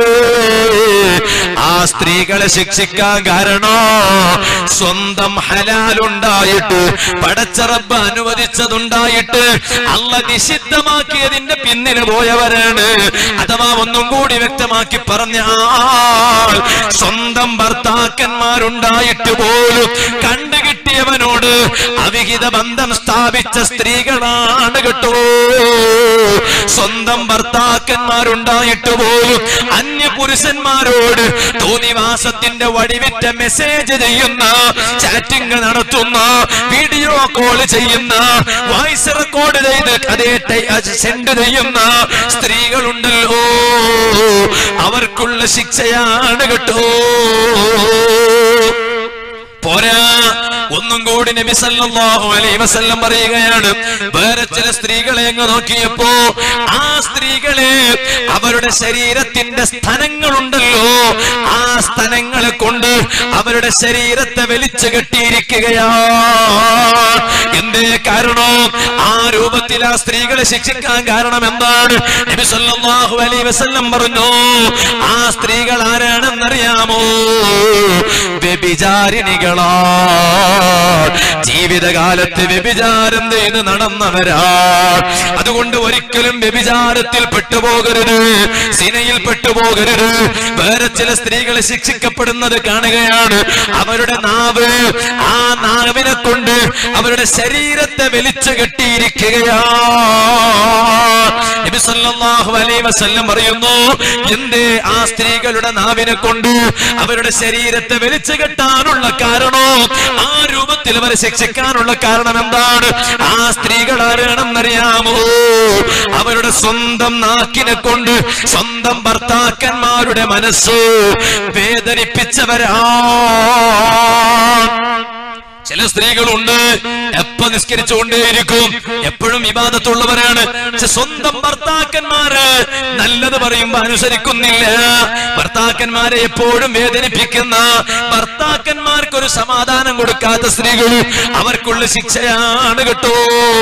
ആ സ്ത്രീകളെ ശിക്ഷിക്കാൻ കാരണം സ്വന്തം ഹലാലുണ്ടായിട്ട്, പടച്ച റബ്ബ് അനുവദിച്ചതുണ്ടായിട്ട് അള്ള നിഷിദ്ധമാക്കിയതിന്റെ പിന്നിന് പോയവരാണ്. അഥവാ ഒന്നും കൂടി വ്യക്തമാക്കി പറഞ്ഞാൽ, സ്വന്തം ഭർത്താക്കന്മാരുണ്ടായിട്ട് പോലും കണ്ടുകിട്ടിയവനോട് അവിഹിത ബന്ധം സ്ഥാപിച്ച സ്ത്രീകളാണ് കേട്ടോ. സ്വന്തം ഭർത്താക്കന്മാരുണ്ടായിട്ട് പോലും അന്യ പുരുഷന്മാരോട് തോന്നിവാസത്തിന്റെ വടിവിറ്റ മെസ്സേജ് ചെയ്യുന്ന, ചാറ്റിംഗ് നടത്തുന്ന, വീഡിയോ കോൾ ചെയ്യുന്ന, വോയിസ് റെക്കോർഡ് ചെയ്ത് അതേ സെൻഡ് ചെയ്യുന്ന സ്ത്രീകളുണ്ടല്ലോ, അവർക്കുള്ള ശിക്ഷയാണ് കേട്ടോ. പോരാ, ഒന്നും കൂടി നബി സല്ലല്ലാഹു അലൈഹി വസല്ലം പറയുകയാണ്, വേറെ ചില സ്ത്രീകളെ അങ്ങ് നോക്കിയപ്പോ ആ സ്ത്രീകളെ അവരുടെ ശരീരത്തിന്റെ സ്ഥലങ്ങളുണ്ടല്ലോ, ആ സ്ഥലങ്ങളെ കൊണ്ട് അവരുടെ ശരീരത്തെ വലിച്ചു കെട്ടിയിരിക്കുകയാ. എന്തേ കാരണം? ആ രൂപത്തിൽ ആ സ്ത്രീകളെ ശിക്ഷിക്കാൻ കാരണം എന്താണ്? നബി സല്ലല്ലാഹു അലൈഹി വസല്ലം പറഞ്ഞു, ആ സ്ത്രീകൾ ആരാണെന്നറിയാമോ? വ്യഭിചാരിണികളാ, ജീവിതകാലത്ത് വ്യഭിചാരം ചെയ്ത് നടന്നവരാ. അതുകൊണ്ട് ഒരിക്കലും വ്യഭിചാരത്തിൽ പെട്ടുപോകരുത്, സിനയിൽ പെട്ടുപോകരുത്. വേറെ ചില സ്ത്രീകൾ ശിക്ഷിക്കപ്പെടുന്നത് കാണുകയാണ്. അവരുടെ നാവ്, ആ നാവിനെ കൊണ്ട് അവരുടെ ശരീരത്തെ വലിച്ചു കെട്ടിയിരിക്കുകയാ. നബി സല്ലല്ലാഹു അലൈഹി വസല്ലം പറയുന്നു, എന്തേ ആ സ്ത്രീകളുടെ നാവിനെ കൊണ്ട് അവരുടെ ശരീരത്തെ വലിച്ചു കെട്ടാനുള്ള കാരണോ, ആ രൂപത്തിൽ അവരെ ശിക്ഷിക്കാനുള്ള കാരണം എന്താണ്? ആ സ്ത്രീകൾ ആരാണെന്നറിയാമോ? അവരുടെ സ്വന്തം നാക്കിനെ കൊണ്ട് സ്വന്തം ഭർത്താക്കന്മാരുടെ മനസ്സ് വേദനിപ്പിച്ചവരാ. ചില സ്ത്രീകളുണ്ട്, എപ്പോ നിസ്കരിച്ചുകൊണ്ടേയിരിക്കും, എപ്പോഴും ഇബാദത്തുള്ളവരാണ്. സ്വന്തം ഭർത്താക്കന്മാര് നല്ലത് പറയുമ്പോ അനുസരിക്കുന്നില്ല, ഭർത്താക്കന്മാരെ എപ്പോഴും വേദനിപ്പിക്കുന്ന, ഭർത്താക്കന്മാർക്കൊരു സമാധാനം കൊടുക്കാത്ത സ്ത്രീകൾ, അവർക്കുള്ള ശിക്ഷയാണ് കേട്ടോ.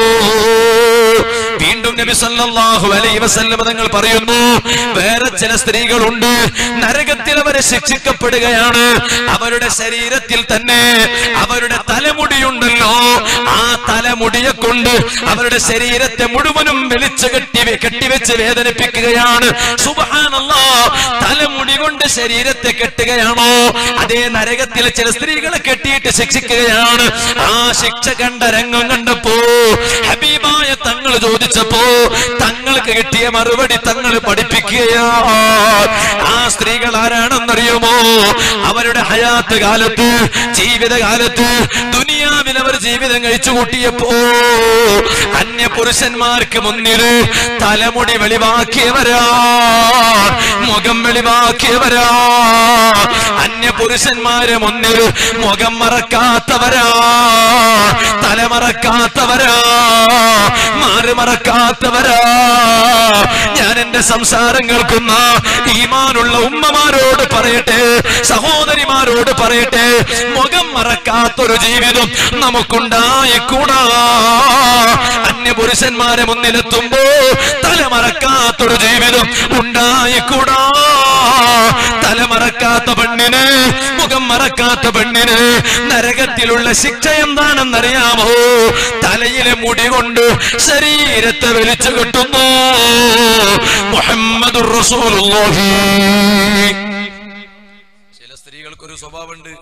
വീണ്ടും നബി സല്ലല്ലാഹു അലൈഹി വസല്ലം തങ്ങൾ പറയുന്നു, വേറെ ചില സ്ത്രീകളുണ്ട്, നരകത്തിൽ അവരെ ശിക്ഷിക്കപ്പെടുകയാണ്. അവരുടെ ശരീരത്തിൽ തന്നെ അവരുടെ തലമുടിയുണ്ടല്ലോ, ആ തലമുടിയെ കൊണ്ട് അവരുടെ ശരീരത്തെ മുഴുവനും വലിച്ചു കെട്ടി കെട്ടിവെച്ച് വേദനിപ്പിക്കുകയാണ്. സുബ്ഹാനല്ലാഹ്, തലമുടി കൊണ്ട് ശരീരത്തെ കെട്ടുകയാണോ? അതേ നരകത്തിൽ ചില സ്ത്രീകളെ കെട്ടിയിട്ട് ശിക്ഷിക്കുകയാണ്. ആ ശിക്ഷ കണ്ട രംഗം കണ്ടപ്പോ ഹബീബായ തങ്ങൾ ചോദിച്ചപ്പോ തങ്ങൾക്ക് കിട്ടിയ മറുപടി തങ്ങൾ പഠിപ്പിക്കുകയാ. ആ സ്ത്രീകൾ ആരാണെന്നറിയുമോ? അവരുടെ ഹയാത്ത് കാലത്ത്, ജീവിതകാലത്ത്, ദുനിയാവിൽ അവർ ജീവിതം കഴിച്ചു കൂട്ടിയപ്പോ അന്യ പുരുഷന്മാർക്ക് മുന്നിൽ തലമുടി വെളിവാക്കിയവരാ, മുഖം വെളിവാക്കിയവരാ. അന്യ പുരുഷന്മാരെ മുന്നിൽ മുഖം മറക്കാത്തവരാ, തലമറക്കാത്തവരാ, മാറി മറക്കാത്തവരാ. ഞാൻ എന്റെ സംസാരം കേൾക്കുന്ന ഈമാനുള്ള ഉമ്മമാരോട് പറയട്ടെ, സഹോദരിമാരോട് പറയട്ടെ, മുഖം മറക്കാത്തൊരു ജീവിതം നമുക്കുണ്ടായിക്കൂടാ. അന്യ പുരുഷന്മാരെ മുന്നിലെത്തുമ്പോ തലമറക്കാത്തൊരു ജീവിതം ഉണ്ടായിക്കൂടാ. തലമറക്കാത്ത പെണ്ണിന്, മുഖം മറക്കാത്ത പെണ്ണിന് നരകത്തിലുള്ള ശിക്ഷ എന്താണെന്നറിയാമോ? തലയിലെ മുടി കൊണ്ട് ശരീരത്തെ വലിച്ചു കെട്ടുന്നു. മുഹമ്മദുർ റസൂലുള്ളാഹി. ചില സ്ത്രീകൾക്കൊരു സ്വഭാവമുണ്ട്,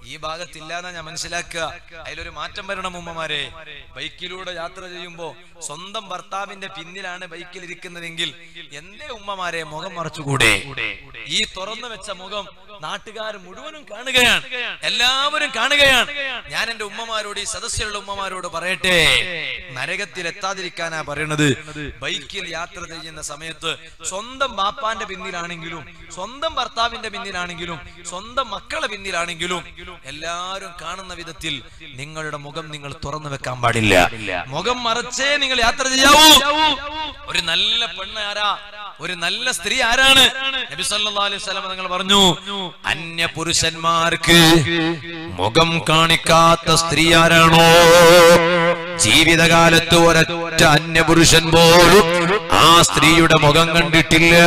ഈ ഭാഗത്തില്ലാന്നാ ഞാൻ മനസ്സിലാക്കുക. അതിലൊരു മാറ്റം വരണം ഉമ്മമാരെ. ബൈക്കിലൂടെ യാത്ര ചെയ്യുമ്പോ സ്വന്തം ഭർത്താവിന്റെ പിന്നിലാണ് ബൈക്കിൽ ഇരിക്കുന്നതെങ്കിൽ എന്തേ ഉമ്മമാരെ മുഖം മറച്ചുകൂടെ? ഈ തുറന്നു വെച്ച മുഖം നാട്ടുകാർ മുഴുവനും കാണുകയാണ്, എല്ലാവരും കാണുകയാണ്. ഞാൻ എന്റെ ഉമ്മമാരോട്, ഈ സദസ്സിലുള്ള ഉമ്മമാരോട് പറയട്ടെ, നരകത്തിൽ എത്താതിരിക്കാനാ പറയണത്. ബൈക്കിൽ യാത്ര ചെയ്യുന്ന സമയത്ത് സ്വന്തം ബാപ്പാന്റെ പിന്നിലാണെങ്കിലും സ്വന്തം ഭർത്താവിന്റെ പിന്നിലാണെങ്കിലും സ്വന്തം മക്കളെ പിന്നിലാണെങ്കിലും എല്ലാവരും കാണുന്ന വിധത്തിൽ നിങ്ങളുടെ മുഖം നിങ്ങൾ തുറന്നു വെക്കാൻ പാടില്ല. മുഖം മറച്ചേ നിങ്ങൾ യാത്ര ചെയ്യാവൂ. ഒരു നല്ല പെണ്ണ് ആരാ? ഒരു നല്ല സ്ത്രീ ആരാണ്? നബി സല്ലല്ലാഹു അലൈഹി വസല്ലം നിങ്ങൾ പറഞ്ഞു, അന്യ പുരുഷന്മാർക്ക് മുഖം കാണിക്കാത്ത സ്ത്രീ ആരാണോ, ജീവിതകാലത്ത് ഒരൊറ്റ അന്യപുരുഷൻ പോലും ആ സ്ത്രീയുടെ മുഖം കണ്ടിട്ടില്ല.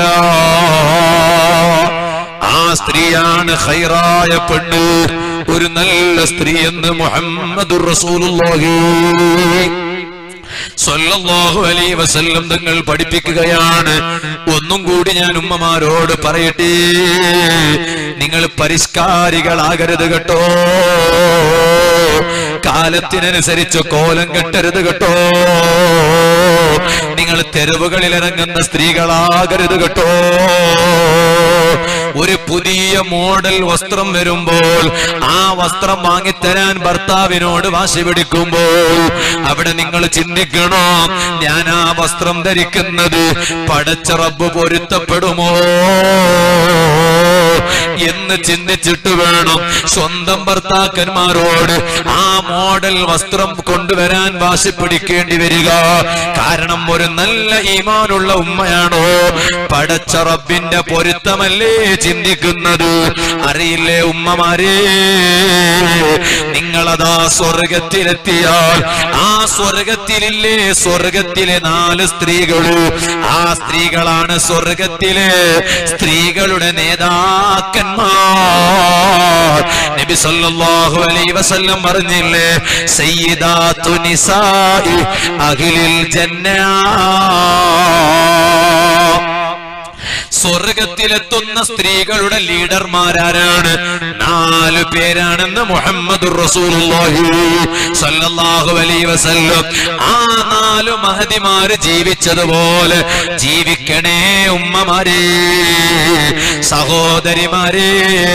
ആ സ്ത്രീയാണ് ഖൈറായ പെണ്ണ്, ഒരു നല്ല സ്ത്രീ എന്ന് മുഹമ്മദുർ റസൂലുള്ളാഹി സ്വല്ലല്ലാഹു അലൈഹി വസല്ലം തങ്ങൾ പഠിപ്പിക്കുകയാണ്. ഒന്നും കൂടി ഞാൻ ഉമ്മമാരോട് പറയട്ടെ, നിങ്ങൾ പരിഷ്കാരികളാകരുത് കേട്ടോ. കാലത്തിനനുസരിച്ച് കോലം കെട്ടരുത് കേട്ടോ. നിങ്ങൾ തെരുവുകളിൽ ഇറങ്ങുന്ന സ്ത്രീകളാകരുത് കേട്ടോ. ഒരു പുതിയ മോഡൽ വസ്ത്രം വരുമ്പോൾ ആ വസ്ത്രം വാങ്ങിത്തരാൻ ഭർത്താവിനോട് വാശി പിടിക്കുമ്പോൾ അവിടെ നിങ്ങൾ ചിന്തിക്കണോ, ഞാൻ ആ വസ്ത്രം ധരിക്കുന്നത് പടച്ച റബ്ബ് പൊരുത്തപ്പെടുമോ എന്ന് ചിന്തിച്ചിട്ട് വേണം സ്വന്തം ഭർത്താക്കന്മാരോട് ആ മോഡൽ വസ്ത്രം കൊണ്ടുവരാൻ വാശി പിടിക്കേണ്ടി വരിക. കാരണം ഒരു നല്ല ഈമാനുള്ള ഉമ്മയാണോ പടച്ച റബ്ബിന്റെ പൊരുത്തമല്ലേ ചിന്തിക്കുന്നത്? അറിയില്ലേ ഉമ്മമാരെ, നിങ്ങളതാ സ്വർഗത്തിലെത്തിയാൽ ആ സ്വർഗത്തിലില്ലേ സ്വർഗത്തിലെ നാല് സ്ത്രീകള്, ആ സ്ത്രീകളാണ് സ്വർഗത്തിലെ സ്ത്രീകളുടെ നേതാക്കന്മാർ. നബി സല്ലല്ലാഹു അലൈഹി വസല്ലം പറഞ്ഞില്ലേ, സയ്യിദാത്തു നിസാഇ അഹ്ലിൽ ജന്ന, സ്വർഗത്തിലെത്തുന്ന സ്ത്രീകളുടെ ലീഡർമാരാരാണ്? നാല് പേരാണെന്ന് മുഹമ്മദുർ റസൂലുള്ളാഹി സ്വല്ലല്ലാഹു അലൈഹി വസല്ലം. ആ നാല് മഹദിമാര് ജീവിച്ചതുപോലെ ജീവിക്കണേ ഉമ്മമാരെ, സഹോദരിമാരെ.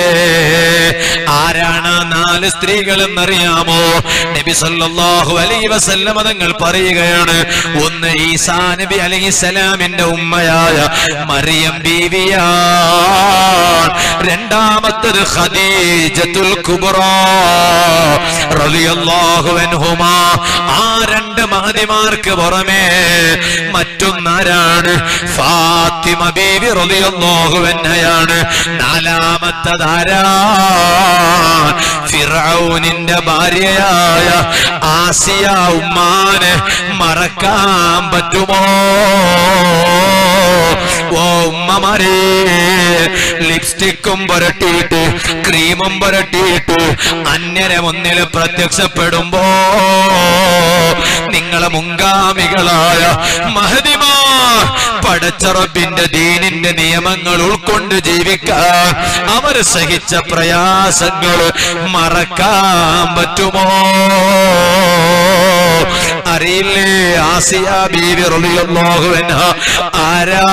ആരാണ് നാല് സ്ത്രീകൾ എന്നറിയാമോ? നബി സല്ലല്ലാഹു അലൈഹി വസല്ലം തങ്ങൾ പറയുകയാണ്, ഒന്ന് ഈസാ നബി അലൈഹിസ്സലാമിന്റെ ഉമ്മയായ മറിയം ബീവിയാ, രണ്ടാമത്തത് ഖദീജത്തുൽ കുബ്ര റളിയല്ലാഹു അൻഹുമാ. ആ രണ്ട് മഹദിമാർക്ക് പുറമേ മറ്റൊന്നാരാണ്? ഫാത്തിമ ബീവി റളിയല്ലാഹു അൻഹയാണ്. നാലാമത്തതാരാ? ഫിർഔനിന്റെ ഭാര്യയായ ആസിയ ഉമ്മാനെ മറക്കാൻ പറ്റുമോ? ഓ ഉമ്മമാരെ, ലിപ്സ്റ്റിക്കും പുരട്ടിയിട്ട് ക്രീമും പുരട്ടിയിട്ട് അന്യരെ മുന്നിൽ പ്രത്യക്ഷപ്പെടുമ്പോ നിങ്ങളെ മുൻഗാമികളായ മഹദിമാർ പടച്ച റബ്ബിന്റെ ദീനിന്റെ നിയമങ്ങൾ ഉൾക്കൊണ്ട് ജീവിക്കാൻ അവർ സഹിച്ച പ്രയാസങ്ങൾ മറക്കാൻ പറ്റുമോ? അറിയില്ലേ ആസിയ ബീവി റളിയല്ലാഹു അൻഹ ആരാ?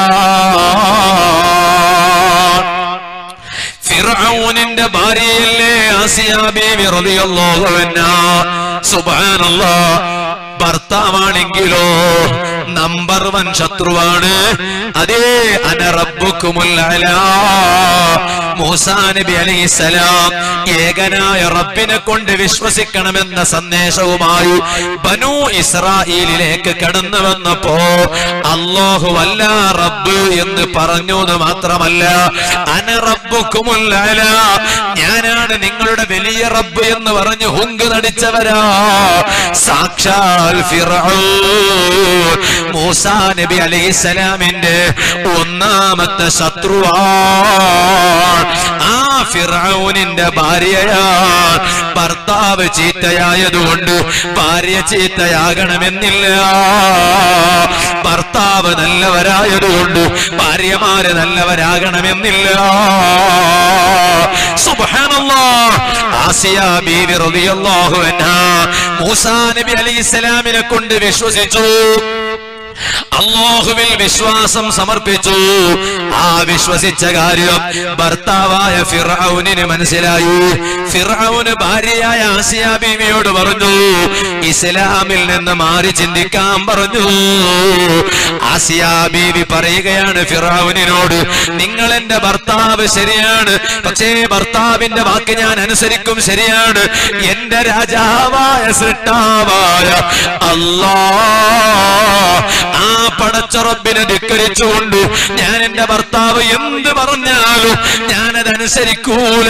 ഫിർഔനിന്റെ ഭാര്യയല്ലേ ആസിയ ബീവി റളിയല്ലാഹു അൻഹ? സുബ്ഹാനല്ലാഹ്. ഭർത്താവാണെങ്കിലോ നമ്പർ വൺ ശത്രുവാണ്. അതേ അന റബ്ബുക്കുമുൽ അലാ. മൂസാ നബി അലൈഹിസ്സലാം ഏകനായ റബ്ബിനെ കൊണ്ട് വിശ്വസിക്കണമെന്ന സന്ദേശവുമായി ബനൂ ഇസ്രായേലിലേക്ക് കടന്നു വന്നപ്പോ അല്ലാഹു അല്ല റബ്ബ് എന്ന് പറഞ്ഞു എന്ന് മാത്രമല്ല, അന റബ്ബുക്കുമുൽ അലാ, ഞാനാണ് നിങ്ങളുടെ വലിയ റബ്ബ് എന്ന് പറഞ്ഞു ഹുങ്ക് നടിച്ചവരാ സാക്ഷാൽ ഫിർഔൻ മൂസാ നബി അലൈഹിസ്സലാമിന്റെ ഒന്നാമത്തെ ശത്രുവാണ്. ആ ഫിർഔനിന്റെ ഭാര്യയാണ്. ഭർത്താവ് ചീത്തയായതുകൊണ്ട് ഭാര്യ ചീത്തയാകണമെന്നില്ല. ഭർത്താവ് നല്ലവരായതുകൊണ്ട് ഭാര്യമാര് നല്ലവരാകണമെന്നില്ല. സുബ്ഹാനല്ലാഹ്. ആസിയ ബീവി റളിയല്ലാഹു അൻഹാ മൂസാ നബി അലൈഹിസ്സലാമിനെ കൊണ്ട് വിശ്വസിച്ചു, അല്ലാഹുവിൽ വിശ്വാസം സമർപ്പിച്ചു. ആ വിശ്വസിച്ച കാര്യം ഭർത്താവായ ഫിർഔനിന് മനസ്സിലായി. ഫിർഔന് ഭാര്യയായ ആസിയ ബീവിയോട് പറഞ്ഞു, ഇസ്ലാമിൽ നിന്ന് മാറി ചിന്തിക്കാൻ പറഞ്ഞു. ആസിയ ബീവി പറയുകയാണ് ഫിർഔനിനോട്, നിങ്ങൾ എന്റെ ഭർത്താവ് ശരിയാണ്, പക്ഷേ ഭർത്താവിന്റെ വാക്ക് ഞാൻ അനുസരിക്കും, ശരിയാണ്. എന്റെ രാജാവായ സൃഷ്ടാവായ അല്ലാഹ്, ആ പടച്ച റബ്ബിനെ ധിക്കരിച്ചുകൊണ്ട് ഞാൻ എന്റെ ഭർത്താവ് എന്ത് പറഞ്ഞാലും ഞാനതനുസരിക്കൂല.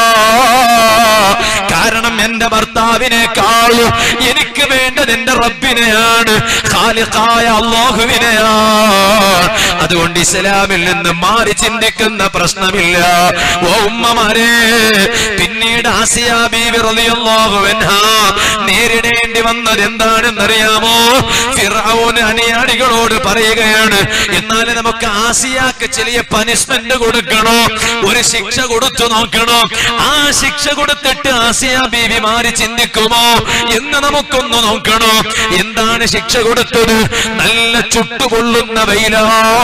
കാരണം എന്റെ ഭർത്താവിനേക്കാളും എനിക്ക് വേണ്ടത് എന്റെ റബ്ബിനെയാണ്, ഖാലിഖായ അല്ലാഹുവിനെയാണ്. അതുകൊണ്ട് ഇസ്ലാമിൽ നിന്ന് മാറി ചിന്തിക്കുന്ന പ്രശ്നമില്ല. ഓ ഉമ്മമാരെ, പിന്നീട് ആസിയ ബീവി റളിയല്ലാഹു അൻഹാ നേരിടേണ്ടി വന്നത് എന്താണെന്നറിയാമോ? ഫിർഔൻ അനുയായികളോട് പറയുകയാണ്, എന്നാൽ നമുക്ക് ആസിയാക്ക് ചെറിയ പനിഷ്മെന്റ് കൊടുക്കണോ, ഒരു ശിക്ഷ കൊടുത്തു നോക്കണോ. ആ ശിക്ഷ കൊടുത്തിട്ട് ആസിയ ബീവി മാറി ചിന്തിക്കുമോ എന്ന് നമുക്കൊന്ന് നോക്കണോ. എന്താണ് ശിക്ഷ കൊടുത്തത്? നല്ല ചുട്ടുകൊള്ളുന്ന വെയിലാ,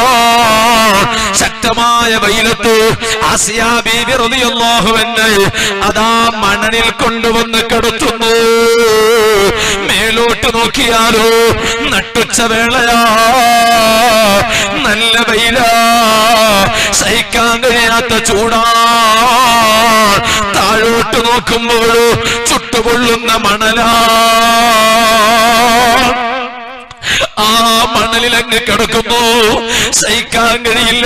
ശക്തമായ വെയിലത്ത് ആസിയ ബീവി റളിയല്ലാഹു അൻഹ അതാ മണലിൽ കൊണ്ടുവന്ന് കിടത്തുന്നു. മേലോട്ട് നോക്കിയാലോ നട്ടുച്ച വേളയാ, നല്ല വെയിലാ, സഹിക്കാൻ കഴിയാത്ത ചൂടാ. താഴോട്ട് നോക്കുമ്പോൾ ചുട്ടുകൊള്ളുന്ന മണലാ. ആ മണലിൽ അങ്ങ് കിടക്കുന്നു, സഹിക്കാൻ കഴിയില്ല.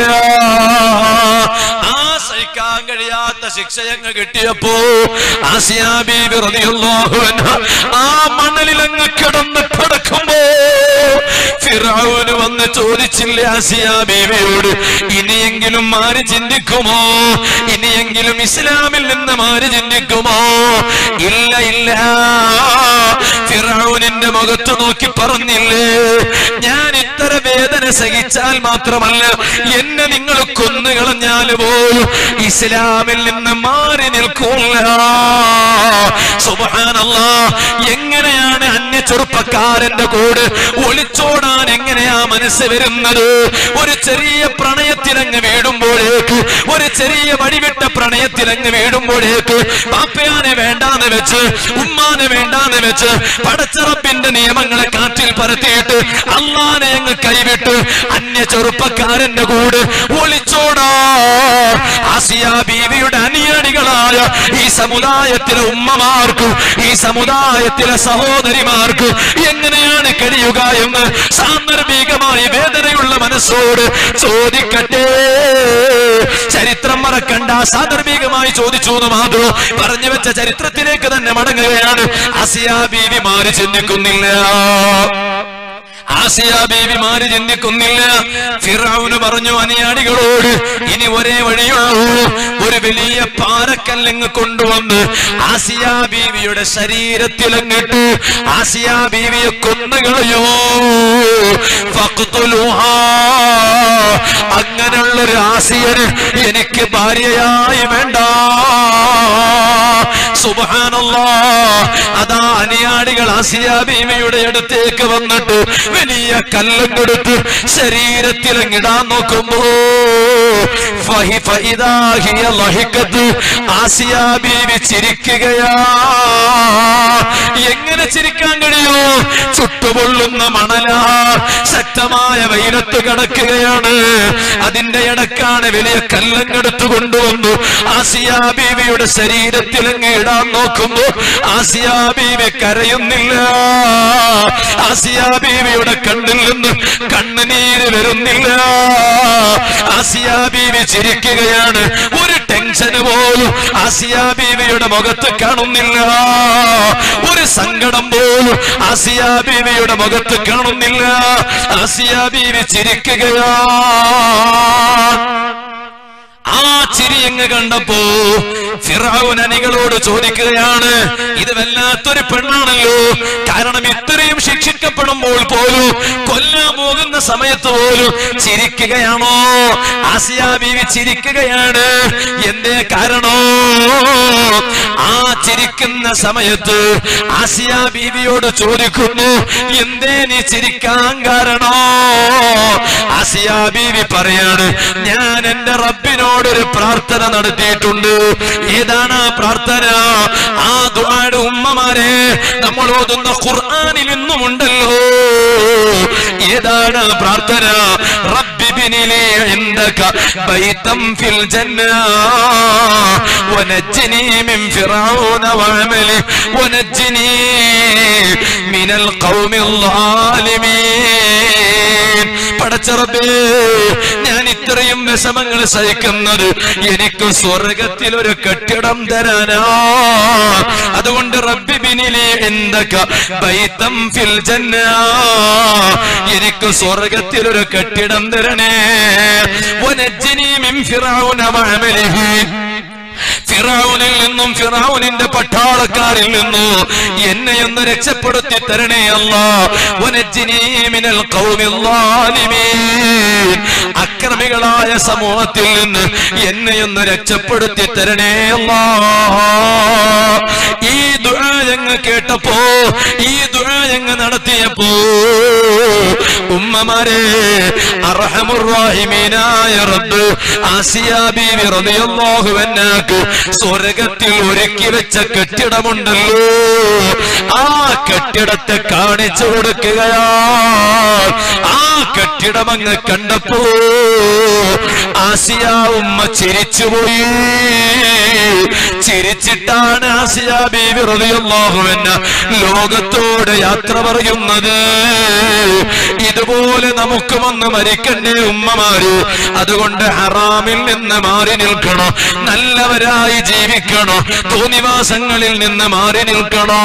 ആ സഹിക്കാൻ കഴിയാത്ത ശിക്ഷ അങ്ങ് കിട്ടിയപ്പോ ആസിയ ബീവി റളിയല്ലാഹു അൻഹ ആ മണലിൽ അങ്ങ് കിടന്ന് കിടക്കുമ്പോ ഫിർഔൻ വന്ന് ചോദിച്ചില്ലേ ആസിയ ബീവിയോട്, ഇനിയെങ്കിലും മാറി ചിന്തിക്കുമോ, ഇനിയെങ്കിലും ഇസ്ലാമിൽ നിന്ന് മാറി ചിന്തിക്കുമോ? ഇല്ല ഇല്ല. ഫിർഔനിന്റെ മുഖത്ത് നോക്കി പറഞ്ഞില്ലേ, ഞാൻ ഇത്ര വേദന സഹിച്ചാൽ മാത്രമല്ല എന്നെ നിങ്ങൾ കൊന്നുകളഞ്ഞാൽ പോലും ഇസ്ലാമിൽ നിന്ന് മാറി നിൽക്കൂല. സുബ്ഹാനല്ലാഹ്. എങ്ങനെയാണ് അന്യ ചെറുപ്പക്കാരന്റെ കൂടെ ഒളിച്ചോടാൻ എങ്ങനെയാ മനസ്സ് വരുന്നത്? ഒരു ചെറിയ പ്രണയത്തിലങ്ങ് വീടുമ്പോഴേക്ക്, ഒരു ചെറിയ വഴിവിട്ട പ്രണയത്തിലങ്ങ് വീടുമ്പോഴേക്ക് പാപ്പയാനെ വേണ്ടാന്ന് വെച്ച്, ഉമ്മാനെ വേണ്ടാന്ന് വെച്ച്, പടച്ച റബ്ബിന്റെ നിയമങ്ങളെ കാറ്റിൽ പറത്തിയിട്ട് അല്ലാഹനെ അങ്ങ് കൈവിട്ട് അന്യ ചെറുപ്പക്കാരന്റെ കൂടെ ഒളിച്ചോടാ. ആസിയ ബീവിയുടെ അനുയായികളായ ഈ സമുദായത്തിലെ ഉമ്മമാർക്ക്, ഈ സമുദായത്തിലെ സഹോദരിമാർക്ക് എങ്ങനെയാണ് കഴിയുക എന്ന് സാന്ദർഭികമായി വേദനയുള്ള മനസ്സോട് ചോദിക്കട്ടെ. ചരിത്രം മറക്കണ്ട, സാന്ദർഭികമായി ചോദിച്ചു എന്ന് മാത്രം പറഞ്ഞു വെച്ച ചരിത്രത്തിലേക്ക് തന്നെ മടങ്ങുകയാണ്. ആസിയ ബീവി മാറി ചിന്തിക്കുന്നില്ല. ആസിയ ബീവി മാറി ചിന്തിക്കുന്നില്ല. ഫിർഔന് പറഞ്ഞു അനുയായികളോട്, ഇനി ഒരേ വഴിയുള്ളൂ, ഒരു വലിയ പാറക്കല്ലങ്ങ് കൊണ്ടുവന്ന് ആസിയ ബീവിയുടെ ശരീരത്തിലങ്ങിട്ട് ആസിയ ബീവിയെ കൊന്നുകളയോ. ഫഖ്തുലുഹാ, അങ്ങനെയുള്ളൊരു ആസിയന് എനിക്ക് ഭാര്യയായി വേണ്ട. സുബ്ഹാനല്ലാഹ്. അതാ അനുയായികൾ ആസിയ ബീവിയുടെ അടുത്തേക്ക് വന്നിട്ട് വലിയ കല്ലും കൊടുത്ത് ശരീരത്തിലങ്ങിടാൻ നോക്കുമ്പോ ആസിയ ബീവി ചിരിക്കുകയാ. എങ്ങനെ ചിരിക്കാൻ കഴിയോ? ചുട്ടുപൊള്ളുന്ന മണലാ, ശക്തമായ വെയിലത്ത് കിടക്കുകയാണ്. അതിന്റെ ഇടക്കാണ് വലിയ കല്ലങ്ങെടുത്തു കൊണ്ടുവന്നു ആസിയ ബീവിയുടെ ശരീരത്തിലങ്ങ് ഇടാൻ നോക്കുമ്പോ ആസിയ ബീവി കരയുന്നില്ല. ആസിയ ബീവിയുടെ കണ്ണിൽ നിന്ന് കണ്ണുനീര് വരുന്നില്ല. ആസിയ ബീവി ചിരിക്കുകയാണ്. ഒരു ടെൻഷന് പോലും ആസിയ ബീവിയുടെ മുഖത്ത് കാണുന്നില്ല. ഒരു സങ്കടം പോലും ആസിയ ബീവിയുടെ മുഖത്ത് കാണുന്നില്ല. ആസിയ ബീവി ചിരിക്കുകയാണ്. ആ ചിരി അങ്ങ് കണ്ടപ്പോ ഫിർഔൻ അണികളോട് ചോദിക്കുകയാണ്, ഇത് വല്ലാത്തൊരു പെണ്ണാണല്ലോ. കാരണം ഇത്രയും ശിക്ഷിക്കപ്പെടുമ്പോൾ പോലും, കൊല്ലാൻ പോകുന്ന സമയത്ത് പോലും ചിരിക്കുകയാണോ? ആസിയ ബീവി ചിരിക്കുകയാണ്. എന്തേ കാരണോ? ആ ചിരിക്കുന്ന സമയത്ത് ആസിയ ബീവിയോട് ചോദിക്കുന്നു, എന്തേ നീ ചിരിക്കാൻ കാരണോ? ആസിയ ബീവി പറയാണ്, ഞാൻ എന്റെ റബ്ബിനോടൊരു പ്രാർത്ഥന നടത്തിയിട്ടുണ്ട്. ഏതാണ് ആ പ്രാർത്ഥന? ആ ദുആയുടെ ഉമ്മമാരെ നമ്മൾ ഓതുന്ന ഖുർആനിൽ ഇന്നുമുണ്ടല്ലോ. ഏതാണ് പ്രാർത്ഥന? റബ്ബി ബിനിലി ഇൻദക ബൈതം ഫിൽ ജന്ന വനജ്ജിനി മിൻ ഫിറഔന വഅമലി വനജ്ജിനി മിനൽ ഖൗമിൽ ളാലിമീൻ. പടച്ച റബ്ബേ, ഞാൻ ഇത്രയും വിഷമങ്ങൾ സഹിക്കുന്നത് എനിക്ക് സ്വർഗത്തിൽ ഒരു കെട്ടിടം തരാനാ. അതുകൊണ്ട് റബ്ബി ബിനിലി ഇൻദക ബൈതം ഫിൽ ജന്ന, എനിക്ക് സ്വർഗത്തിൽ ഒരു കെട്ടിടം തരണേ. വനജ്ജിനി മിൻ ഫിറഔന വഅമലിഹി, ഫിറഔനിൽ നിന്നും ഫിറഔനിന്റെ പട്ടാളക്കാരിൽ നിന്നും എന്നെയൊന്ന് രക്ഷപ്പെടുത്തി തരണേ അല്ലാഹ്. വനജ്ജിനി മിനൽ ഖൗമിൽ ളാലിമീൻ, അക്രമികളായ സമൂഹത്തിൽ നിന്ന് എന്നെയൊന്ന് രക്ഷപ്പെടുത്തി തരണേ അല്ലാഹ്. ഈ ദുആ ഞങ്ങൾ കേട്ടപ്പോ, ഈ ദുആ ഞങ്ങൾ നടത്തിയപ്പോ ഉമ്മമാരെ, അർഹമുർ റഹീമീനായ റബ്ബ് ആസിയ ബീവി റളിയല്ലാഹു അൻഹാക്ക് സ്വർഗത്തിൽ ഒരുക്കി വെച്ച കെട്ടിടമുണ്ടല്ലോ, ആ കെട്ടിടത്തെ കാണിച്ചു കൊടുക്കുകയാ. ആ കെട്ടിടം അങ്ങ് കണ്ടപ്പോ ആസിയ ഉമ്മ ചിരിച്ചുപോയി. ചിരിച്ചിട്ടാണ് ആസിയ ബീവി റളിയല്ലാഹു അൻഹ ലോകത്തോട് യാത്ര പറയുന്നത്. ഇതുപോലെ നമുക്കും ഒന്ന് മരിക്കണ്ടേ ഉമ്മമാര്? അതുകൊണ്ട് ഹറാമിൽ നിന്ന് മാറി നിൽക്കണം, നല്ലവരായി ജീവിക്കണം, തോന്നിവാസങ്ങളിൽ നിന്ന് മാറി നിൽക്കണം.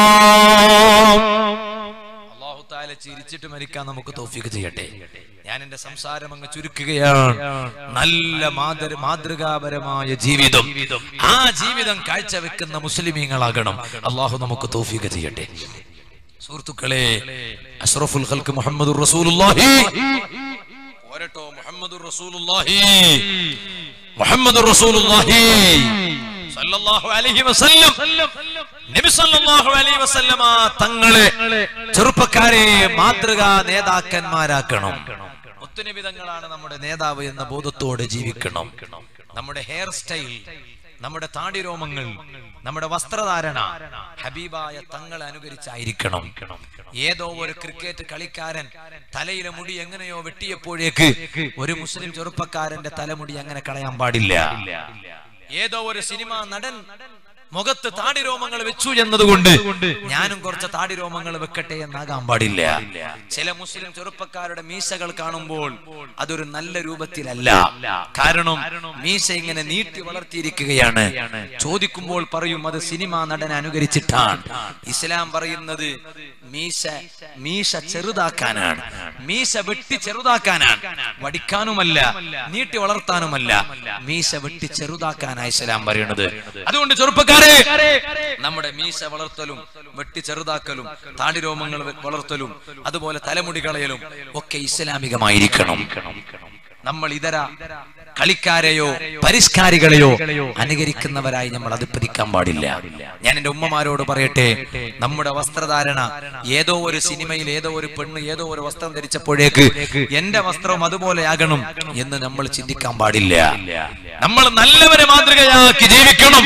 അല്ലാഹു തആല ചിരിച്ചിട്ട് മരിക്കാൻ നമുക്ക് തൗഫീഖ് ചെയ്യട്ടെ. ഞാൻ എന്റെ സംസാരം അങ്ങ് ചുരുക്കുകയാണ്. നല്ല മാതൃ മാതൃകാപരമായ ജീവിതം, ആ ജീവിതം കാഴ്ചവെക്കുന്ന മുസ്ലിമീങ്ങളാകണം. അല്ലാഹു നമുക്ക് തൗഫീഖ് ചെയ്യട്ടെ. സുഹൃത്തുക്കളെ, അഷ്റഫുൽ ഖൽഖ് മുഹമ്മദുർ റസൂലുള്ളാഹി പോരട്ടോ, മുഹമ്മദുർ റസൂലുള്ളാഹി മുഹമ്മദുർ റസൂലുള്ളാഹി സല്ലല്ലാഹു അലൈഹി വസല്ലം, നബി സല്ലല്ലാഹു അലൈഹി വസല്ലമ തങ്ങളെ ചെറുപ്പക്കാരെ മാതൃകാ നേതാക്കന്മാരാക്കണം. മുത്തുനബി തങ്ങളാണ് നമ്മുടെ നേതാവ് എന്ന ബോധത്തോടെ ജീവിക്കണം. നമ്മുടെ ഹെയർ സ്റ്റൈൽ, നമ്മുടെ താടിരോമങ്ങൾ, നമ്മുടെ വസ്ത്രധാരണ ഹബീബായ തങ്ങളെ അനുകരിച്ചായിരിക്കണം. ഏതോ ഒരു ക്രിക്കറ്റ് കളിക്കാരൻ തലയിലെ മുടി എങ്ങനെയോ വെട്ടിയപ്പോഴേക്ക് ഒരു മുസ്ലിം ചെറുപ്പക്കാരന്റെ തലമുടി അങ്ങനെ കളയാൻ പാടില്ല. ഏതോ ഒരു സിനിമാ നടൻ മുഖത്ത് താടിരോമങ്ങൾ വെച്ചു എന്നതുകൊണ്ട് ഞാനും കുറച്ച് താടിരോമങ്ങൾ വെക്കട്ടെ എന്നാകാൻ പാടില്ല. ചില മുസ്ലിം ചെറുപ്പക്കാരുടെ മീശകൾ കാണുമ്പോൾ അതൊരു നല്ല രൂപത്തിലല്ല. കാരണം മീശ ഇങ്ങനെ നീട്ടി വളർത്തിയിരിക്കുകയാണ്. ചോദിക്കുമ്പോൾ പറയും അത് സിനിമാ നടനെ അനുകരിച്ചിട്ടാണ്. ഇസ്ലാം പറയുന്നത് മീശ മീശ ചെറുതാക്കാനാണ്, മീശ വെട്ടി ചെറുതാക്കാനാണ്, വടിക്കാനുമല്ല നീട്ടി വളർത്താനുമല്ല, മീശ വെട്ടി ചെറുതാക്കാനാണ് ഇസ്ലാം പറയുന്നത്. അതുകൊണ്ട് ചെറുപ്പക്കാർ നമ്മുടെ മീശ വളർത്തലും വെട്ടി ചെറുതാക്കലും താടിരോമങ്ങൾ വളർത്തലും അതുപോലെ തലമുടി കളയലും ഒക്കെ ഇസ്ലാമികമായിരിക്കണം. നമ്മൾ ഇതര കളിക്കാരെയോ പരിഷ്കാരികളെയോ അനുകരിക്കുന്നവരായി നമ്മൾ അധിപ്പതിക്കാൻ പാടില്ല. ഞാൻ എന്റെ ഉമ്മമാരോട് പറയട്ടെ, നമ്മുടെ വസ്ത്രധാരണ ഏതോ ഒരു സിനിമയിൽ ഏതോ ഒരു പെണ്ണ് ഏതോ ഒരു വസ്ത്രം ധരിച്ചപ്പോഴേക്ക് എന്റെ വസ്ത്രവും അതുപോലെയാകണം എന്ന് നമ്മൾ ചിന്തിക്കാൻ പാടില്ല. നമ്മൾ നല്ലവരെ മാതൃകയാക്കി ജീവിക്കണം.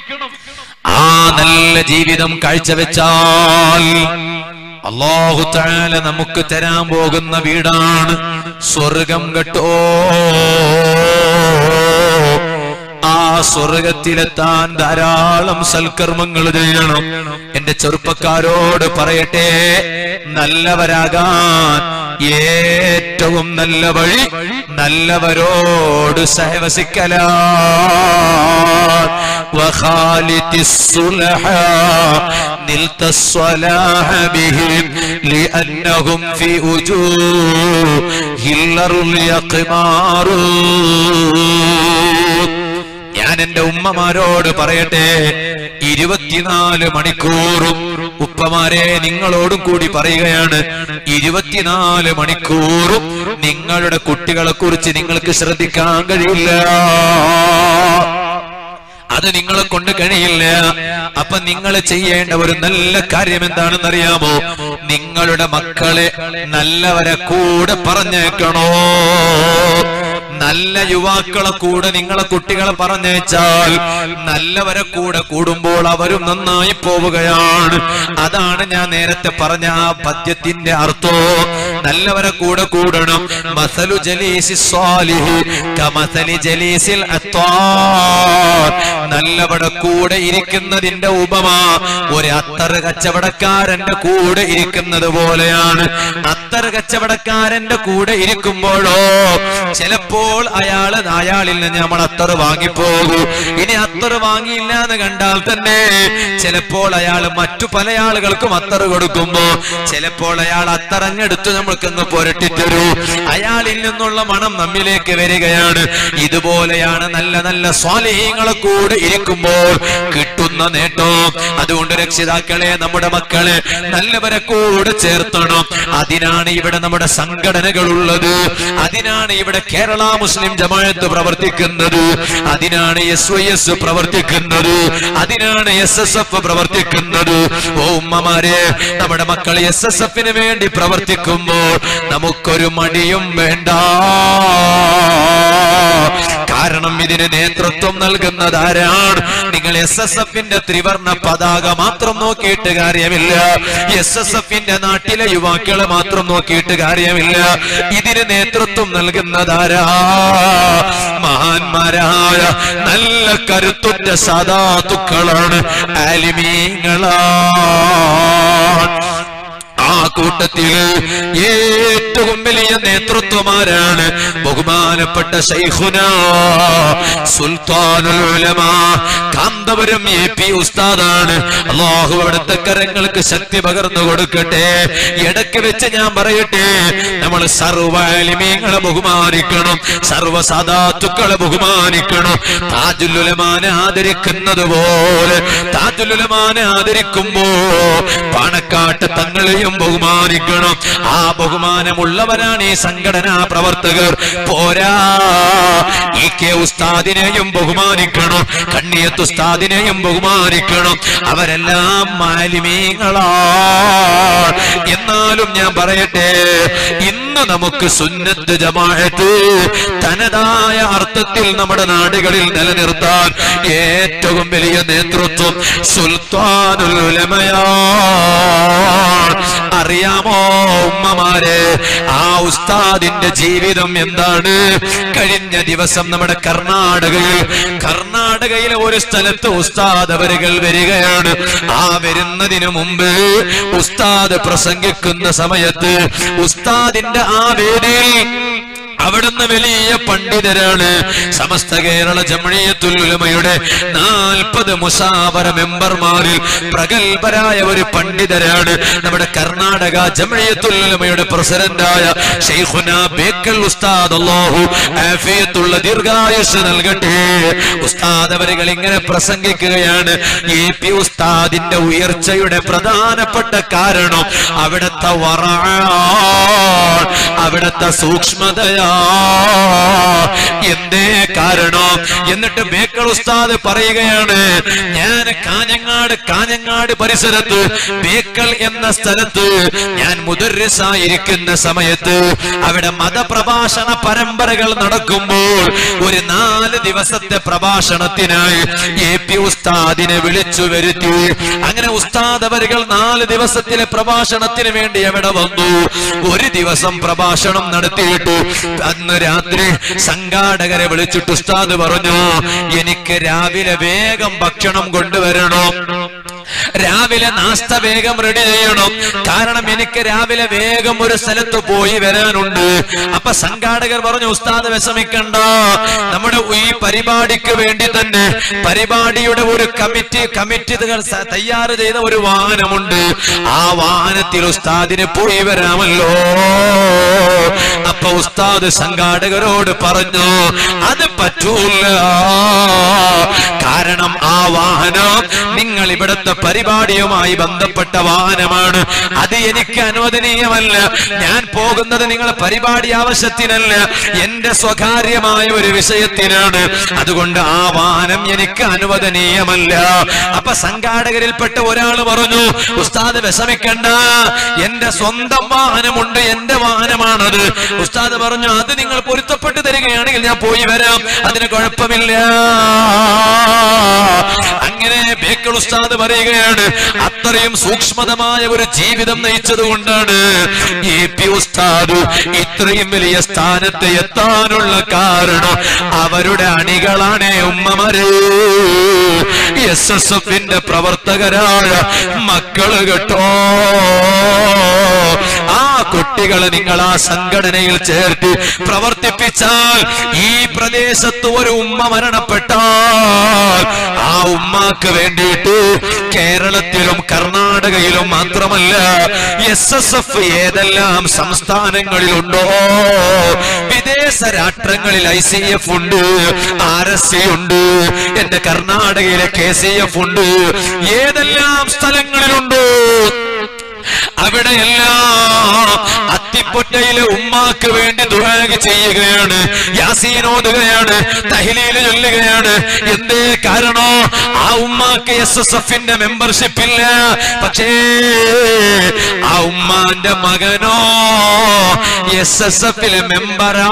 ആ നല്ല ജീവിതം കാഴ്ചവെച്ചാൽ അല്ലാഹു തആല നമുക്ക് തരാൻ പോകുന്ന വീടാണ് സ്വർഗം കേട്ടോ. ആ സ്വർഗത്തിലെത്താൻ ധാരാളം സൽക്കർമ്മങ്ങൾ ചെയ്യണം. എന്റെ ചെറുപ്പക്കാരോട് പറയട്ടെ, നല്ലവരാകാൻ ഏറ്റവും നല്ല വഴി നല്ലവരോട് സഹവസിക്കലാണ്. വഖാലിത്തിസ് സുലഹാ നിൽതസ് സ്വലാഹ ബിഹിം ലിഅന്നഹും ഫീ ഉജൂഹിൽ അർളി യഖ്മാറൂൻ. ഞാൻ എന്റെ ഉമ്മമാരോട് പറയട്ടെ, ഇരുപത്തിനാല് മണിക്കൂറും ഉപ്പമാരെ നിങ്ങളോടും കൂടി പറയുകയാണ്, ഇരുപത്തിനാല് മണിക്കൂറും നിങ്ങളുടെ കുട്ടികളെ കുറിച്ച് നിങ്ങൾക്ക് ശ്രദ്ധിക്കാൻ കഴിയില്ല. അത് നിങ്ങളെ കൊണ്ട് കഴിയില്ല. അപ്പൊ നിങ്ങൾ ചെയ്യേണ്ട ഒരു നല്ല കാര്യം എന്താണെന്ന് അറിയാമോ? നിങ്ങളുടെ മക്കളെ നല്ലവരെ കൂടെ പറഞ്ഞേക്കണോ. നല്ല യുവാക്കളെ കൂടെ നിങ്ങളെ കുട്ടികളെ പറഞ്ഞേച്ചാൽ നല്ലവരെ കൂടെ കൂടുമ്പോൾ അവരും നന്നായി പോവുകയാണ്. അതാണ് ഞാൻ നേരത്തെ പറഞ്ഞ ആ പദ്യത്തിന്റെ അർത്ഥം. നല്ലവരെ കൂടെ കൂടണം. മസലു ജലീസി സ്വാലിഹി കമസലി ജലീസിൽ അത്വാർ. നല്ലവരുടെ കൂടെ ഇരിക്കുന്നതിന്റെ ഉപമ ഒരു അത്തറ് കച്ചവടക്കാരന്റെ കൂടെ ഇരിക്കുന്നത് പോലെയാണ്. അത്തറ് കച്ചവടക്കാരന്റെ കൂടെ ഇരിക്കുമ്പോഴോ ചിലപ്പോൾ അയാള് അയാളിൽ നിന്ന് നമ്മൾ അത്തറ് വാങ്ങിപ്പോകൂ. ഇനി അത്തറ് വാങ്ങിയില്ല എന്ന് കണ്ടാൽ തന്നെ ചിലപ്പോൾ അയാൾ മറ്റു പല ആളുകൾക്കും അത്തറ് കൊടുക്കുമ്പോ ചിലപ്പോൾ അയാൾ അത്തറഞ്ഞെടുത്ത് നമ്മൾക്കങ്ങ് പുരട്ടിത്തരൂ. അയാളിൽ നിന്നുള്ള മണം നമ്മിലേക്ക് വരികയാണ്. ഇതുപോലെയാണ് നല്ല നല്ല സ്വാലിഹീങ്ങളെ കൂടെ ഇരിക്കുമ്പോൾ കിട്ടുന്ന നേട്ടം. അതുകൊണ്ട് രക്ഷിതാക്കളെ, നമ്മുടെ മക്കളെ നല്ലവരെ കൂടെ ചേർത്തണം. അതിനാണ് ഇവിടെ നമ്മുടെ സംഘടനകൾ ഉള്ളത്. അതിനാണ് ഇവിടെ കേരള മുസ്ലിം ജമാഅത്ത് പ്രവർത്തിക്കുന്നത്. അതിനാണ് എസ് വൈ എസ് പ്രവർത്തിക്കുന്നത്. അതിനാണ് എസ് എസ് എഫ് പ്രവർത്തിക്കുന്നത്. ഓ ഉമ്മമാരെ, നമ്മുടെ മക്കൾ എസ് എസ് എഫിന് വേണ്ടി പ്രവർത്തിക്കുമ്പോൾ നമുക്കൊരു മടിയും വേണ്ട. കാരണം ഇതിന് നേതൃത്വം നൽകുന്നത് ആരാണ്? നിങ്ങൾ എസ് എസ് എഫിന്റെ ത്രിവർണ പതാക മാത്രം നോക്കിയിട്ട് കാര്യമില്ല. എസ് എസ് എഫിന്റെ നാട്ടിലെ യുവാക്കളെ മാത്രം നോക്കിയിട്ട് കാര്യമില്ല. ഇതിന് നേതൃത്വം നൽകുന്നത് ആരാ? മഹാന്മാരായ നല്ല കരുത്തുറ്റ സാദാത്തുക്കളാണ്, ആലിമീങ്ങളാണ്. ആ കൂട്ടത്തിൽ ഏറ്റവും വലിയ നേതൃത്വമാരാണ് ബഹുമാനപ്പെട്ട ശൈഖുനാ സുൽത്താനുൽ ഉലമാ കാന്തപുരം എ പി ഉസ്താദാണ്. അല്ലാഹു അവിടുത്തെ കരങ്ങൾക്ക് ശക്തി പകർന്നു കൊടുക്കട്ടെ. ഇടയ്ക്ക് വെച്ച് ഞാൻ പറയട്ടെ, നമ്മൾ സർവ്വ ആലിമീങ്ങളെ ബഹുമാനിക്കണം, സർവ്വ സാദാത്തുക്കളെ ബഹുമാനിക്കണം. താജുൽ ഉലമാനെ ആദരിക്കുന്നത് പോലെ താജുൽ ഉലമാനെ ആദരിക്കുമ്പോ പാണക്കാട്ട് തങ്ങളെയും ബഹുമാനിക്കണം. ആ ബഹുമാനമുള്ളവരാണ് ഈ സംഘടനാ പ്രവർത്തകർ. പോരാ, ഇ കെ ഉസ്താദിനെയും ബഹുമാനിക്കണം, കണ്ണിയത്ത് ഉസ്താദിനെയും ബഹുമാനിക്കണം. അവരെല്ലാം മാലിമീങ്ങളാണ്. എന്നാലും ഞാൻ പറയട്ടെ, ഇന്ന് നമുക്ക് സുന്നത്ത് ജമാഅത്ത് തനതായ അർത്ഥത്തിൽ നമ്മുടെ നാടുകളിൽ നിലനിർത്താൻ ഏറ്റവും വലിയ നേതൃത്വം സുൽത്താനുൽ ഉലമയാണ്. അറിയാമോ ഉമ്മമാരെ, ആ ഉസ്താദിന്റെ ജീവിതം എന്താണ്? കഴിഞ്ഞ ദിവസം നമ്മുടെ കർണാടകയിൽ കർണാടകയിലെ ഒരു സ്ഥലത്ത് ഉസ്താദ് അവരുകൾ വരികയാണ്. ആ വരുന്നതിനു മുമ്പ് ഉസ്താദ് പ്രസംഗിക്കുന്ന സമയത്ത് ഉസ്താദിന്റെ ആ വേദിയിൽ അവിടുന്ന് വലിയ പണ്ഡിതരാണ്. സമസ്ത കേരള ജംഇയ്യത്തുൽ ഉലമയുടെ നാൽപ്പത് മുസാവറ മെമ്പർമാരിൽ പ്രഗത്ഭരായ ഒരു പണ്ഡിതരാണ് നമ്മുടെ കർണാടക ജംഇയ്യത്തുൽ ഉലമയുടെ പ്രസിഡന്റായ ശൈഖുനാ ബേക്കൽ ഉസ്താദ്. അല്ലാഹു ആഫിയത്തുള്ള ദീർഘായുസ് നൽകട്ടെ. ഉസ്താദ് അവരുകൾ ഇങ്ങനെ പ്രസംഗിക്കുകയാണ്. എ പി ഉസ്താദിന്റെ ഉയർച്ചയുടെ പ്രധാനപ്പെട്ട കാരണം അവിടുത്തെ വറഅ, അവിടുത്തെ സൂക്ഷ്മതയാ. എന്തേ കാരണം? എന്നിട്ട് ബേക്കൽ ഉസ്താദ് പറയുകയാണ്, ഞാൻ കാഞ്ഞങ്ങാട് കാഞ്ഞങ്ങാട് പരിസരത്ത് ബേക്കൽ എന്ന സ്ഥലത്ത് ഞാൻ മുദർരിസായിരിക്കുന്ന സമയത്ത് അവിടെ മതപ്രഭാഷണ പരമ്പരകൾ നടക്കുമ്പോൾ ഒരു നാല് ദിവസത്തെ പ്രഭാഷണത്തിനായി എ പി ഉസ്താദിനെ വിളിച്ചു വരുത്തി. അങ്ങനെ ഉസ്താദ് അവരുകൾ നാല് ദിവസത്തിലെ പ്രഭാഷണത്തിന് വേണ്ടി എവിടെ വന്നു. ഒരു ദിവസം പ്രഭാഷണം നടത്തിയിട്ടു അന്ന് രാത്രി സംഘാടകരെ വിളിച്ചിട്ട് ഉസ്താദ് പറഞ്ഞു, എനിക്ക് രാവിലെ വേഗം ഭക്ഷണം കൊണ്ടുവരണം. രാവിലെ നാസ്ത വേഗം റെഡി ചെയ്യണം, കാരണം എനിക്ക് രാവിലെ വേഗം ഒരു സ്ഥലത്ത് പോയി വരാനുണ്ട്. അപ്പൊ സംഘാടകർ പറഞ്ഞു, ഉസ്താദ് വിഷമിക്കണ്ട, നമ്മുടെ ഈ പരിപാടിക്ക് വേണ്ടി തന്നെ പരിപാടിയുടെ ഒരു കമ്മിറ്റി കമ്മിറ്റികൾ തയ്യാറ് ചെയ്ത ഒരു വാഹനമുണ്ട്, ആ വാഹനത്തിൽ ഉസ്താദിന് പോയി വരാമല്ലോ. അപ്പൊ ഉസ്താദ് സംഘാടകരോട് പറഞ്ഞു, അത് പറ്റൂല, കാരണം ആ വാഹനം നിങ്ങൾ ഇവിടുത്തെ പരിപാടിയുമായി ബന്ധപ്പെട്ട വാഹനമാണ്, അത് എനിക്ക് അനുവദനീയമല്ല. ഞാൻ പോകുന്നത് നിങ്ങളെ പരിപാടി ആവശ്യത്തിനല്ല, എന്റെ സ്വകാര്യമായ ഒരു വിഷയത്തിനാണ്, അതുകൊണ്ട് ആ വാഹനം എനിക്ക് അനുവദനീയമല്ല. അപ്പൊ സംഘാടകരിൽപ്പെട്ട ഒരാൾ പറഞ്ഞു, ഉസ്താദ് വിഷമിക്കണ്ട, എന്റെ സ്വന്തം വാഹനമുണ്ട്, എന്റെ വാഹനമാണത്. ഉസ്താദ് പറഞ്ഞു, അത് നിങ്ങൾ പൊരുത്തപ്പെട്ട് തരികയാണെങ്കിൽ ഞാൻ പോയി വരാം, അതിന് കുഴപ്പമില്ല. അങ്ങനെ ബേക്കൽ ഉസ്താദ് പറയുകയാണ്, അത്രയും സൂക്ഷ്മതമായ ഒരു ജീവിതം നയിച്ചത് കൊണ്ടാണ് എ പി ഉസ്താദ് ഇത്രയും വലിയ സ്ഥാനത്ത് എത്താനുള്ള കാരണം. അവരുടെ അണികളാണ് ഉമ്മമാര്, എസ് എസ് എഫിന്റെ പ്രവർത്തകരായ മക്കള് കേട്ടോ. ആ കുട്ടികളെ നിങ്ങൾ ആ സംഘടനയിൽ ചേർത്ത് പ്രവർത്തിപ്പിച്ചാൽ, ഈ പ്രദേശത്ത് ഒരു ഉമ്മ മരണപ്പെട്ടാൽ ആ ഉമ്മാക്ക് വേണ്ടിയിട്ട് കേരളത്തിലും കർണാടകയിലും മാത്രമല്ല എസ് എസ് എഫ് ഏതെല്ലാം സംസ്ഥാനങ്ങളിലുണ്ടോ, വിദേശ രാഷ്ട്രങ്ങളിൽ ഐ സി എഫ് ഉണ്ട്, ആർ എസ് സി ഉണ്ട്, എന്റെ കർണാടകയിലെ കെ സി എഫ് ഉണ്ട്, ഏതെല്ലാം സ്ഥലങ്ങളിലുണ്ടോ അവിടെയെല്ലാം അത്തിപ്പൊറ്റയിലെ ഉമ്മാക്ക് വേണ്ടി ദുആ ചെയ്യുകയാണ്, യാസീൻ ഓതുകയാണ്, തഹ്ലീൽ ചൊല്ലുകയാണ്. എന്തേ കാരണോ? ആ ഉമ്മാക്ക് എസ് എസ് എഫിന്റെ മെമ്പർഷിപ്പ് ഇല്ല, പക്ഷേ ആ ഉമ്മാന്റെ മകനോ എസ് എസ് എഫിലെ മെമ്പറാ.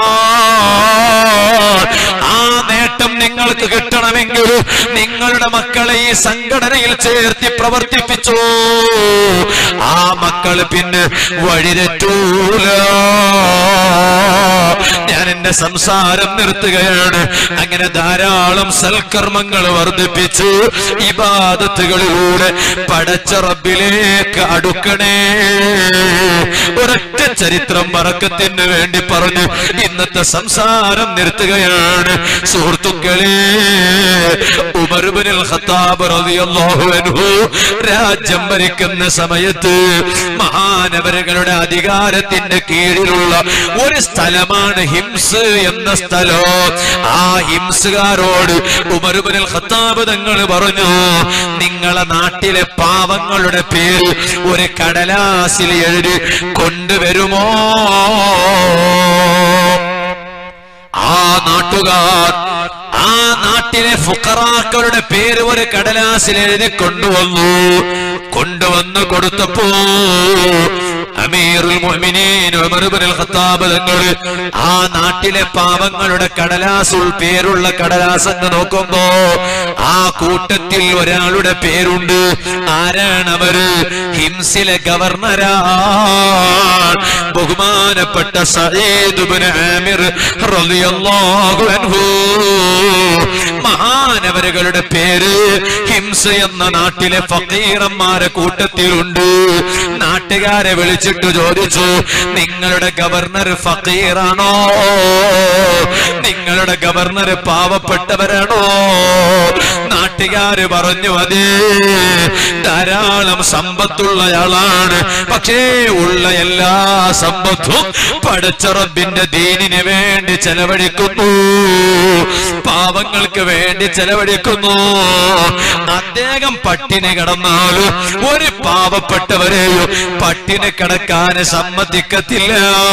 ആ നേട്ടം നിങ്ങൾക്ക് കിട്ടണമെങ്കിൽ നിങ്ങളുടെ മക്കളെ ഈ സംഘടനയിൽ ചേർത്തി പ്രവർത്തിപ്പിച്ചു. ആ മക്കള് പിന്നെ വഴിതെറ്റൂല. ഞാൻ എന്റെ സംസാരം നിർത്തുകയാണ്. അങ്ങനെ ധാരാളം സൽക്കർമ്മങ്ങൾ വർദ്ധിപ്പിച്ച് ഇബാദത്തുകളിലൂടെ പടച്ച റബ്ബിലേക്ക് അടുക്കണേ. ഒരൊറ്റ ചരിത്രം ബറക്കത്തിന് വേണ്ടി പറഞ്ഞു ഇന്നത്തെ സംസാരം നിർത്തുകയാണ്. സുഹൃത്തുക്കളെ, ഉമർ ഇബ്നുൽ ഖത്താബ് റളിയല്ലാഹു അൻഹു രാജ്യം ഭരിക്കുന്ന സമയത്ത് മഹാനവരുകളുടെ അധികാരത്തിന്റെ കീഴിലുള്ള ഒരു സ്ഥലമാണ് ഹിംസ് എന്ന സ്ഥലം. ആ ഹിംസുകാരോട് ഉമർ ഇബ്നുൽ ഖത്താബ് തങ്ങൾ പറഞ്ഞു, നിങ്ങളെ നാട്ടിലെ പാവങ്ങളുടെ പേര് ഒരു കടലാസിൽ എഴുതി കൊണ്ടുവരുമോ? ആ നാട്ടുകാർ ആ നാട്ടിലെ ഫുഖറാക്കളുടെ പേര് ഒരു കടലാസിൽ എഴുതി കൊണ്ടുവന്നു. കൊണ്ടുവന്ന് കൊടുത്തപ്പോ അമീറുൽ മുഅ്മിനീൻ ഉമർ ഇബ്നുൽ ഖത്താബ് തങ്ങൾ ആ നാട്ടിലെ പാവങ്ങളുടെ കടലാസുൾ പേരുള്ള കടലാസ് എന്ന് നോക്കുമ്പോ ആ കൂട്ടത്തിൽ ഒരാളുടെ പേരുണ്ട്. ആരാണവര്? ഹിംസിലെ ഗവർണറാണ്, ബഹുമാനപ്പെട്ട സഈദ് ഇബ്നു ആമിർ റളിയല്ലാഹു അൻഹു. മഹാനവരുകളുടെ പേര് ഹിംസ് എന്ന നാട്ടിലെ ഫഖീറന്മാരെ കൂട്ടത്തിലുണ്ട്. നാട്ടുകാരെ വിളിച്ചിട്ട് ചോദിച്ചു, നിങ്ങളുടെ ഗവർണർ ഫഖീറാണോ? നിങ്ങളുടെ ഗവർണർ പാവപ്പെട്ടവരാണോ? നാട്ടുകാര് പറഞ്ഞു, അതെ, ധാരാളം സമ്പത്തുള്ളയാളാണ്, പക്ഷേ ഉള്ള എല്ലാ സമ്പത്തും പടച്ച റബ്ബിന്റെ ദീനിന് വേണ്ടി ചെലവഴിക്കുന്നു, പാവങ്ങൾക്ക് വേണ്ടി ചെലവഴിക്കുന്നു. അദ്ദേഹം പട്ടിണി കിടന്നാലും ഒരു പാവപ്പെട്ടവരെയും പട്ടിണി കിടക്കാൻ സമ്മതിക്കത്തില്ല.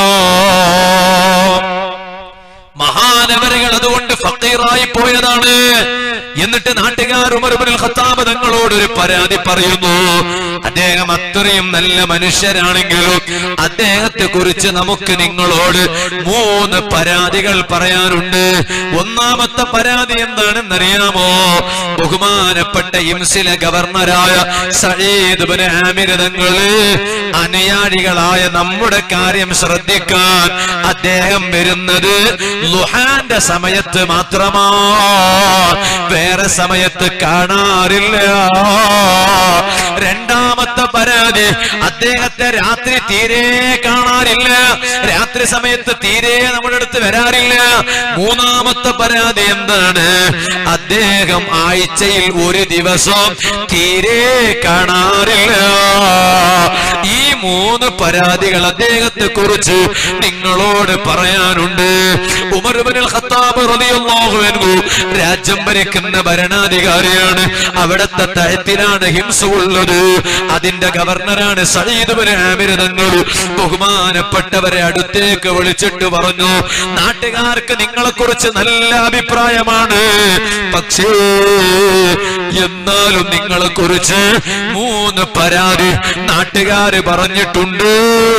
മഹാനവരുകൾ അതുകൊണ്ട് ഫഖീറായി പോയതാണ്. എന്നിട്ട് നാട്ടുകാർ ഉമർ ഇബ്നുൽ ഖത്താബ് തങ്ങളോട് ഒരു പരാതി പറയുന്നു. അദ്ദേഹം അത്രയും നല്ല മനുഷ്യരാണെങ്കിലും അദ്ദേഹത്തെ കുറിച്ച് നമുക്ക് നിങ്ങളോട് മൂന്ന് പരാതികൾ പറയാനുണ്ട്. ഒന്നാമത്തെ പരാതി എന്താണെന്നറിയാമോ? ബഹുമാനപ്പെട്ട ഹിംസിലെ ഗവർണറായ സഈദ് ഇബ്നു ആമിർ തങ്ങള് അനുയായികളായ നമ്മുടെ കാര്യം ശ്രദ്ധിക്കാൻ അദ്ദേഹം വരുന്നത് ളുഹാന്റെ സമയത്ത് മാത്രമാണ്. വേറെ സമയത്ത് കാണാറില്ല. രണ്ടാമത്തെ പരാതി, അദ്ദേഹത്തെ രാത്രി തീരെ കാണാറില്ല, രാത്രി സമയത്ത് തീരെ നമ്മുടെ അടുത്ത് വരാറില്ല. മൂന്നാമത്തെ പരാതി എന്താണ്? അദ്ദേഹം ആഴ്ചയിൽ ഒരു ദിവസം തീരെ കാണാറില്ല. ഈ മൂന്ന് പരാതികൾ അദ്ദേഹത്തെ കുറിച്ച് നിങ്ങളോട് പറയാനുണ്ട്. ഉമർ ഇബ്നുൽ ഖത്താബ് റളിയല്ലാഹു അൻഹു രാജ്യം ഭരിക്കുന്ന ഭരണാധികാരിയാണ്. അവിടുത്തെ തഹത്തിലാണ് ഹിംസ ഉള്ളത്. അതിന്റെ ഗവർണറാണ് സഈദ് ഇബ്നു ആമിർ തങ്ങൾ. ബഹുമാനപ്പെട്ടവരെ അടുത്തേക്ക് വിളിച്ചിട്ട് പറഞ്ഞു, നാട്ടുകാർക്ക് നിങ്ങളെ കുറിച്ച് നല്ല അഭിപ്രായമാണ്, പക്ഷേ എന്നാലും നിങ്ങളെ കുറിച്ച് മൂന്ന് പരാതി നാട്ടുകാര് പറഞ്ഞിട്ടുണ്ട്.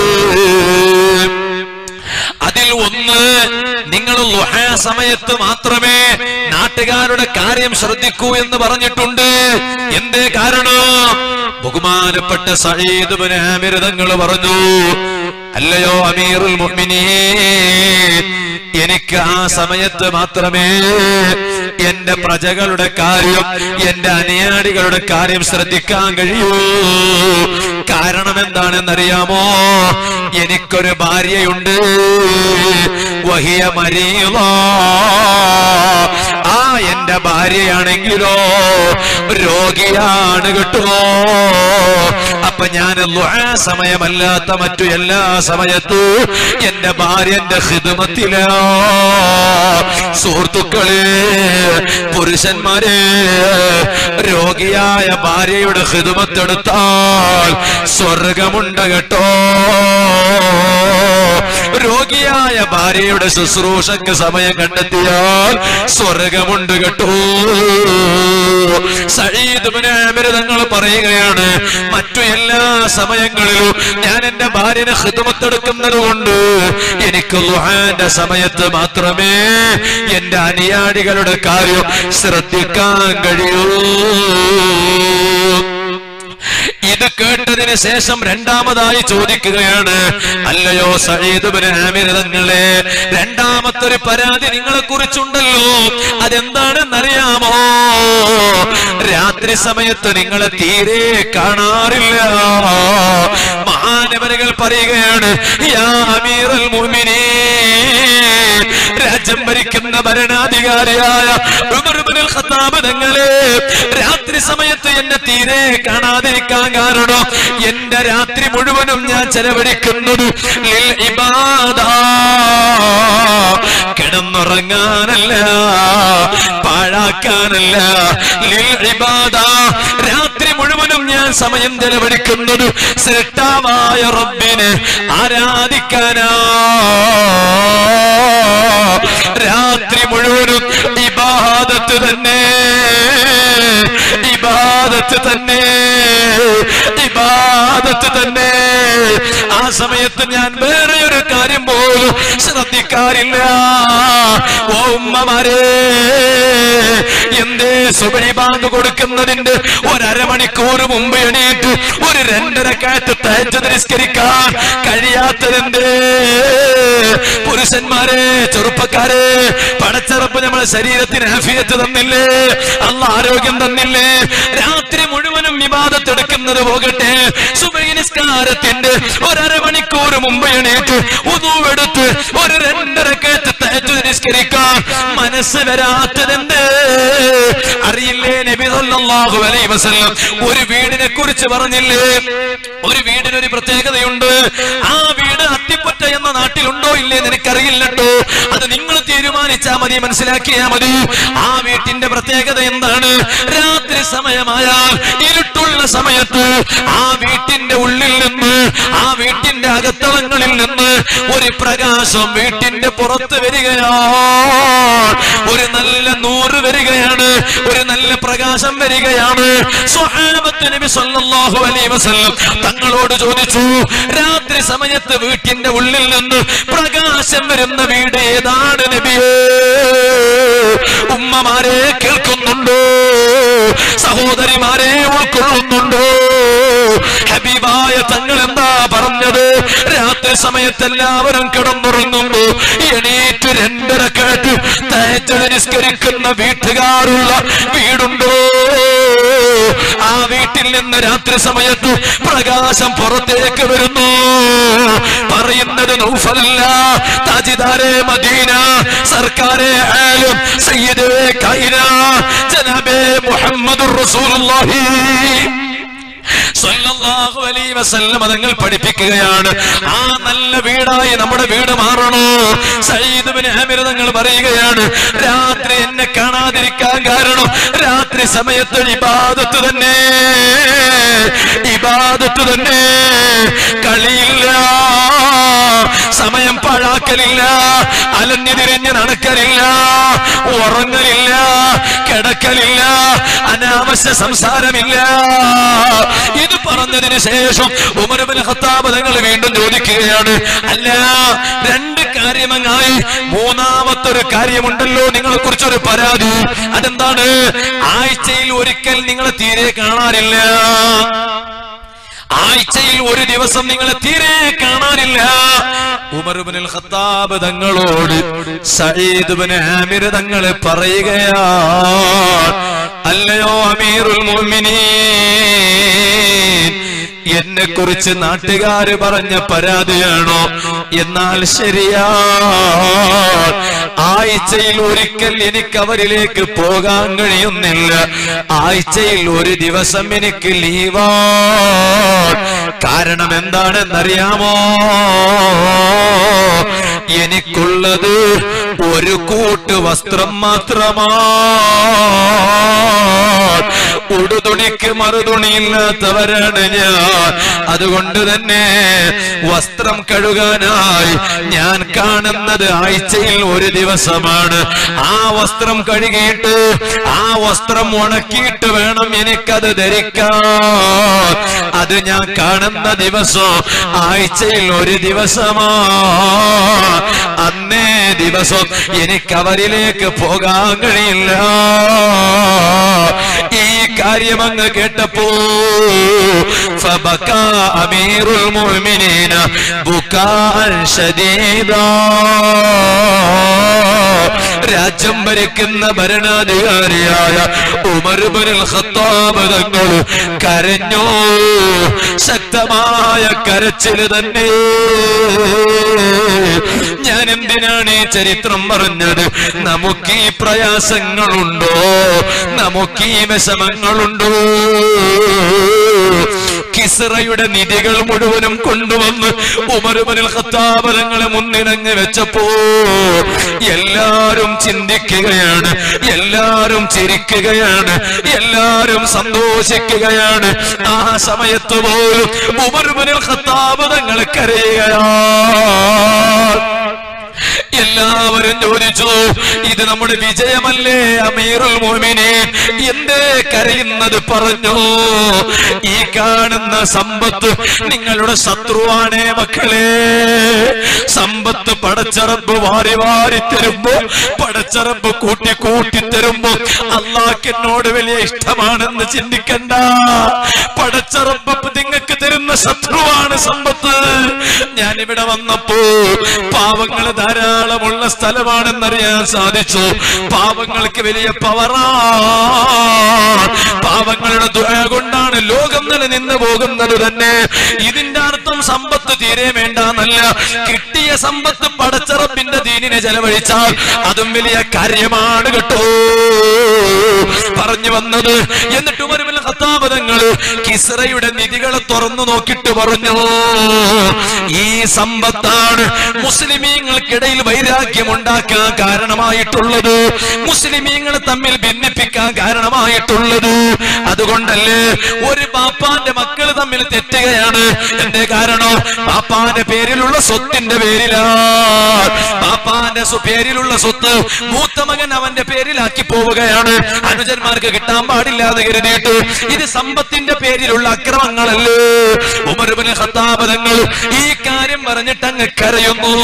അതിൽ ഒന്ന്, നിങ്ങൾ ളുഹാ സമയത്ത് മാത്രമേ നാട്ടുകാരുടെ കാര്യം ശ്രദ്ധിക്കൂ എന്ന് പറഞ്ഞിട്ടുണ്ട്. എന്തേ കാരണം? ബഹുമാനപ്പെട്ട സഈദ് ഇബ്നു ആമിർ തങ്ങൾ പറഞ്ഞു, അല്ലയോ അമീറുൽ മുഅ്മിനീൻ, എനിക്ക് ആ സമയത്ത് മാത്രമേ എന്റെ പ്രജകളുടെ കാര്യം, എന്റെ അനുയായികളുടെ കാര്യം ശ്രദ്ധിക്കാൻ കഴിയൂ. കാരണം എന്താണെന്നറിയാമോ? എനിക്കൊരു ഭാര്യയുണ്ട്, വഹിയ മരീള. ആ എന്റെ ഭാര്യയാണെങ്കിലോ രോഗിയാണ് കേട്ടോ. അപ്പൊ ഞാൻ ളുഹാ സമയമല്ലാത്ത മറ്റു എല്ലാ സമയത്തും എന്റെ ഭാര്യന്റെ ഖിദ്മത്തിലാ. സുഹൃത്തുക്കളെ, പുരുഷന്മാരെ, രോഗിയായ ഭാര്യയുടെ ഖിദ്മത്തെടുത്താൽ സ്വർഗമുണ്ട് കേട്ടോ. രോഗിയായ ഭാര്യയുടെ ശുശ്രൂഷക്ക് സമയം കണ്ടെത്തിയാൽ സ്വർഗമുണ്ട് കേട്ടോ. സഈദ് ഇബ്നു ആമിർ തങ്ങൾ പറയുകയാണ്, മറ്റു എല്ലാ സമയങ്ങളിലും ഞാൻ എന്റെ ഭാര്യനെ ഖിദ്മത്തെടുക്കുന്നത് കൊണ്ട് എനിക്ക് ളുഹാന്റെ സമയത്ത് മാത്രമേ എന്റെ അനുയായികളുടെ കാര്യം ശ്രദ്ധിക്കാൻ കഴിയൂ. ഇത് കേട്ടതിന് ശേഷം രണ്ടാമതായി ചോദിക്കുകയാണ്, അല്ലയോ സഈദ് ഇബ്നു ആമിർ തങ്ങളെ, രണ്ടാമത്തെ ഒരു പരാതി നിങ്ങളെ കുറിച്ചുണ്ടല്ലോ, അതെന്താണെന്നറിയാമോ? രാത്രി സമയത്ത് നിങ്ങളെ തീരെ കാണാറില്ല. മഹാനവരുകൾ പറയുകയാണ്, യാ അമീറുൽ മുഅ്മിനീൻ, രാജ്യം ഭരിക്കുന്ന ഭരണാധികാരിയായ ഉമർ ഇബ്നുൽ ഖത്താബ് തങ്ങളെ, രാത്രി സമയത്ത് എന്നെ തീരെ കാണാതിരിക്കാൻ കാരണം എന്റെ രാത്രി മുഴുവനും ഞാൻ ചെലവഴിക്കുന്നത് ലിൽ ഇബാദ, കിടന്നുറങ്ങാനല്ല, പാഴാക്കാനല്ല. ലിൽ ഇബാദ, രാത്രി മുഴുവനും ഞാൻ സമയം ചെലവഴിക്കുന്നത് സൃഷ്ടാവായ റബ്ബിനെ ആരാധിക്കാനാ. രാത്രി മുഴുവനും ഇബാദത്ത് തന്നെ, ഇബാദത്ത് തന്നെ, ഇബാദത്ത് തന്നെ. ആ സമയത്ത് ഞാൻ വേറെ ഒരു കാര്യം പോലും ശ്രദ്ധിക്കാറില്ല. ഓ ഉമ്മമാരെ, എന്തേ സുബഹി ബാങ്ക് കൊടുക്കുന്നതിന്റെ ഒരമണിക്കൂർ മുമ്പ് എണീറ്റ് ഒരു രണ്ടര കാറ്റ് തഹജ്ജുദ് നിസ്കരിക്കാൻ കഴിയാത്തതിന്റെ? പുരുഷന്മാരെ, ചെറുപ്പക്കാരെ, പടച്ചറപ്പ് നമ്മളെ ശരീരത്തിന് ആഫിയത്ത് തന്നില്ലേ, അല്ലാഹ് ആരോഗ്യം തന്നില്ലേ? രാത്രി മുഴുവനും ഇബാദത്ത് എടുക്കുന്നത് പോകട്ടെ, സുബഹി നിസ്കാരത്തിന്റെ ഒരമണിക്കൂർ മുമ്പ് എണീറ്റ് വുദൂ എടുത്ത് ഒരു രണ്ടര കാറ്റ് തഹജ്ജുദ് നിസ്കരിക്കാൻ മനസ്സ് വരാത്തതെന്ത്? അറിയില്ലേ നബി സല്ലല്ലാഹു അലൈഹി വസല്ലം ഒരു വീടിനെ കുറിച്ച് പറഞ്ഞില്ലേ? ഒരു വീടിനൊരു പ്രത്യേകതയുണ്ട്. ആ വീട് അത്തിപ്പറ്റ എന്ന നാട്ടിലുണ്ടോ ഇല്ലേ എനിക്കറിയില്ലട്ടോ, അത് നിങ്ങൾ തീരുമാനിച്ചാ മതി, മനസ്സിലാക്കിയാ മതി. ആ വീട്ടിന്റെ പ്രത്യേകത എന്താണ്? രാത്രി സമയമായാൽ, ഇരുട്ടുള്ള സമയത്ത് ആ വീട്ടിന്റെ ഉള്ളിൽ നിന്ന്, ആ വീട്ടിന്റെ അകത്തളങ്ങളിൽ നിന്ന് ഒരു പ്രകാശം വീട്ടിന്റെ പുറത്ത് വരികയാണ്. ഒരു നല്ല നൂറ് വരികയാണ്, ഒരു നല്ല പ്രകാശം വരികയാണ്. സ്വഹാബത്ത് നബി സല്ലല്ലാഹു അലൈഹി വസല്ലം തങ്ങളോട് ചോദിച്ചു, രാത്രി സമയത്ത് വീട്ടിന്റെ ഉള്ളിൽ നിന്ന് പ്രകാശം വരുന്ന വീട് ഏതാണ് നബിയേ? ഉമ്മമാരെ കേൾക്കുന്നുണ്ടോ? സഹോദരിമാരെ ഉൾക്കൊള്ളുന്നുണ്ടോ? ഹബീബായ തങ്ങൾ എന്താ പറഞ്ഞു? പറഞ്ഞത്, രാത്രി സമയത്ത് എല്ലാവരും കിടന്നുറങ്ങുമ്പോ എണീറ്റ് രണ്ടരക്കാറ്റ് തഹജ്ജുദ് നിസ്കരിക്കുന്ന വീട്ടുകാരുള്ള വീടുണ്ടോ? ആ വീട്ടിൽ നിന്ന് രാത്രി സമയത്ത് പ്രകാശം പുറത്തേക്ക് വരുന്നു. പറയുന്നത് നൗഫലല്ല, താജിദാരെ മദീന, സർക്കാരെ ആലിം, സയ്യിദേ കൈന, ജനാബേ മുഹമ്മദുർ റസൂലുള്ളാഹി സല്ലല്ലാഹു അലൈഹി വസല്ലം തങ്ങൾ പഠിപ്പിക്കുകയാണ്, ആ നല്ല വീടായി നമ്മുടെ വീട് മാറണോ? സയ്യിദ് ഇബ്നു ആമിർ തങ്ങൾ പറയുകയാണ്, രാത്രി എന്നെ കാണാതിരിക്കാൻ കാരണം രാത്രി സമയത്ത് ഇബാദത്ത് തന്നെ, ഇബാദത്ത് തന്നെ, കളിയില്ല, സമയം പാഴാക്കലില്ല, അലഞ്ഞു തിരിഞ്ഞ് നടക്കലില്ല, ഉറങ്ങലില്ല, കിടക്കലില്ല, അനാവശ്യ സംസാരമില്ല. ഇത് പറഞ്ഞതിന് ശേഷം ഉമർ ഇബ്നു ഖത്താബ് തങ്ങൾ വീണ്ടും ചോദിക്കുകയാണ്, അല്ല രണ്ട് കാര്യമങ്ങായി മൂന്നാമത്തൊരു കാര്യമുണ്ടല്ലോ നിങ്ങളെ കുറിച്ചൊരു പരാതി, അതെന്താണ്? ആഴ്ചയിൽ ഒരിക്കൽ നിങ്ങളെ തീരെ കാണാറില്ല, ആഴ്ചയിൽ ഒരു ദിവസം നിങ്ങളെ തീരെ കാണാനില്ല. ഉമർ ഇബ്നുൽ ഖത്താബ് തങ്ങളോട് സഈദ് ഇബ്നു ആമിർ തങ്ങൾ പറയുകയാണ്, അല്ലയോ അമീറുൽ മുഅ്മിനീൻ, എന്നെ കുറിച്ച് നാട്ടുകാര് പറഞ്ഞ പരാതിയാണോ? എന്നാൽ ശരിയാ, ആഴ്ചയിൽ ഒരിക്കൽ എനിക്ക് അവരിലേക്ക് പോകാൻ കഴിയുന്നില്ല, ആഴ്ചയിൽ ഒരു ദിവസം എനിക്ക് ലീവാ. കാരണം എന്താണെന്നറിയാമോ? എനിക്കുള്ളത് ഒരു കൂട്ട് വസ്ത്രം മാത്രമാണ്, ഉടുതുണിക്ക് മറുതുണിയില്ലാത്തവരാണ് ഞാൻ. അതുകൊണ്ട് തന്നെ വസ്ത്രം കഴുകാനായി ഞാൻ കാണുന്നത് ആഴ്ചയിൽ ഒരു ദിവസമാണ്. ആ വസ്ത്രം കഴുകിയിട്ട് ആ വസ്ത്രം ഉണക്കിയിട്ട് വേണം എനിക്കത് ധരിക്കാൻ. അത് ഞാൻ കാണുന്ന ദിവസം ആഴ്ചയിൽ ഒരു ദിവസമാണ്. അന്നേ ദിവസം എനിക്ക് അവരിലേക്ക് പോകാൻ കഴിയില്ല. ഈ കാര്യം അങ്ങ് കേട്ടപ്പോ ഫബകാ അമീറുൽ മുഅ്മിനീന ബുകാഅൻ ശദീദാ, രാജ്യം ഭരിക്കുന്ന ഭരണാധികാരിയായ ഉമർ ഇബ്നുൽ ഖത്താബ് തങ്ങൾ കരഞ്ഞു, ശക്തമായ കരച്ചില് തന്നെ. ഞാൻ എന്തിനാണ് ഈ ചരിത്രം പറഞ്ഞത്? നമുക്ക് ഈ പ്രയാസങ്ങളുണ്ടോ? നമുക്ക് ഈ വിഷമങ്ങളുണ്ടോ? കിസ്റയുടെ നിധികൾ മുഴുവനും കൊണ്ടുവന്ന് ഉമർ ഇബ്നുൽ ഖത്താബ് തങ്ങളെ മുന്നിലങ്ങ് വെച്ചപ്പോ എല്ലാരും ചിന്തിക്കുകയാണ്, എല്ലാരും ചിരിക്കുകയാണ്, എല്ലാരും സന്തോഷിക്കുകയാണ്. ആ സമയത്ത് പോലും ഉമർ ഇബ്നുൽ ഖത്താബ് തങ്ങൾ കരയുകയാണ്. എല്ലാവരും ചോദിച്ചു, ഇത് നമ്മുടെ വിജയമല്ലേ അമീറുൽ മുഅ്മിനീൻ? എന്തേ കരയുന്നത്? പറഞ്ഞു, ഈ കാണുന്ന സമ്പത്ത് നിങ്ങളുടെ ശത്രുവാണേ മക്കളെ. സമ്പത്ത് പടച്ചറബ് വാരി വാരി തരുമ്പോ, പടച്ചറബ് കൂട്ടി കൂട്ടി തരുമ്പോ അല്ലാഹ്ക്ക് എന്നോട് വലിയ ഇഷ്ടമാണെന്ന് ചിന്തിക്കണ്ട. പടച്ചറബ് നിങ്ങൾക്ക് തരുന്ന ശത്രുവാണ് സമ്പത്ത്. ഞാനിവിടെ വന്നപ്പോ പാവങ്ങൾ ധാരാളമുള്ള സ്ഥലമാണെന്നറിയാൻ സാധിച്ചു. പാവങ്ങൾക്ക് വലിയ പവറാണ്. പാവങ്ങളുടെ ദുആ കൊണ്ടാണ് ലോകം നിലനിന്ന് പോകുന്നത് തന്നെ. ഇതിന്റെ അർത്ഥം സമ്പത്ത് തീരെ വേണ്ടെന്നല്ല. കിട്ടിയ സമ്പത്ത് പടച്ചറബിന്റെ ദീനിനെ ചെലവഴിച്ചാൽ അതും വലിയ കാര്യമാണ് കേട്ടോ പറഞ്ഞു വന്നത്. എന്നിട്ട് ഉമർ ഇബ്നുൽ ഖത്താബ് തങ്ങൾ കിസ്റയുടെ നിധികളെ തുറന്നു നോക്കിയിട്ട് പറഞ്ഞു, ഈ സമ്പത്താണ് മുസ്ലിമീങ്ങൾക്കിടയിൽ വൈരാഗ്യം ഉണ്ടാക്കാൻ കാരണമായിട്ടുള്ളത്, മുസ്ലിമീങ്ങൾ തമ്മിൽ ഭിന്നിപ്പിക്കാൻ കാരണമായിട്ടുള്ളത്. അതുകൊണ്ടല്ലേ ഒരു ബാപ്പാന്റെ മക്കൾ തമ്മിൽ തെറ്റുകയാണ്. എന്തേ കാരണം? ബാപ്പാന്റെ പേരിലുള്ള സ്വത്തിന്റെ പേരിലാണ്. ബാപ്പാന്റെ പേരിലുള്ള സ്വത്ത് മൂത്ത മകൻ അവന്റെ പേരിലാക്കി പോവുകയാണ്. അനുജന്മാർക്ക് കിട്ടാൻ പാടില്ലാതെ കരുതിയിട്ട് ഇത് സമ്പത്തിന്റെ പേരിലുള്ള അക്രമങ്ങളല്ലേ. ഉമർ ഇബ്നുൽ ഖത്താബ് തങ്ങൾ ഈ കാര്യം പറഞ്ഞിട്ട് അങ്ങ് കരയുന്നു.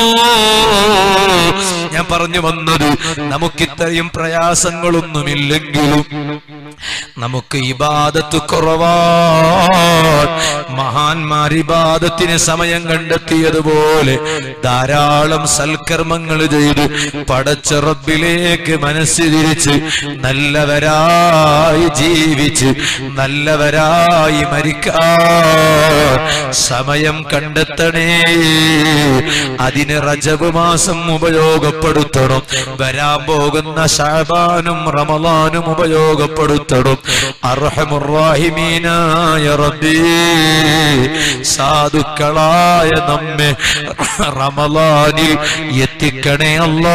ഞാൻ പറഞ്ഞു വന്നത്, നമുക്കിത്രയും പ്രയാസങ്ങളൊന്നുമില്ലെങ്കിലും നമുക്ക് ഇബാദത്ത് കുറവാണ്. മഹാന്മാർ ഇബാദത്തിന് സമയം കണ്ടെത്തിയതുപോലെ ധാരാളം സൽക്കർമ്മങ്ങൾ ചെയ്ത് പടച്ച റബ്ബിലേക്ക് മനസ്സ് തിരിച്ച് നല്ലവരായി ജീവിച്ച് നല്ലവരായി മരിക്കാൻ സമയം കണ്ടെത്തണേ. അതിന് റജബ് മാസം ഉപയോഗപ്പെടുത്തണം. വരാൻ പോകുന്ന ശഅബാനും റമളാനും ഉപയോഗപ്പെടുത്തണം. അർഹമുർ റഹീമീനായ റബ്ബി, സാധുക്കളായ നമ്മെ റമളാനിൽ എത്തിക്കണേ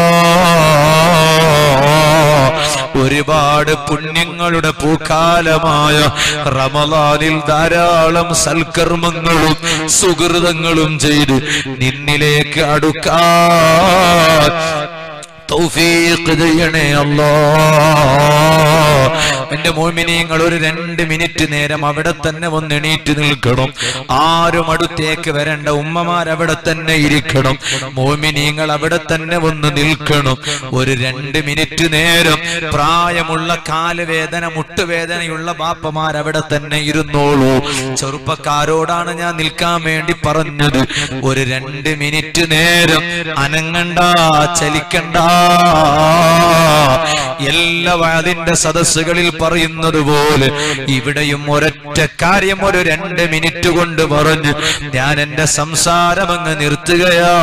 അല്ലാഹ്. ഒരുപാട് പുണ്യങ്ങളുടെ പൂക്കാലമായ റമളാനിൽ ധാരാളം സൽക്കർമ്മങ്ങളും സുഹൃതങ്ങളും ചെയ്ത് നിന്നിലേക്ക് അടുക്കാൻ തൗഫീഖ് ചെയ്യണേ അല്ലാഹ്. എന്റെ മോമിനീങ്ങൾ ഒരു രണ്ട് മിനിറ്റ് നേരം അവിടെ തന്നെ ഒന്ന് എണീറ്റ് നിൽക്കണം. ആരും അടുത്തേക്ക് വരണ്ട. ഉമ്മമാർ അവിടെ തന്നെ ഇരിക്കണം. മോമിനീങ്ങൾ അവിടെ തന്നെ ഒന്ന് നിൽക്കണം. ഒരു രണ്ട് മിനിറ്റ് നേരം പ്രായമുള്ള കാലുവേദന മുട്ടുവേദനയുള്ള ബാപ്പമാർ അവിടെ തന്നെ ഇരുന്നോളൂ. ചെറുപ്പക്കാരോടാണ് ഞാൻ നിൽക്കാൻ വേണ്ടി പറഞ്ഞത്. ഒരു രണ്ട് മിനിറ്റ് നേരം അനങ്ങണ്ട, ചലിക്കണ്ട. എല്ലാ വാദിന്റെ സദസ്സുകളിൽ പറയുന്നത് പോലെ ഇവിടെയും ഒരൊറ്റ കാര്യം ഒരു രണ്ട് മിനിറ്റ് കൊണ്ട് പറഞ്ഞ് ഞാൻ എന്റെ സംസാരം അങ്ങ് നിർത്തുകയാ.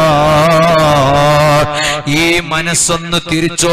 ഈ മനസ്സൊന്ന് തിരിച്ചോ.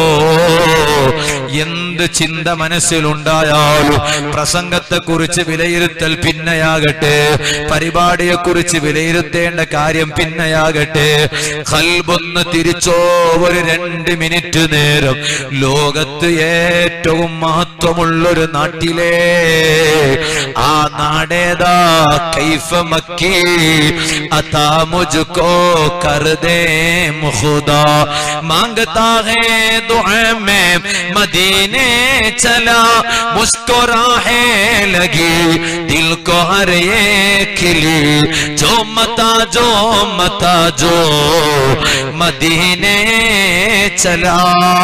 എന്ത് ചിന്ത മനസ്സിലുണ്ടായാലും പ്രസംഗത്തെ കുറിച്ച് വിലയിരുത്തൽ പിന്നെയാകട്ടെ, പരിപാടിയെ കുറിച്ച് വിലയിരുത്തേണ്ട കാര്യം പിന്നെയാകട്ടെ. ഖൽബൊന്ന് തിരിച്ചോ. ഒരു രണ്ട് മിനിറ്റ് നേരം ലോകത്ത് ഏറ്റവും മഹത്വമുള്ളൊരു നാട്ടിലെ ആ നാടേതാ? കൈഫ മക്കി അതാ മുജ്കോ കർ ദേ മുഖുദാ മാംഗതാ ഹേ ദുആ മേ മദീനെ ചലാ മുസ്കോ രാഹേ ലഗി ദിൽ को हर एक खिली जो मता जो मता जो मदीने चला.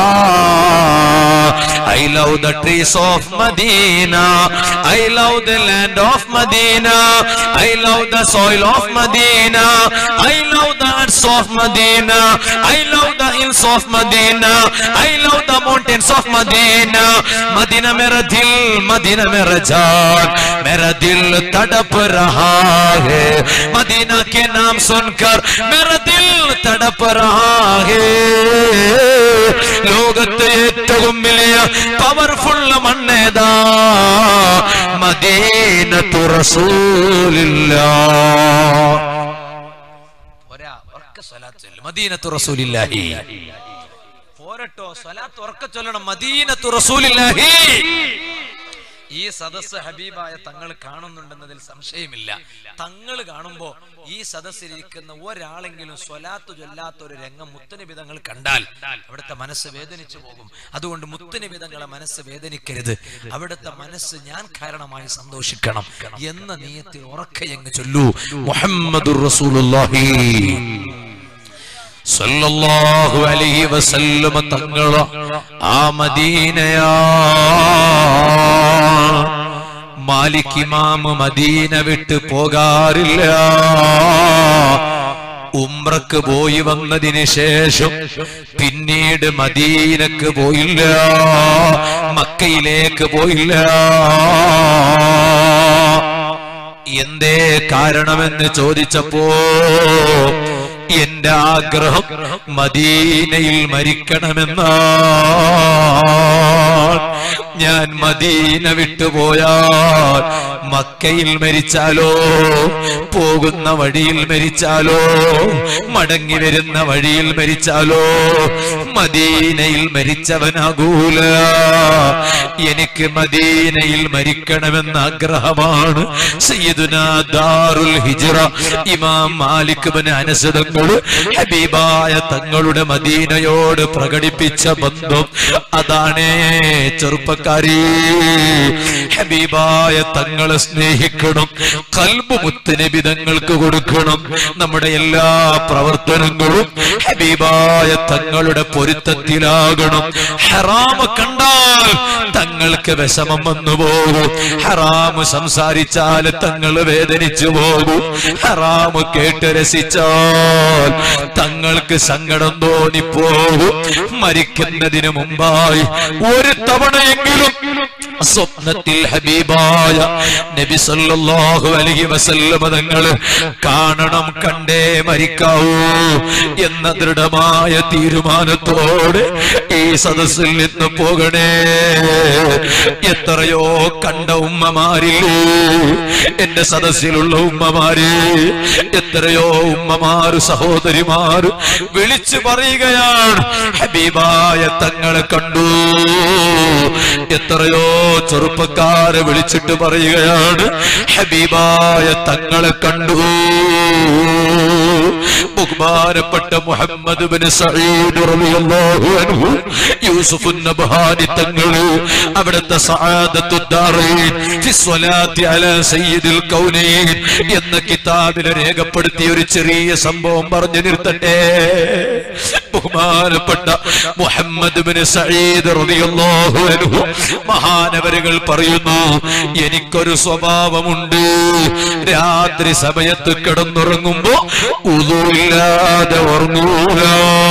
I love the trees of Medina, I love the land of Medina, I love the soil of Medina, I love the earth of Medina, I love the hills of Medina, I love the mountains of Medina. Medina मेरा दिल, Medina मेरा जान, मेरा दिल तड़प रहा है. Medina के नाम सुनकर मेरा दिल तड़प रहा है. ലോകത്തെ ഏറ്റവും വലിയ പവർഫുൾ മണ്ണേതാ? മദീനത്തു റസൂലില്ലാഹ്. ഒരാ ഉറക്ക സ്വലാത്ത് ചൊല്ല് മദീനത്തു റസൂലില്ലാഹി. പോരട്ടോ, സ്വലാത്ത് ഉറക്ക ചൊല്ലണം മദീനത്തു റസൂലില്ലാഹി. ഈ സദസ്സ് ഹബീബായ തങ്ങൾ കാണുന്നുണ്ടെന്നതിൽ സംശയമില്ല. തങ്ങൾ കാണുമ്പോ ഈ സദസ്സിലിരിക്കുന്ന ഒരാളെങ്കിലും സ്വലാത്ത് ചൊല്ലാത്ത ഒരു രംഗം മുത്തുനബി തങ്ങൾ കണ്ടാൽ അവിടുത്തെ മനസ്സ് വേദനിച്ചു പോകും. അതുകൊണ്ട് മുത്തുനബി തങ്ങളെ മനസ്സ് വേദനിക്കരുത്. അവിടുത്തെ മനസ്സ് ഞാൻ കാരണമായി സന്തോഷിക്കണം എന്ന നിയത്തിൽ ഉറക്കയങ്ങ് ചൊല്ലൂ മുഹമ്മദുർ റസൂലുള്ളാഹി സല്ലല്ലാഹു അലൈഹി വസല്ലം. തങ്ങൾ ആ മദീനയാ. മാലിക് ഇമാം മദീന വിട്ട് പോകാറില്ല. ഉംറക്ക് പോയി വന്നതിന് ശേഷം പിന്നീട് മദീനക്ക് പോയില്ല, മക്കയിലേക്ക് പോയില്ല. എന്തേ കാരണമെന്ന് ചോദിച്ചപ്പോ എന്റെ ആഗ്രഹം മദീനയിൽ മരിക്കണമെന്നാണ്. ഞാൻ മദീന വിട്ടുപോയാൽ മക്കയിൽ മരിച്ചാലോ, പോകുന്ന വഴിയിൽ മരിച്ചാലോ, മടങ്ങി വരുന്ന വഴിയിൽ മരിച്ചാലോ മദീനയിൽ മരിച്ചവനാകൂല. എനിക്ക് മദീനയിൽ മരിക്കണമെന്ന ആഗ്രഹമാണ്. സയ്യിദുനാ ദാറുൽ ഹിജ്റ ഇമാം മാലിക് ഇബ്നു അനസ് തങ്ങൾ ഹബീബായ തങ്ങളുടെ മദീനയോട് പ്രകടിപ്പിച്ച ബന്ധം അതാണ്. ചെറുപ്പക്കാരി, ഹബീബായ തങ്ങളെ സ്നേഹിക്കണം. ഖൽബ് മുത്തുനബി തങ്ങൾക്ക് കൊടുക്കണം. നമ്മുടെ എല്ലാ പ്രവർത്തനങ്ങളും ഹബീബായ തങ്ങളുടെ പൊരുത്തത്തിലാകണം. ഹറാമ കണ്ടാൽ തങ്ങൾ തങ്ങൾക്ക് വിഷമം വന്നു പോകും. ഹറാമ് സംസാരിച്ചാൽ തങ്ങൾ വേദനിച്ചു പോകും. ഹറാമ് കേട്ട് രസിച്ചാൽ തങ്ങൾക്ക് സങ്കടം തോന്നിപ്പോകും. മരിക്കുന്നതിന് മുമ്പായി ഒരു തവണയെങ്കിലും സ്വപ്നത്തിൽ ഹബീബായ നബി സല്ലല്ലാഹു അലൈഹി വസല്ലം തങ്ങൾ കാണണം, കണ്ടേ മരിക്കാവൂ എന്ന ദൃഢമായ തീരുമാനത്തോടെ ഈ സദസ്സിൽ നിന്ന് പോകണേ. എത്രയോ കണ്ട ഉമ്മമാരില്ലേ എന്റെ സദസ്സിലുള്ള ഉമ്മമാര്, എത്രയോ ഉമ്മമാര് സഹോദരിമാര് വിളിച്ചു പറയുകയാണ് ഹബീബായ തങ്ങളെ കണ്ടു. എത്രയോ ചെറുപ്പക്കാരെ വിളിച്ചിട്ട് പറയുകയാണ് ഹബീബായ തങ്ങളെ കണ്ടു. ബഹുമാനപ്പെട്ട മുഹമ്മദ് ബിൻ സഈദ് റളിയല്ലാഹു അൻഹു യൂസുഫ് നബ്ഹാനി തങ്ങൾ അവിടുത്തെ സഅദത്തുദ് ദാറൈൻ ഫി സ്വലാത്തി അലാ സയ്യിദുൽ കൗനൈൻ എന്ന കിതാബിൽ രേഖപ്പെടുത്തിയ ഒരു ചെറിയ സംഭവം പറഞ്ഞു നിർത്തട്ടെ. ബഹുമാനപ്പെട്ട മുഹമ്മദ് ബിൻ സഈദ് റളിയല്ലാഹു അൻഹു മഹാനവരുകൾ പറയുന്നു, എനിക്കൊരു സ്വഭാവമുണ്ട്. രാത്രി സമയത്ത് കിടന്നുറങ്ങുമ്പോ ഉദുഇല്ലാതെ ഉറങ്ങൂല.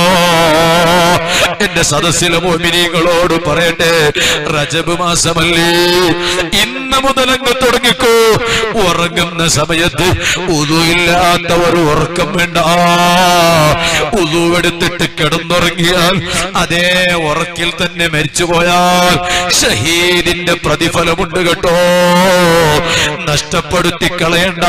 എന്റെ സദസ്സിലെ മുഅ്മിനീങ്ങളോട് പറയട്ടെ, റജബ് മാസമല്ലേ, ഇന്ന് മുതലങ്ങ് തുടങ്ങിക്കോ. ഉറങ്ങുന്ന സമയത്ത് ഉദുഇല്ലാത്ത ഒരു ഉറക്കം വേണ്ട. ഉദുവെടുത്തിട്ട് കിടന്നുറങ്ങിയാൽ അതേ ഉറക്കിൽ തന്നെ മരിച്ചുപോയാൽ ഷഹീദിന്റെ പ്രതിഫലമുണ്ട് കേട്ടോ, നഷ്ടപ്പെടുത്തി കളയണ്ട.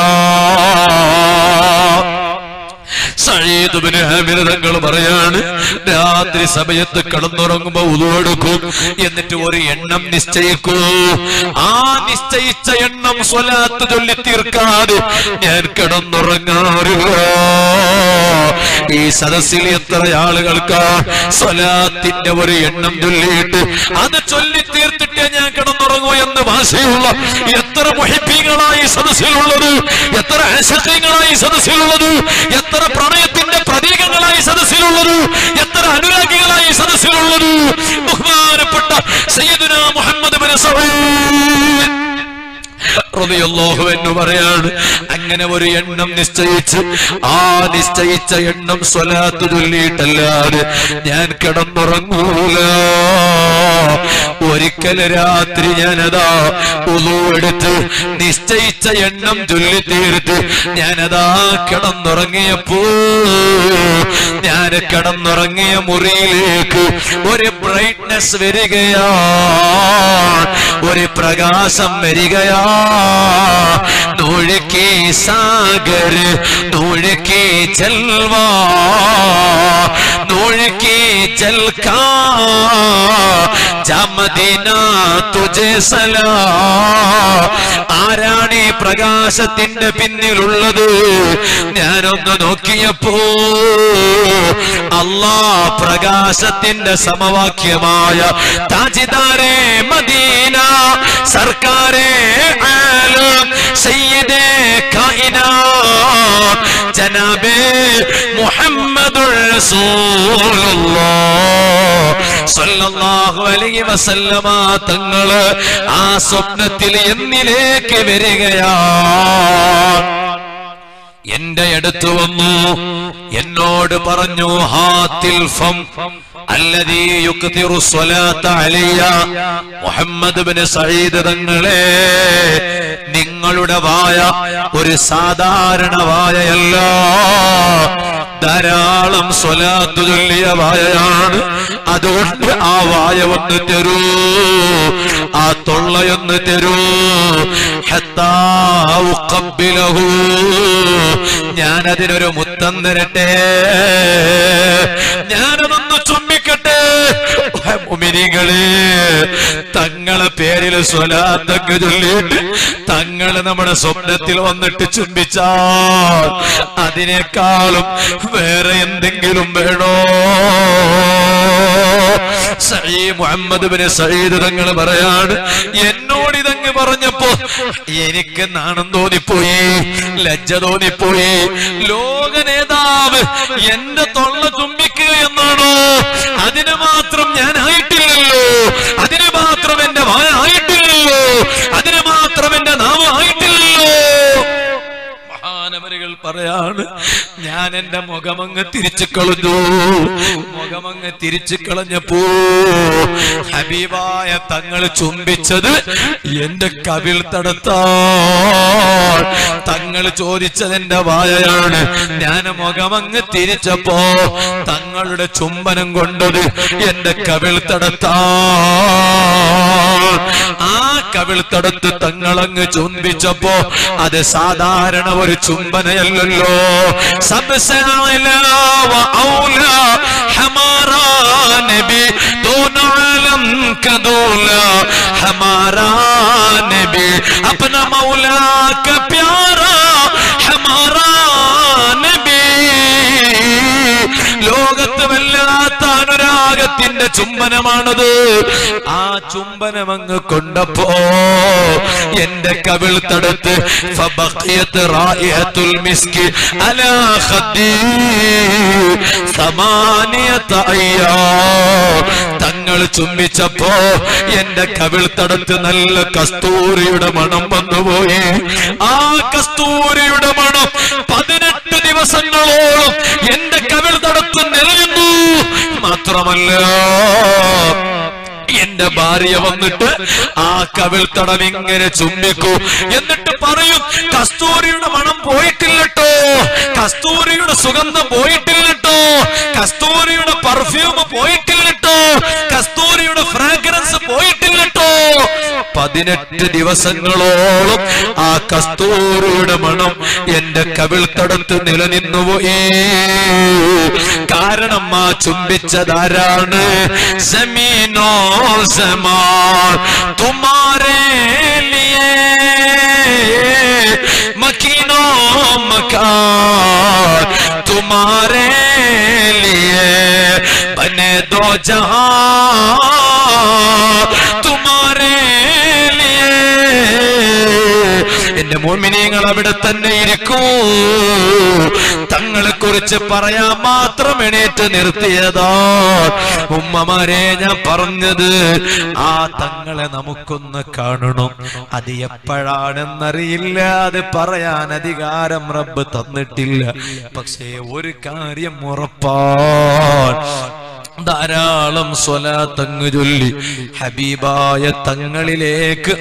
സഈദ് ഇബ്നു ആമിർ തങ്ങൾ പറയാണ്, രാത്രി സമയത്ത് കിടന്നുറങ്ങുമ്പോ ഉളു എടുക്കും, എന്നിട്ട് ഒരു എണ്ണം നിശ്ചയിക്കൂ. ആ നിശ്ചയിച്ച എണ്ണം സ്വലാത്ത് ചൊല്ലി തീർക്കാതെ ഞാൻ കിടന്നുറങ്ങാറില്ല. ഈ സദസ്സിൽ എത്ര ആളുകൾക്ക് സ്വലാത്തിന്റെ ഒരു എണ്ണം ചൊല്ലിയിട്ട് അത് ചൊല്ലി തീർത്തിട്ടേ ഞാൻ കിടന്നുറങ്ങൂ എന്ന് ഭാഷയുള്ള എത്ര മുഹിബ്ബീങ്ങളായി സദസ്സിലുള്ളത്, എത്ര ആശിഖീങ്ങളായി സദസ്സിലുള്ളത്, എത്ര പ്രണയത്തിന്റെ പ്രതീകങ്ങളായി സദസ്സിലുള്ളത്, എത്ര അനുരാഗികളായി സദസ്സിലുള്ളത്. ബഹുമാനപ്പെട്ട സയ്യിദുനാ മുഹമ്മദ് ബിൻ സഈദ് റളിയല്ലാഹു അൻഹു പറയാണ്, അങ്ങനെ ഒരു എണ്ണം നിശ്ചയിച്ച് ആ നിശ്ചയിച്ച എണ്ണം സ്വലാത്ത് ചൊല്ലിയിട്ടല്ലാതെ ഞാൻ കിടന്നുറങ്ങൂല. ഒരിക്കൽ രാത്രി ഞാനതാ ഉളു എടുത്ത് നിശ്ചയിച്ച എണ്ണം ചൊല്ലി തീർത്ത് ഞാനതാ കിടന്നുറങ്ങിയപ്പോ ഞാൻ കിടന്നുറങ്ങിയ മുറിയിലേക്ക് ഒരു ബ്രൈറ്റ്നെസ് വരികയാ, ഒരു പ്രകാശം വരികയാ. नूर के सागर नूर के जलवा नूर के जल का जा मदीना तुझे सलाम. ആരാണ് പ്രകാശത്തിന്റെ പിന്നിലുള്ളത്? ഞാനൊന്ന് നോക്കിയപ്പോ അല്ലാഹ് പ്രകാശത്തിന്റെ സമവാക്യമായ താജിദാരെ മദീന സർക്കാരെ ആലം സയ്യിദേ കായിനാത്ത് ജനാബേ മുഹമ്മദുർ റസൂലുള്ളാഹ് സല്ലല്ലാഹു അലൈഹി വസല്ലമ തങ്ങള് ആ സ്വപ്നത്തിൽ എന്നിലേക്ക് വരികയാണ്. എന്റെ അടുത്ത് വന്നു എന്നോട് പറഞ്ഞു, ഹാത്തിൽ ഫം അല്ലദീ യുക്തിറു സ്വലാത്ത അലയ്യ. മുഹമ്മദ് ഇബ്നു സഈദ് തങ്ങളെ, നിങ്ങളുടെ വായ ഒരു സാധാരണ വായയല്ല, ധാരാളം സ്വലാത്ത് ചൊല്ലിയ വായയാണ്. അതുകൊണ്ട് ആ വായ ഒന്ന് തരൂ, ആ തൊള്ളയൊന്ന് തരൂ. ഹത്താ ഉഖബ്ബിലഹു, ഞാനതിനൊരു മുത്തം തരട്ടെ, ഞാനതൊന്ന് ചുംബിക്കട്ടെ. മുഅ്മിനീങ്ങളെ, തങ്ങളെ പേരിൽ സ്വലാത്തൊക്കെ ചൊല്ലിയിട്ട് തങ്ങള് നമ്മുടെ സ്വപ്നത്തിൽ വന്നിട്ട് ചുംബിച്ചാൽ അതിനേക്കാളും വേറെ എന്തെങ്കിലും വേണോ? സഈദ് മുഹമ്മദ് ഇബ്നു സഈദ് തങ്ങൾ പറയാണ്, എന്നോട് ഇതങ്ങ് പറഞ്ഞപ്പോ എനിക്ക് നാണം തോന്നിപ്പോയി, ലജ്ജ തോന്നിപ്പോയി. ലോക നേതാവ് എന്റെ തൊള്ള ചുംബിക്കുക എന്നാണോ? അതിന് മാത്രം ഞാൻ ആയിട്ടില്ലല്ലോ, അതിന് മാത്രം എന്റെ വായ ആയിട്ടില്ല. പറയാണ്, ഞാൻ എന്റെ മുഖമങ്ങ് തിരിച്ചു കളഞ്ഞു. മുഖമങ്ങ് തിരിച്ചു കളഞ്ഞപ്പോ ഹബീബായ തങ്ങൾ ചുംബിച്ചത് എന്റെ കവിൾ തടത്താൻ. തങ്ങൾ ചോദിച്ചത് എന്റെ വായയാണ്. ഞാൻ മുഖമങ്ങ് തിരിച്ചപ്പോ തങ്ങളുടെ ചുംബനം കൊണ്ടത് എന്റെ കവിൾ തടത്താൻ. ആ കവിൾ തടത്ത് തങ്ങളങ്ങ് ചുംബിച്ചപ്പോ അത് സാധാരണ ഒരു ചുംബനയല്ലല്ലോ. अपना मौला का प्यारा हमारा नबी. ലോകത്ത് വല്ലാത്ത അനുരാഗത്തിന്റെ ചുംബനമാണത്. ആ ചുംബനമങ്ങ് കൊണ്ടപ്പോ എന്റെ കവിൾ തടുത്ത് ഫബഖിയത്ത് റായിഹത്തുൽ മിസ്കി അലാ ഖദ്ദി സമാനിയത അയ്യാം. തങ്ങൾ ചുംബിച്ചപ്പോ എന്റെ കവിൾ തടുത്ത് നല്ല കസ്തൂരിയുടെ മണം വന്നുപോയി. ആ കസ്തൂരിയുടെ മണം പതിനെട്ട് ദിവസങ്ങളോളം എന്റെ കവിൾ തടുത്ത് നിലനിന്നു. മാത്രമല്ല എന്റെ ഭാര്യ വന്നിട്ട് ആ കവിൾ തടം ഇങ്ങനെ ചുംബിക്കൂ. എന്നിട്ട് പറയും, കസ്തൂരിയുടെ മണം പോയിട്ടില്ലട്ടോ, കസ്തൂരിയുടെ സുഗന്ധം പോയിട്ടില്ലട്ടോ, കസ്തൂരിയുടെ പെർഫ്യൂം പോയിട്ടില്ലട്ടോ, കസ്തൂരിയുടെ ഫ്രാഗ്രൻസ് പോയിട്ടില്ലട്ടോ. പതിനെട്ട് ദിവസങ്ങളോളം ആ കസ്തൂരിയുടെ മണം എന്റെ കവിൾ തടത്ത് നിലനിന്നുപോയി. കാരണം ആ ചുംബിച്ചതാരാണ്? സമീനോ സമാൻ തുമാരേ ലിയേ മക്കീനോ മക്കാൻ തുമാരേ ലിയേ ബനെ ദോ ജഹാൻ തുമാരേ ലിയേ. എന്റെ മോമിനീങ്ങൾ അവിടെ തന്നെ ഇരിക്കൂ. തങ്ങളെ കുറിച്ച് പറയാൻ മാത്രം എണീറ്റ് നിർത്തിയതാ. ഉമ്മമാരെ, ഞാൻ പറഞ്ഞത് ആ തങ്ങളെ നമുക്കൊന്ന് കാണണം. അത് എപ്പോഴാണെന്നറിയില്ല, അത് പറയാൻ അധികാരം റബ്ബ് തന്നിട്ടില്ല. പക്ഷേ ഒരു കാര്യം ഉറപ്പാണ്, ധാരാളം സ്വലാത്തങ്ങ് ചൊല്ലി ഹബീബായ തങ്ങളിലേക്ക്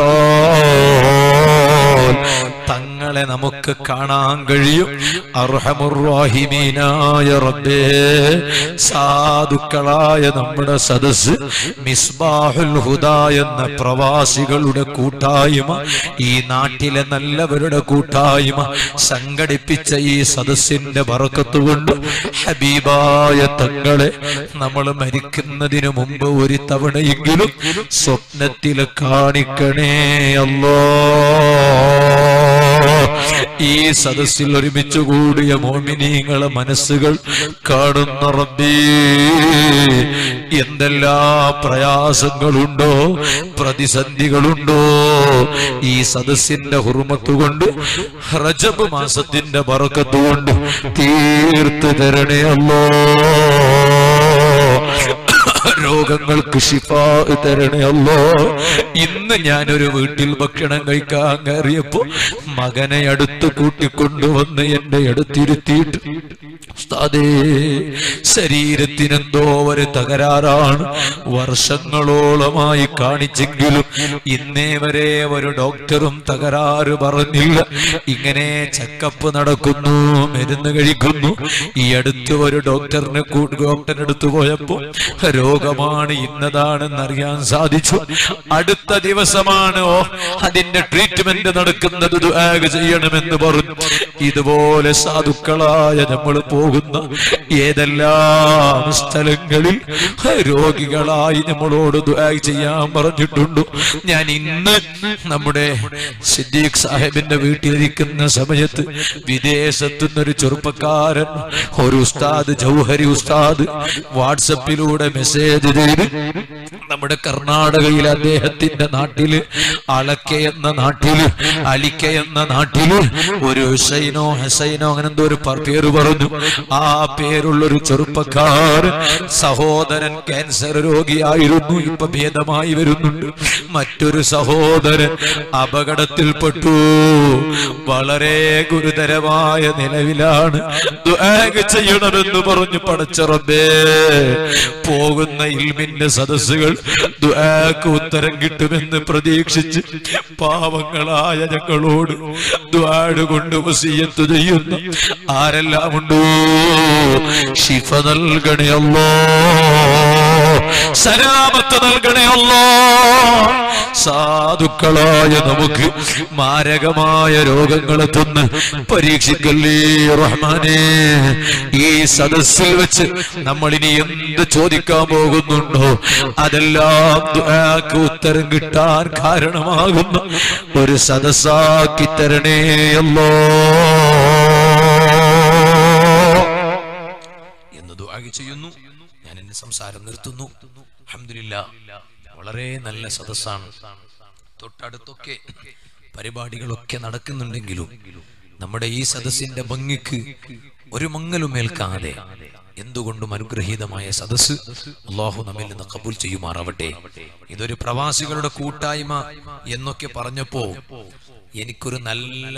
അടുത്താൽ തങ്ങളെ നമുക്ക് കാണാൻ കഴിയും. അർഹമുർ റഹീമീനായ റബ്ബേ, സാധുക്കളായ നമ്മുടെ സദസ് മിസ്ബാഹുൽ ഹുദാ എന്ന പ്രവാസികളുടെ കൂട്ടായ്മ, ഈ നാട്ടിലെ നല്ലവരുടെ കൂട്ടായ്മ സംഘടിപ്പിച്ച ഈ സദസ്സിന്റെ ബറക്കത്ത് കൊണ്ട് ഹബീബായ തങ്ങളെ നമ്മൾ മരിക്കുന്നതിന് മുമ്പ് ഒരു തവണയെങ്കിലും സ്വപ്നത്തിൽ കാണിക്കണേ അല്ലാഹ്. ഈ സദസ്സിൽ ഒരുമിച്ച് കൂടിയ മോമിനീങ്ങളെ മനസ്സുകൾ കാണുന്ന റബ്ബേ, എന്തെല്ലാം പ്രയാസങ്ങളുണ്ടോ, പ്രതിസന്ധികളുണ്ടോ, ഈ സദസ്സിന്റെ ഹുർമത്ത് കൊണ്ട്, റജബ് മാസത്തിന്റെ ബറക്കത്ത് കൊണ്ട് തീർത്ത് തരണേ അല്ലാഹ്. രോഗങ്ങൾക്ക് ശിഫാ തരണേ അല്ലാഹ്. ഇന്ന് ഞാനൊരു വീട്ടിൽ ഭക്ഷണം കഴിക്കാൻ കയറിയപ്പോ മകനെ അടുത്ത് കൂട്ടിക്കൊണ്ടുവന്ന് എന്റെ അടുത്തിരുത്തിയിട്ട്, ഉസ്താദേ, ശരീരത്തിനെന്തോ ഒരു തകരാറാണ്, വർഷങ്ങളോളമായി കാണിച്ചെങ്കിലും ഇന്നേ വരെ ഒരു ഡോക്ടറും തകരാറ് പറഞ്ഞില്ല. ഇങ്ങനെ ചെക്കപ്പ് നടക്കുന്നു, മരുന്ന് കഴിക്കുന്നു. ഈ അടുത്ത് ഒരു ഡോക്ടറിനെ ഡോക്ടറിന് അടുത്ത് പോയപ്പോ രോഗമാണ് ഇന്നതാണെന്നറിയാൻ സാധിച്ചു. അടുത്ത ദിവസമാണ് ഓ അതിന്റെ ട്രീറ്റ്മെന്റ് നടക്കുന്നത്, ദുആ ചെയ്യണമെന്ന് പറഞ്ഞു. ഇതുപോലെ സാധുക്കളായ നമ്മൾ പോകുന്ന ഏതെല്ലാം സ്ഥലങ്ങളിൽ രോഗികളായി നമ്മളോട് ദുആ ചെയ്യാൻ പറഞ്ഞിട്ടുണ്ട്. ഞാൻ ഇന്ന് നമ്മുടെ സിദ്ദീഖ് സാഹിബിന്റെ വീട്ടിലിരിക്കുന്ന സമയത്ത് വിദേശത്തുനിന്നൊരു ചെറുപ്പക്കാരൻ, ഒരു ഉസ്താദ്, ജൗഹരി ഉസ്താദ്, വാട്സപ്പിലൂടെ മെസ്സേജ് ചെയ്ത് നമ്മുടെ കർണാടകയിൽ അദ്ദേഹത്തിന്റെ നാട്ടില് അളക്ക എന്ന നാട്ടില് അലിക്ക എന്ന നാട്ടില് ഒരു ഹുസൈനോ ഹസൈനോ അങ്ങനെ എന്തോ ഒരു പേര് പറഞ്ഞു. ആ പേരുള്ളൊരു ചെറുപ്പക്കാരൻ സഹോദരൻ ക്യാൻസർ രോഗിയായിരുന്നു, ഇപ്പൊ ഭേദമായി വരുന്നുണ്ട്. മറ്റൊരു സഹോദരൻ അപകടത്തിൽപ്പെട്ടു, വളരെ ഗുരുതരമായ നിലവിലാണ്. ദുആ ചെയ്യണമെന്ന് പറഞ്ഞു. പടച്ച റബ്ബേ, പോകുന്ന ഇൽമിന്റെ സദസ്സുകൾ ദുആക്ക് ഉത്തരം കിട്ടുമെന്ന് പ്രതീക്ഷിച്ച് പാവങ്ങളായ ഞങ്ങളോട് ദുആ കൊണ്ട് വസിയത്ത് ചെയ്യുന്ന ആരെല്ലാം ഉണ്ടോ, ശിഫ നൽകണേ അല്ലാഹ്, സലാമത്ത് നൽകണേ അല്ലാഹ്. സാധുക്കളായ നമുക്ക് മാരകമായ രോഗങ്ങളെ തന്ന് പരീക്ഷിക്കല്ലേ റഹ്മാനേ. ഈ സദസ്സിൽ വെച്ച് നമ്മൾ ഇനി എന്ത് ചോദിക്കാൻ പോകുന്നുണ്ടോ അതെല്ലാം ദുആക്ക് ഉത്തരം കിട്ടാൻ കാരണമാകുന്ന ഒരു സദസ്സാക്കി തരണേ അല്ലാഹ് എന്ന് ദുആ ചെയ്യുന്നു. ഞാൻ എന്റെ സംസാരം നിർത്തുന്നു. അൽഹംദുലില്ലാഹ്, വളരെ നല്ല സദസ്സാണ്. തൊട്ടടുത്തൊക്കെ പരിപാടികളൊക്കെ നടക്കുന്നുണ്ടെങ്കിലും നമ്മുടെ ഈ സദസ്സിന്റെ ഭംഗിക്ക് ഒരു മങ്ങലും ഏൽക്കാതെ എന്തുകൊണ്ടും അനുഗ്രഹീതമായ സദസ്സ് അല്ലാഹു നമ്മിൽ നിന്ന് കബൂൽ ചെയ്യുമാറാവട്ടെ. ഇതൊരു പ്രവാസികളുടെ കൂട്ടായ്മ എന്നൊക്കെ പറഞ്ഞപ്പോ എനിക്കൊരു നല്ല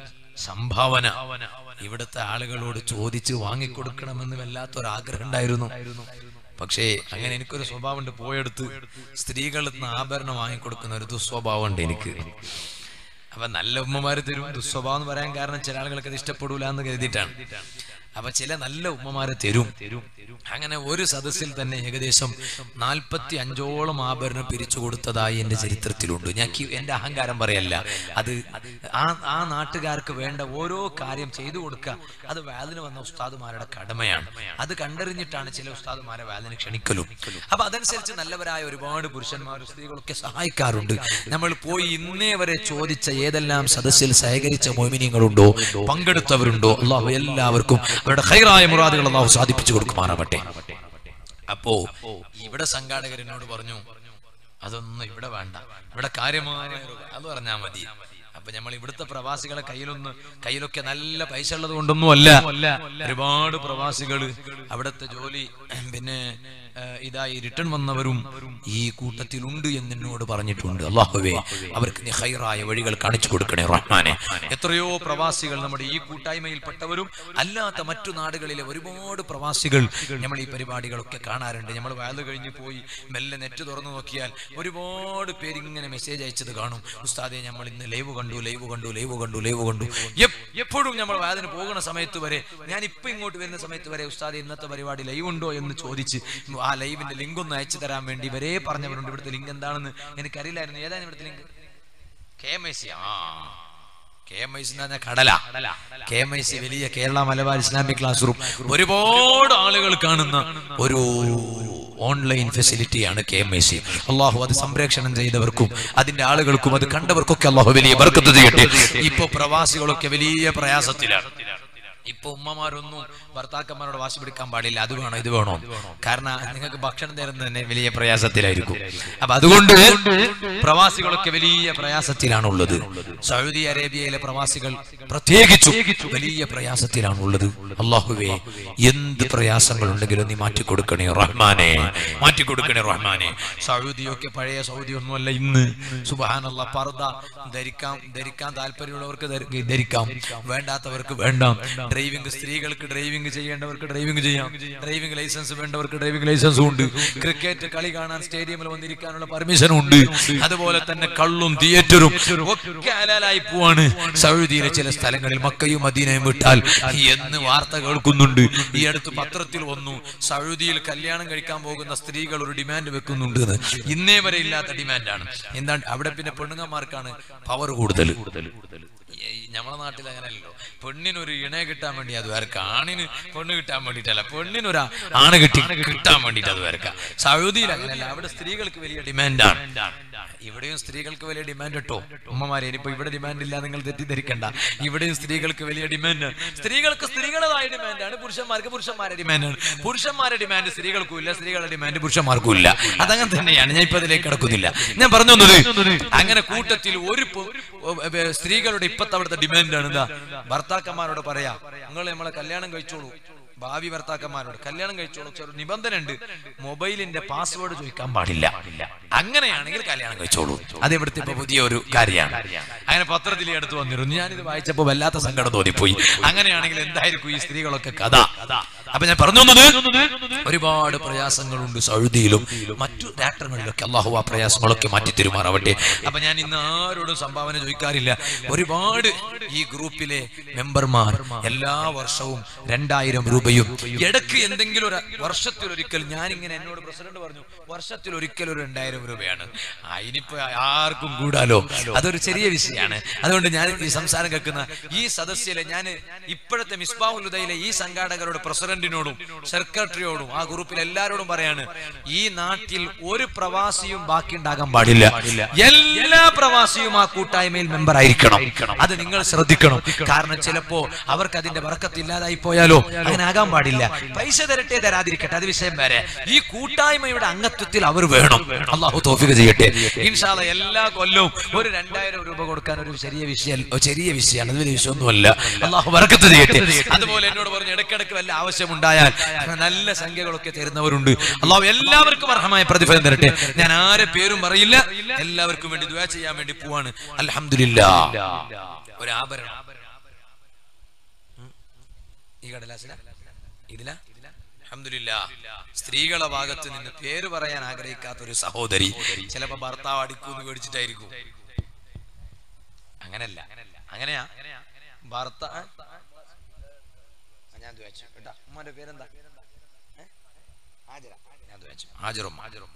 സംഭാവന ഇവിടുത്തെ ആളുകളോട് ചോദിച്ച് വാങ്ങിക്കൊടുക്കണമെന്ന് വല്ലാത്തൊരാഗ്രഹം ഉണ്ടായിരുന്നു. പക്ഷേ അങ്ങനെ എനിക്കൊരു സ്വഭാവമുണ്ട്, പോയെടുത്ത് സ്ത്രീകളിൽ നിന്ന് ആഭരണം വാങ്ങിക്കൊടുക്കുന്ന ഒരു ദുസ്വഭാവം ഉണ്ട് എനിക്ക്. അപ്പൊ നല്ല ഉമ്മമാര് തരും. ദുസ്വഭാവം എന്ന് പറയാൻ കാരണം ചില ആളുകൾക്ക് അത് ഇഷ്ടപ്പെടൂല എന്ന് കരുതിയിട്ടാണ്. അപ്പൊ ചില നല്ല ഉമ്മമാരെ തരും. അങ്ങനെ ഒരു സദസ്സിൽ തന്നെ ഏകദേശം നാൽപ്പത്തി അഞ്ചോളം ആഭരണം പിരിച്ചു കൊടുത്തതായി എന്റെ ചരിത്രത്തിലുണ്ട്. ഞാൻ എന്റെ അഹങ്കാരം പറയല്ല, അത് ആ ആ നാട്ടുകാർക്ക് വേണ്ട ഓരോ കാര്യം ചെയ്തു കൊടുക്കുക അത് വാലിന് വന്ന ഉസ്താദുമാരുടെ കടമയാണ്. അത് കണ്ടറിഞ്ഞിട്ടാണ് ചില ഉസ്താദുമാരെ വാലിന് ക്ഷണിക്കലും. അപ്പൊ അതനുസരിച്ച് നല്ലവരായ ഒരുപാട് പുരുഷന്മാരും സ്ത്രീകളൊക്കെ സഹായിക്കാറുണ്ട്. നമ്മൾ പോയി ഇന്നേ വരെ ചോദിച്ച ഏതെല്ലാം സദസ്സിൽ സഹകരിച്ച മോമിനിയങ്ങളുണ്ടോ, പങ്കെടുത്തവരുണ്ടോ, അല്ലാഹു എല്ലാവർക്കും അവരുടെ ഖൈറായ മുറാദുകൾ അല്ലാഹു സാധിപ്പിച്ചു കൊടുക്കുമാറാവട്ടെ. അപ്പോ ഇവിടെ സംഘാടകരനോട് പറഞ്ഞു, അതൊന്നും ഇവിടെ വേണ്ട, ഇവിടെ കാര്യമായ അത് പറഞ്ഞാൽ മതി. അപ്പൊ നമ്മൾ ഇവിടുത്തെ പ്രവാസികളെ കയ്യിലൊന്ന് കയ്യിലൊക്കെ നല്ല പൈസ ഉള്ളത് കൊണ്ടൊന്നും അല്ല, ഒരുപാട് പ്രവാസികള് അവിടുത്തെ ജോലി പിന്നെ ഇതായി റിട്ടേൺ വന്നവരും ഈ കൂട്ടത്തിലുണ്ട് എന്നോട് പറഞ്ഞിട്ടുണ്ട്. അല്ലാഹുവേ, അവർക്ക് നീ ഖൈറായ വഴികൾ കാണിച്ചു കൊടുക്കണേ റഹ്മാനെ. എത്രയോ പ്രവാസികൾ നമ്മുടെ ഈ കൂട്ടായ്മയിൽപ്പെട്ടവരും അല്ലാത്ത മറ്റു നാടുകളിലെ ഒരുപാട് പ്രവാസികൾ നമ്മൾ ഈ പരിപാടികളൊക്കെ കാണാറുണ്ട്. നമ്മൾ വയല് കഴിഞ്ഞ് പോയി മെല്ലെ നെറ്റ് തുറന്നു നോക്കിയാൽ ഒരുപാട് പേരിങ്ങനെ മെസ്സേജ് അയച്ചത് കാണും. ഉസ്താദെ, നമ്മൾ ഇന്ന് ലൈവ് കണ്ടു ലൈവ് കണ്ടു ലൈവ് കണ്ടു ലൈവ് കണ്ടു എപ്പോഴും നമ്മൾ വയലിന് പോകുന്ന സമയത്ത് വരെ, ഞാൻ ഇപ്പൊ ഇങ്ങോട്ട് വരുന്ന സമയത്ത് വരെ ഉസ്താദെ ഇന്നത്തെ പരിപാടി ലൈവ് ഉണ്ടോ എന്ന് ചോദിച്ച് ആ ലൈവിന്റെ ലിങ്ക് ഒന്ന് അയച്ചു തരാൻ വേണ്ടി വരെ പറഞ്ഞവരുണ്ട്. ഇവിടുത്തെ ലിങ്ക് എന്താണെന്ന് എനിക്കറിയില്ലായിരുന്നു. ഏതാണ് ഇവിടുത്തെ link? K M I C. ആ കെ എം ഐ സി എന്ന് പറഞ്ഞാൽ കടല. കെ എം ഐ സി വലിയ Kerala Malabar Islamic class room, ഒരുപാട് ആളുകൾ കാണുന്ന ഒരു ഓൺലൈൻ ഫെസിലിറ്റിയാണ് കെ എം ഐ സി. അള്ളാഹു അത് സംപ്രേക്ഷണം ചെയ്തവർക്കും അതിന്റെ ആളുകൾക്കും അത് കണ്ടവർക്കൊക്കെ അള്ളാഹു വലിയ ബർക്കത്ത് ചെയ്യട്ടെ. ഇപ്പൊ പ്രവാസികളൊക്കെ വലിയ പ്രയാസത്തിലാണ്. ഇപ്പൊ ഉമ്മമാരൊന്നും ഭർത്താക്കന്മാരോട് വാശി പിടിക്കാൻ പാടില്ല, അത് വേണോ ഇത് വേണോ, കാരണം നിങ്ങൾക്ക് ഭക്ഷണം തരുന്നത് തന്നെ വലിയ പ്രയാസത്തിലായിരിക്കും. അപ്പൊ അതുകൊണ്ട് പ്രവാസികളൊക്കെ വലിയ പ്രയാസത്തിലാണുള്ളത്. സൗദി അറേബ്യയിലെ പ്രവാസികൾ പ്രത്യേകിച്ചും വലിയ പ്രയാസത്തിലാണുള്ളത്. അല്ലാഹുവേ, എന്ത് പ്രയാസങ്ങൾ ഉണ്ടെങ്കിലും നീ മാറ്റിക്കൊടുക്കണേ റഹ്മാനെ, മാറ്റിക്കൊടുക്കണേ റഹ്മാനെ. സൗദിയൊക്കെ പഴയ സൗദി ഒന്നുമല്ല ഇന്ന്. സുബ്ഹാനല്ലാഹ്, പർദ ധരിക്കാം, ധരിക്കാൻ താല്പര്യമുള്ളവർക്ക് ധരിക്കാം, വേണ്ടാത്തവർക്ക് വേണ്ട. ഡ്രൈവിംഗ്, സ്ത്രീകൾക്ക് ഡ്രൈവിംഗ് ചെയ്യേണ്ടവർക്ക് ഡ്രൈവിംഗ് ചെയ്യാം, ഡ്രൈവിംഗ് ലൈസൻസ് വേണ്ടവർക്ക് ഡ്രൈവിംഗ് ലൈസൻസും ഉണ്ട്. ക്രിക്കറ്റ് കളി കാണാൻ സ്റ്റേഡിയമിൽ വന്നിരിക്കാനുള്ള പെർമിഷനും ഉണ്ട്. അതുപോലെ തന്നെ കള്ളും തിയേറ്ററും ഒക്കെ ഹലാലായി പോവാണ് സൗദിയിലെ ചില സ്ഥലങ്ങളിൽ. മക്കയും മദീനയും വിട്ടാൽ എന്ന് വാർത്ത കേൾക്കുന്നുണ്ട്. ഈ അടുത്ത് പത്രത്തിൽ വന്നു, സൗദിയിൽ കല്യാണം കഴിക്കാൻ പോകുന്ന സ്ത്രീകൾ ഒരു ഡിമാൻഡ് വെക്കുന്നുണ്ട്. ഇന്നേ വരെ ഇല്ലാത്ത ഡിമാൻഡാണ്. എന്താണ് അവിടെ പിന്നെ പെണ്ണുങ്ങന്മാർക്കാണ് പവർ കൂടുതൽ. നമ്മളെ നാട്ടിൽ അങ്ങനെയല്ലോ, പെണ്ണിനൊരു ഇണയെ കിട്ടാൻ വേണ്ടി അത് വരക്ക, ആണിന് പെണ്ണ് കിട്ടാൻ വേണ്ടിട്ടല്ല, പെണ്ണിനൊരു ആണ് കിട്ടി കിട്ടാൻ വേണ്ടിട്ട് അത് വരക്ക. സൗദിയിൽ അങ്ങനെയല്ല, അവിടെ സ്ത്രീകൾക്ക് വലിയ ഡിമാൻഡാണ്. ഇവിടെയും സ്ത്രീകൾക്ക് വലിയ ഡിമാൻഡ് കേട്ടോ ഉമ്മമാരെ. ഇനിയിപ്പോ ഇവിടെ ഡിമാൻഡ് ഇല്ല, നിങ്ങൾ തെറ്റിദ്ധരിക്കണ്ട. ഇവിടെയും സ്ത്രീകൾക്ക് വലിയ ഡിമാൻഡ്. സ്ത്രീകൾക്ക് സ്ത്രീകളായ ഡിമാൻഡാണ്, പുരുഷന്മാർക്ക് പുരുഷന്മാരുടെ ഡിമാൻഡാണ്. പുരുഷന്മാരുടെ ഡിമാൻഡ് സ്ത്രീകൾക്കും ഇല്ല, സ്ത്രീകളുടെ ഡിമാൻഡ് പുരുഷന്മാർക്കും ഇല്ല. അതങ്ങനെ തന്നെയാണ്. ഞാൻ ഇപ്പൊ അതിലേക്ക് കിടക്കുന്നില്ല. ഞാൻ പറഞ്ഞു അങ്ങനെ കൂട്ടത്തിൽ ഒരു സ്ത്രീകളുടെ ഇപ്പത്തെ അവിടുത്തെ ഡിമാൻഡാണ് എന്താ, ഭർത്താക്കന്മാരോട് പറയാ നിങ്ങൾ നമ്മളെ കല്യാണം കഴിച്ചോളൂ, ഭാവി ഭർത്താക്കന്മാരോട് കല്യാണം കഴിച്ചോളൂ, ചെറു നിബന്ധന ഉണ്ട്, മൊബൈലിന്റെ പാസ്വേഡ് ചോദിക്കാൻ പാടില്ല. അങ്ങനെയാണെങ്കിൽ കല്യാണം കഴിച്ചോളൂ. അത് ഇവിടുത്തെ ഇപ്പൊ പുതിയ ഒരു കാര്യമാണ്. അങ്ങനെ പത്രത്തിൽ അടുത്ത് വന്നിരുന്നു. ഞാനിത് വായിച്ചപ്പോ വല്ലാത്ത സങ്കടം തോന്നിപ്പോയി. അങ്ങനെയാണെങ്കിൽ എന്തായിരിക്കും ഈ സ്ത്രീകളൊക്കെ കഥ? അപ്പൊ ഞാൻ പറഞ്ഞു ഒരുപാട് പ്രയാസങ്ങളുണ്ട് സൗദിയിലും മറ്റു രാഷ്ട്രങ്ങളിലൊക്കെ. അള്ളാഹു ആ പ്രയാസങ്ങളൊക്കെ മാറ്റി തരുമാറാവട്ടെ. അപ്പൊ ഞാൻ ഇന്ന് ആരോടും സംഭാവന ചോദിക്കാറില്ല. ഒരുപാട് ഈ ഗ്രൂപ്പിലെ മെമ്പർമാർ എല്ലാ വർഷവും രണ്ടായിരം രൂപയും ഇടയ്ക്ക് എന്തെങ്കിലും ഒരു വർഷത്തിൽ ഒരിക്കൽ, ഞാനിങ്ങനെ എന്നോട് പ്രസിഡന്റ് പറഞ്ഞു വർഷത്തിൽ ഒരിക്കൽ ഒരു രണ്ടായിരം രൂപയാണ്. അതിനിപ്പോ ആർക്കും കൂടാലോ, അതൊരു ചെറിയ വിഷയമാണ്. അതുകൊണ്ട് ഞാൻ ഈ സംസാരം കേൾക്കുന്ന ഈ സദസ്സിലെ ഞാൻ ഇപ്പോഴത്തെ മിസ്ബാഹുൽ ഹുദയിലെ ഈ സംഘാടകരോട്, പ്രസിഡന്റിനോടും സെക്രട്ടറിയോടും ആ ഗ്രൂപ്പിൽ എല്ലാവരോടും പറയാണ്, ഈ നാട്ടിൽ ഒരു പ്രവാസിയും ബാക്കി ഉണ്ടാകാൻ പാടില്ല. എല്ലാ പ്രവാസിയും ആ കൂട്ടായ്മയിൽ മെമ്പർ ആയിരിക്കണം. അത് നിങ്ങൾ ശ്രദ്ധിക്കണം. കാരണം ചിലപ്പോ അവർക്ക് അതിന്റെ ബർക്കത്തില്ലാതായി പോയാലോ, അങ്ങനെ ആകാൻ പാടില്ല. പൈസ തരട്ടെ തരാതിരിക്കട്ടെ, അത് വിഷയം വരെ. ഈ കൂട്ടായ്മയുടെ അംഗത്വത്തിൽ അവർ വേണം. അള്ളാഹു തൗഫീഖ് ചെയ്യട്ടെ. ഇൻഷാ അല്ലാഹ് എല്ലാ കൊല്ലവും ഒരു രണ്ടായിരം രൂപ കൊടുക്കാൻ ഒരു ചെറിയ വിഷയം ചെറിയ വിഷയമാണ്, അത് വലിയ വിഷയമൊന്നുമല്ല. അള്ളാഹു ബർക്കത്ത് ചെയ്യട്ടെ. അതുപോലെ എന്നോട് പറഞ്ഞു ഇടയ്ക്കിടയ്ക്ക് വല്ല ആവശ്യമുണ്ടായാൽ നല്ല സംഖ്യകളൊക്കെ തരുന്നവരുണ്ട്. അള്ളാഹു എല്ലാവർക്കും അർഹമായ പ്രതിഫലം തരട്ടെ. ഞാൻ ആരെ പേരും പറയില്ല, എല്ലാവർക്കും വേണ്ടി ദുആ ചെയ്യാൻ വേണ്ടി പോവാണ്. അൽഹംദുലില്ലാഹ്. ഒരു ആഭരണം ഈ കടലാസില ഇതില അൽഹംദുലില്ലാഹ്. സ്ത്രീകളുടെ ഭാഗത്ത് നിന്ന് പേര് പറയാൻ ആഗ്രഹിക്കാത്ത ഒരു സഹോദരി, ചിലപ്പോ ഭർത്താവ് അടിക്കൂന്ന് പേടിച്ചിട്ടായിരിക്കും. അങ്ങനല്ല, അങ്ങനെയാ ഭർത്താവ്. ഞാൻ ചോദിച്ചു കേട്ടാ, ഉമ്മാന്റെ പേരെന്താ? ഞാൻ ചോദിച്ചു ഹാജറും ഹാജറും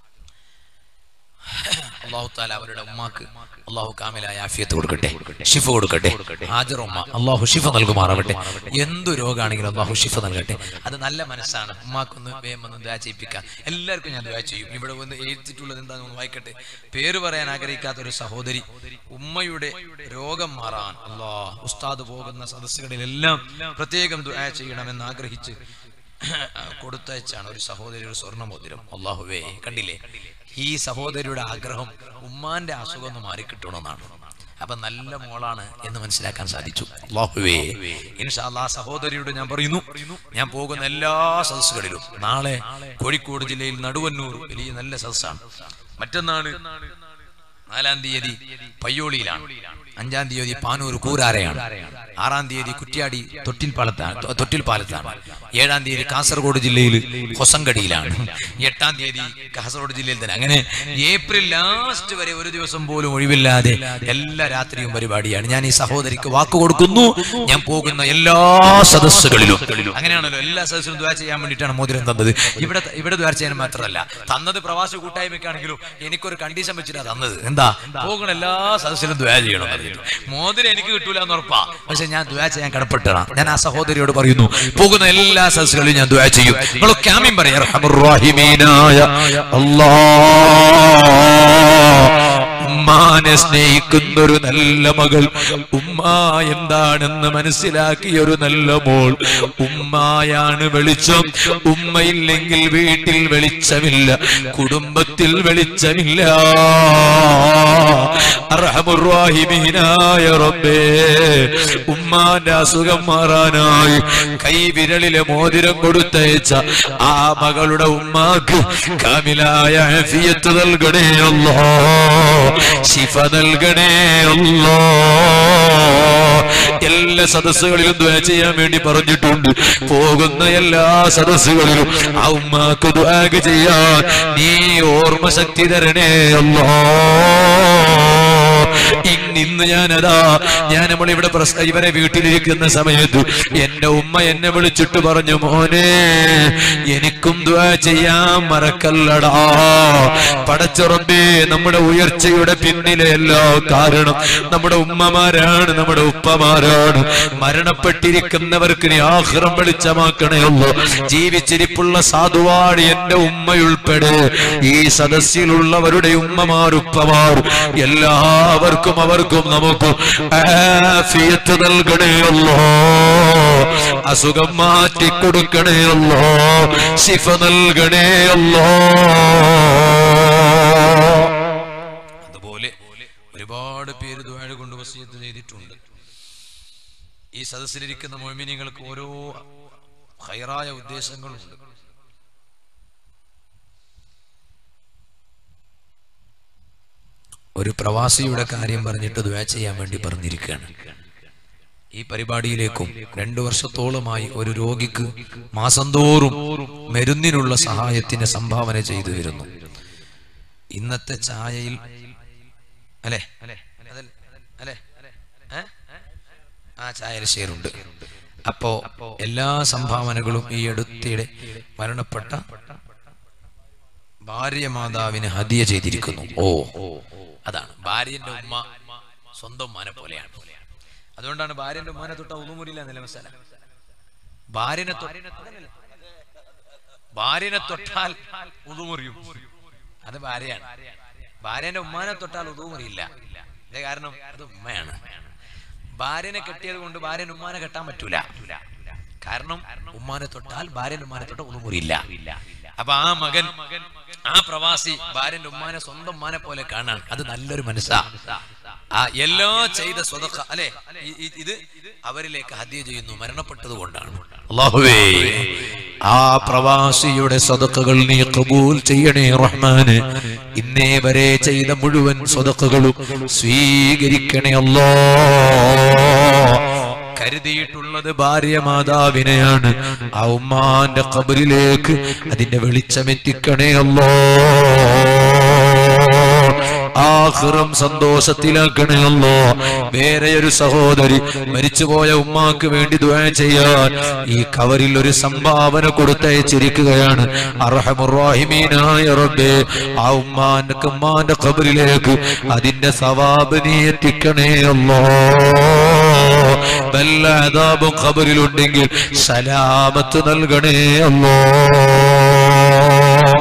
അല്ലാഹു തആല അവരുടെ ഉമ്മാക്ക് അല്ലാഹു കാമിലായ ആഫിയത്ത് കൊടുക്കട്ടെ, ശിഫ കൊടുക്കട്ടെ. ഹാജർ ഉമ്മ അല്ലാഹു ശിഫ നൽകുമാറാവട്ടെ. എന്തു രോഗാണെങ്കിലും അല്ലാഹു ശിഫ നൽകട്ടെ. അത് നല്ല മനസ്സാണ്. ഉമ്മാക്കൊന്ന് വേഗം ഒന്ന് ദുആ ചെയ്യിപ്പിക്കാൻ എല്ലാവർക്കും ഞാൻ ദുആ ചെയ്യും. ഇവിടെ വന്ന് എഴുതിയിട്ടുള്ളത് എന്താണെന്ന് വായിക്കട്ടെ. പേര് പറയാൻ ആഗ്രഹിക്കാത്ത ഒരു സഹോദരി, ഉമ്മയുടെ രോഗം മാറാൻ അല്ലാഹ് ഉസ്താദ് പോകുന്ന സദസ്സുകളിലെല്ലാം പ്രത്യേകം ദുആ ചെയ്യണമെന്ന് ആഗ്രഹിച്ച് കൊടുത്തയച്ചാണ് ഒരു സഹോദരി ഒരു സ്വർണ്ണമോതിരം. അല്ലാഹുവേ, കണ്ടില്ലേ, ഈ സഹോദരിയുടെ ആഗ്രഹം ഉമ്മാന്റെ അസുഖം ഒന്ന് മാറിക്കിട്ടണമെന്നാണ്. അപ്പൊ നല്ല മോളാണ് എന്ന് മനസ്സിലാക്കാൻ സാധിച്ചു. അല്ലാഹുവേ, ഇൻഷാ അല്ലാഹ് സഹോദരിയോട് ഞാൻ പറയുന്നു, ഞാൻ പോകുന്ന എല്ലാ സദസ്സുകളിലും, നാളെ കോഴിക്കോട് ജില്ലയിൽ നടുവന്നൂർ വലിയ നല്ല സദസ്സാണ്. മറ്റന്നാള് നാലാം തീയതി പയ്യോളിയിലാണ്, അഞ്ചാം തീയതി പാനൂർ കൂരാരയാണ്, ആറാം തീയതി കുറ്റ്യാടി തൊട്ടിൽപ്പാലത്താണ് തൊട്ടിൽപ്പാലത്താണ് ഏഴാം തീയതി കാസർഗോഡ് ജില്ലയിൽ ഹൊസങ്കടിയിലാണ്, എട്ടാം തീയതി കാസർഗോഡ് ജില്ലയിൽ തന്നെ. അങ്ങനെ ഏപ്രിൽ ലാസ്റ്റ് വരെ ഒരു ദിവസം പോലും ഒഴിവില്ലാതെ എല്ലാ രാത്രിയും പരിപാടിയാണ്. ഞാൻ ഈ സഹോദരിക്ക് വാക്ക് കൊടുക്കുന്നു, ഞാൻ പോകുന്ന എല്ലാ സദസ്സുകളിലും, അങ്ങനെയാണല്ലോ എല്ലാ സദസ്സിലും ദുആ ചെയ്യാൻ വേണ്ടിയിട്ടാണ് മോതിരം തന്നത്. ഇവിടെ ഇവിടെ ദുആ ചെയ്യാൻ മാത്രമല്ല തന്നത്, പ്രവാസി കൂട്ടായ്മയ്ക്കാണെങ്കിലും എനിക്കൊരു കണ്ടീഷൻ വെച്ചിട്ടാണ് തന്നത്. എന്താ, പോകുന്ന എല്ലാ സദസ്സിലും ദുആ ചെയ്യണം. മോതിരം എനിക്ക് കിട്ടൂല എന്ന് ഉറപ്പാ, പക്ഷെ ഞാൻ ദുആ ചെയ്യാൻ കടപ്പെട്ടാണ്. ഞാൻ ആ സഹോദരിയോട് പറയുന്നു, പോകുന്ന എല്ലാ സദസ്സുകളിലും ഞാൻ ദുആ ചെയ്യും. നിങ്ങൾ ക്യാമീൻ പറയാ, അർഹമുർ റഹീമീനായ അല്ലാഹ്, ഉമ്മാനെ സ്നേഹിക്കുന്നൊരു നല്ല മകൾ, ഉമ്മ എന്താണെന്ന് മനസ്സിലാക്കിയ ഒരു നല്ല മോൾ. ഉമ്മയാണ് വെളിച്ചം, ഉമ്മയില്ലെങ്കിൽ വീട്ടിൽ വെളിച്ചമില്ല, കുടുംബത്തിൽ വെളിച്ചമില്ല. അർഹമുർ റഹീമീനായ റബ്ബേ, ഉമ്മാന്റെ അസുഖം മാറാനായി കൈവിരലിലെ മോതിരം കൊടുത്തയച്ച ആ മകളുടെ ഉമ്മാക്ക് കാമിലായ ആഫിയത്ത് നൽകണേ അല്ലാഹ്, ശിഫ നൽകണേ അല്ലാഹ്. എല്ലാ സദസ്സുകളിലും ദുആ ചെയ്യാൻ വേണ്ടി പറഞ്ഞിട്ടുണ്ട്. പോകുന്ന എല്ലാ സദസ്സുകളിലും ആ ഉമ്മാക്ക് ദുആ ചെയ്യാൻ നീ ഓർമ്മ ശക്തി തരണേ അല്ലാഹ്. ഇന്ന് ഞാനതാ ഞാൻ നമ്മൾ ഇവിടെ ഇവരെ വീട്ടിലിരിക്കുന്ന സമയത്ത് എന്റെ ഉമ്മ എന്നെ വിളിച്ചിട്ട് പറഞ്ഞു, മോനെ എനിക്കും ദുആ ചെയ്യാൻ മറക്കല്ലടാ. പടച്ചറബ്ബേ, നമ്മുടെ ഉയർച്ചയുടെ പിന്നിലെ എല്ലാ കാരണം നമ്മുടെ ഉമ്മമാരാണ്, നമ്മുടെ ഉപ്പമാരാണ്. മരണപ്പെട്ടിരിക്കുന്നവർക്ക് നീ ആഖിറം വെളിച്ചമാക്കണേ അല്ലാ. ജീവിച്ചിരിപ്പുള്ള സാധുവാണ് എന്റെ ഉമ്മയുൾപ്പെടെ ഈ സദസ്സിലുള്ളവരുടെ ഉമ്മമാർ ഉപ്പമാർ എല്ലാവർക്കും അവർക്കും നമുക്കും ആഫിയത്ത് നൽകണേ അല്ലാ. അസുഖം മാറ്റി കൊടുക്കണേ അല്ലാ. ശിഫ നൽകണേ അല്ലാ. അതുപോലെ ഒരുപാട് പേര് ദുആ കൊണ്ട് വസിയത്ത് ചെയ്തിട്ടുണ്ട്. ഈ സദസ്സിലിരിക്കുന്ന മുഅ്മിനീങ്ങൾക്ക് ഓരോ ഖൈറായ ഉദ്ദേശങ്ങളുണ്ട്. ഒരു പ്രവാസിയുടെ കാര്യം പറഞ്ഞിട്ട് ദുആ ചെയ്യാൻ വേണ്ടി പറഞ്ഞിരിക്കുകയാണ്. ഈ പരിപാടിയിലേക്കും രണ്ടു വർഷത്തോളമായി ഒരു രോഗിക്ക് മാസം തോറും മരുന്നിനുള്ള സഹായത്തിന് സംഭാവന ചെയ്തു വരുന്നു. ഇന്നത്തെ ചായയിൽ അല്ലെ അല്ലെ ആ ചായയിൽ ഷെയറുണ്ട്. അപ്പോ എല്ലാ സംഭാവനകളും ഈ അടുത്തിടെ മരണപ്പെട്ട ഭാര്യ മാതാവിന് ഹദിയ ചെയ്തിരിക്കുന്നു. ഓ അതാണ് ഭാര്യന്റെ ഉമ്മ സ്വന്തം ഉമ്മാനെ പോലെയാണ്. അതുകൊണ്ടാണ് ഭാര്യന്റെ ഉമ്മാനെ തൊട്ട ഉളുമുറിയില്ല നില മസാല. ഭാര്യനെ ഭാര്യനെ തൊട്ടാൽ ഉളുമുറിയും, അത് ഭാര്യയാണ്. ഭാര്യന്റെ ഉമ്മാനെ തൊട്ടാൽ ഉളുമുറിയില്ല. ഇതേ കാരണം അത് ഉമ്മയാണ്. ഭാര്യനെ കെട്ടിയത് കൊണ്ട് ഭാര്യന്റെ ഉമ്മാനെ കെട്ടാൻ പറ്റൂല. കാരണം ഉമ്മാനെ തൊട്ടാൽ ഭാര്യന്റെ ഉമ്മാനെ തൊട്ട ഉളുമുറിയില്ല. അപ്പൊ ആ മകൻ, ആ പ്രവാസി ഭാര്യന്റെ ഉമ്മാനെ സ്വന്തം ഉമ്മാനെ പോലെ കാണാൻ, അത് നല്ലൊരു മനസ്സാ. ആ എല്ലാ ചെയ്ത സ്വതക്ക അല്ലെ ഇത് അവരിലേക്ക് ഹദിയ ചെയ്യുന്നു മരണപ്പെട്ടത് കൊണ്ടാണ്. അല്ലാഹുവേ, ആ പ്രവാസിയുടെ സദഖകൾ നീ ഖബൂൽ ചെയ്യണേ റഹ്മാനെ. ഇന്നേ വരെ ചെയ്ത മുഴുവൻ സദഖകളും സ്വീകരിക്കണേ അല്ലാഹ്. കരുതിയിട്ടുള്ളത് ഭാര്യ മാതാവിനെയാണ്. ആ ഉമ്മാന്റെ ഖബറിലേക്ക് അതിന്റെ വെളിച്ചമെത്തിക്കണേ അല്ലാഹ്. ആഖിറം സന്തോഷത്തിലാക്കണേ അല്ലാഹ്. വേറെ ഒരു സഹോദരി മരിച്ചുപോയ ഉമ്മാക്ക് വേണ്ടി ദുആ ചെയ്യാൻ ഈ കവറിൽ ഒരു സംഭാവന കൊടുത്തയച്ചിരിക്കുകയാണ്. അർഹമുർ റഹീമീനായ റബ്ബേ, ആ ഉമ്മാന്റെ ഉമ്മാന്റെ ഖബറിലേക്ക് അതിന്റെ സവാബ് നീ എത്തിക്കണേ അല്ലാഹ്. വല്ല അദാബും ഖബറിലുണ്ടെങ്കിൽ സലാമത്ത് നൽകണേ അല്ലാഹ്.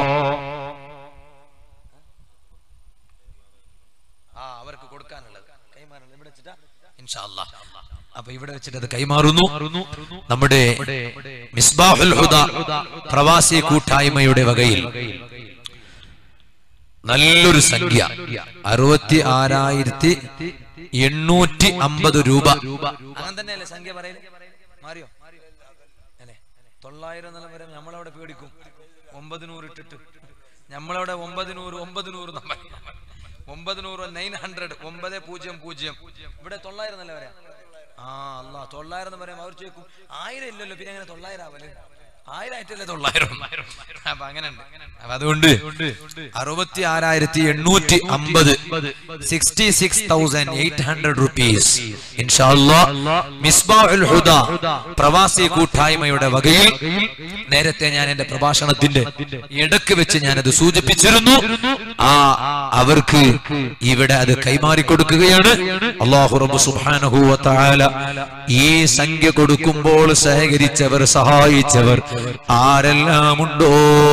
അപ്പൊ ഇവിടെ വെച്ചിട്ട് അത് കൈമാറുന്നു. നമ്മുടെ മിസ്ബാഹുൽ ഹുദ പ്രവാസി കൂട്ടായ്മയുടെ വകയിൽ നല്ലൊരു സംഖ്യ അറുപത്തി ആറായിരത്തി എണ്ണൂറ്റി അമ്പത് രൂപ. അങ്ങനെ തന്നെയല്ലേ സംഖ്യ പറയുന്നത്? മാറിയോ അല്ലെ? തൊള്ളായിരം എന്നുള്ള വരെ നമ്മളവിടെ പേടിക്കും. ഒമ്പത് നൂറ് ഇട്ടിട്ട് നമ്മളവിടെ ഒമ്പത് നൂറ് ഒമ്പത് നൂറ് നമ്മൾ ഒമ്പത് നൂറ് നയൻ ഹൺഡ്രഡ് ഒമ്പത് പൂജ്യം പൂജ്യം. ഇവിടെ തൊള്ളായിരം എന്നല്ല പറയാ. ആ അല്ലാ, തൊള്ളായിരം എന്ന് പറയാം. അവർ ചോദിക്കും ആയിരം ഇല്ലല്ലോ, പിന്നെ അങ്ങനെ തൊള്ളായിരം ആവല്? ആയിരം ആയിട്ടല്ലേ തൊള്ളായിരം. അപ്പൊ അങ്ങനെ ഉണ്ട്. അപ്പൊ അതുകൊണ്ട് അറുപത്തി ആറായിരത്തി എണ്ണൂറ്റി അമ്പത് sixty six thousand eight hundred rupees ഇൻഷാ അല്ലാഹ് മിസ്ബാഹുൽ ഹുദ പ്രവാസി കൂട്ടായ്മയുടെ വകയിൽ നേരത്തെ ഞാൻ എന്റെ പ്രഭാഷണത്തിന്റെ ഇടക്ക് വെച്ച് ഞാനത് സൂചിപ്പിച്ചിരുന്നു. ആ അവർക്ക് ഇവിടെ അത് കൈമാറി കൊടുക്കുകയാണ്. അല്ലാഹു റബ്ബ് സുബ്ഹാനഹു വ തആല ഈ സംഖ്യ കൊടുക്കുമ്പോൾ സഹകരിച്ചവർ, സഹായിച്ചവർ ആരെല്ലാം ഉണ്ടോ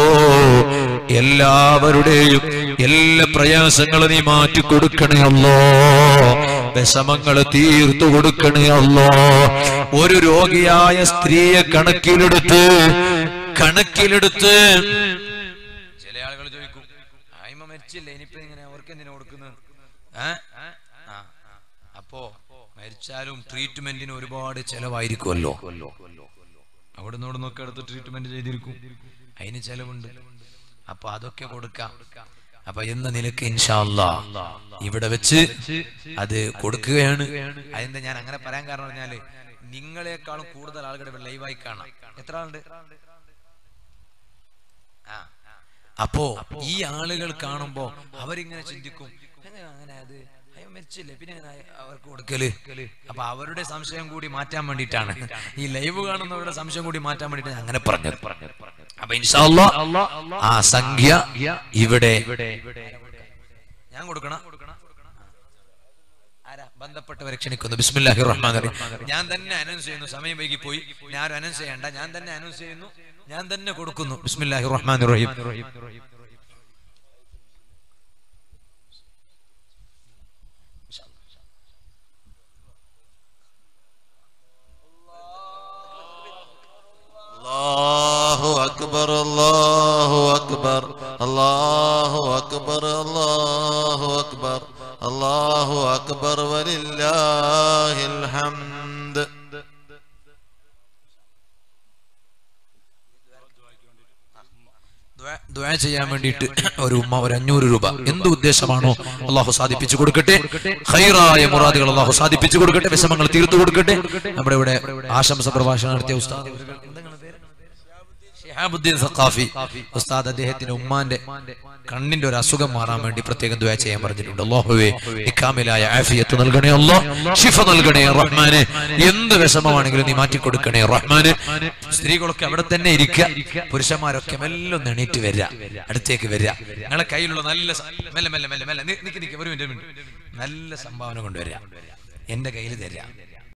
എല്ലാവരുടെയും എല്ലാ പ്രയാസങ്ങളും നീ മാറ്റി കൊടുക്കണേ അല്ലാഹ്. വിഷമങ്ങൾ തീർത്തു കൊടുക്കണേ അല്ലാഹ്. ഒരു രോഗിയായ സ്ത്രീയെ കണക്കിലെടുത്ത് കണക്കിലെടുത്ത് ചില ആളുകൾ ചോദിക്കും ആയിമ മരിച്ചില്ലേ, ഇനിയിപ്പോ ഇങ്ങനെ അവർക്ക് എന്തിനാ കൊടുക്കുന്നത്? അപ്പോ മരിച്ചാലും ട്രീറ്റ്മെന്റിന് ഒരുപാട് ചെലവായിരിക്കുമല്ലോ. അവിടെ നിന്ന് നോക്കി എടുത്ത് ട്രീറ്റ്മെന്റ് ചെയ്തിരിക്കും, അതിന് ചെലവുണ്ട്. അപ്പൊ അതൊക്കെ കൊടുക്കാം. അപ്പൊ എന്ന നിലക്ക് ഇൻഷാ അല്ലാഹ് ഇവിടെ വെച്ച് അത് കൊടുക്കുകയാണ്. അതിന്റെ ഞാൻ അങ്ങനെ പറയാൻ കാരണം പറഞ്ഞാല് നിങ്ങളെക്കാളും കൂടുതൽ ആളുകളുടെ ലൈവായി കാണാം. എത്ര ആളുണ്ട്? ആ അപ്പോ ഈ ആളുകൾ കാണുമ്പോ അവരിങ്ങനെ ചിന്തിക്കും, അങ്ങനെ അത് മരിച്ചില്ലേ പിന്നെ അവർക്ക് കൊടുക്കല്. അപ്പൊ അവരുടെ സംശയം കൂടി മാറ്റാൻ വേണ്ടിയിട്ടാണ്, ഈ ലൈവ് കാണുന്നവരുടെ സംശയം കൂടി മാറ്റാൻ വേണ്ടിയിട്ടാണ് അങ്ങനെ പറഞ്ഞത്. അപ്പൊ ഇൻഷാ അല്ലാഹ് ആ സംഖ്യ ഇവിടെ ഞാൻ കൊടുക്കണം. ആരാ ബന്ധപ്പെട്ടവരെ ക്ഷണിക്കുന്നു. ബിസ്മില്ലാഹിർ റഹ്മാനിർ റഹീം. ഞാൻ തന്നെ അനൗൺസ് ചെയ്യുന്നു. സമയം വൈകി പോയി, ഞാൻ അനൗൺസ് ചെയ്യണ്ട, ഞാൻ തന്നെ അനൗൺസ് ചെയ്യുന്നു, ഞാൻ തന്നെ കൊടുക്കുന്നു. ബിസ്മില്ലാഹിർ റഹ്മാനിർ റഹീം. അല്ലാഹു അക്ബർ അല്ലാഹു അക്ബർ അല്ലാഹു അക്ബർ അല്ലാഹു അക്ബർ അല്ലാഹു അക്ബർ വലില്ലാഹിൽ ഹംദ്. ദുആ ചെയ്യാൻ വേണ്ടിയിട്ട് ഒരു ഉമ്മ ഒരു അഞ്ഞൂറ് രൂപ എന്ത് ഉദ്ദേശമാണോ അള്ളാഹു സാധിപ്പിച്ചു കൊടുക്കട്ടെ. ഖൈറായ മുറാദുകൾ അള്ളാഹു സാധിപ്പിച്ചു കൊടുക്കട്ടെ. വിഷമങ്ങൾ തീർത്തു കൊടുക്കട്ടെ. നമ്മുടെ ഇവിടെ ആശംസ പ്രഭാഷണം നടത്തിയ ഉസ്താദ് ഷിഹാബുദ്ദീൻ സഖാഫി ഉസ്താദ്, അദ്ദേഹത്തിന്റെ ഉമ്മാന്റെ കണ്ണിന്റെ ഒരു അസുഖം മാറാൻ വേണ്ടി പ്രത്യേകം ദുആ ചെയ്യാൻ പറഞ്ഞിട്ടുണ്ട്. അല്ലാഹുവേ ഇക്കാമിലായ ആഫിയത്ത് നൽകണേ അല്ലാഹ്, ശിഫ നൽകണേ റഹ്മാനെ. എന്ത് വിഷമമാണെങ്കിലും നീ മാറ്റി കൊടുക്കണേ റഹ്മാനെ. സ്ത്രീകളൊക്കെ അവിടെ തന്നെ ഇരിക്കുക, പുരുഷന്മാരൊക്കെ മെല്ലെ എണീറ്റ് വരിക, അടുത്തേക്ക് വരിക. നിങ്ങളെ കയ്യിലുള്ള നല്ല മെല്ലെ മെല്ലെ മെല്ലെ മെല്ലെ നിക്ക് നിക്ക് ഒരു മിനിറ്റ് നല്ല സംഭാവന കൊണ്ടുവരിക, എന്റെ കയ്യിൽ തരിക.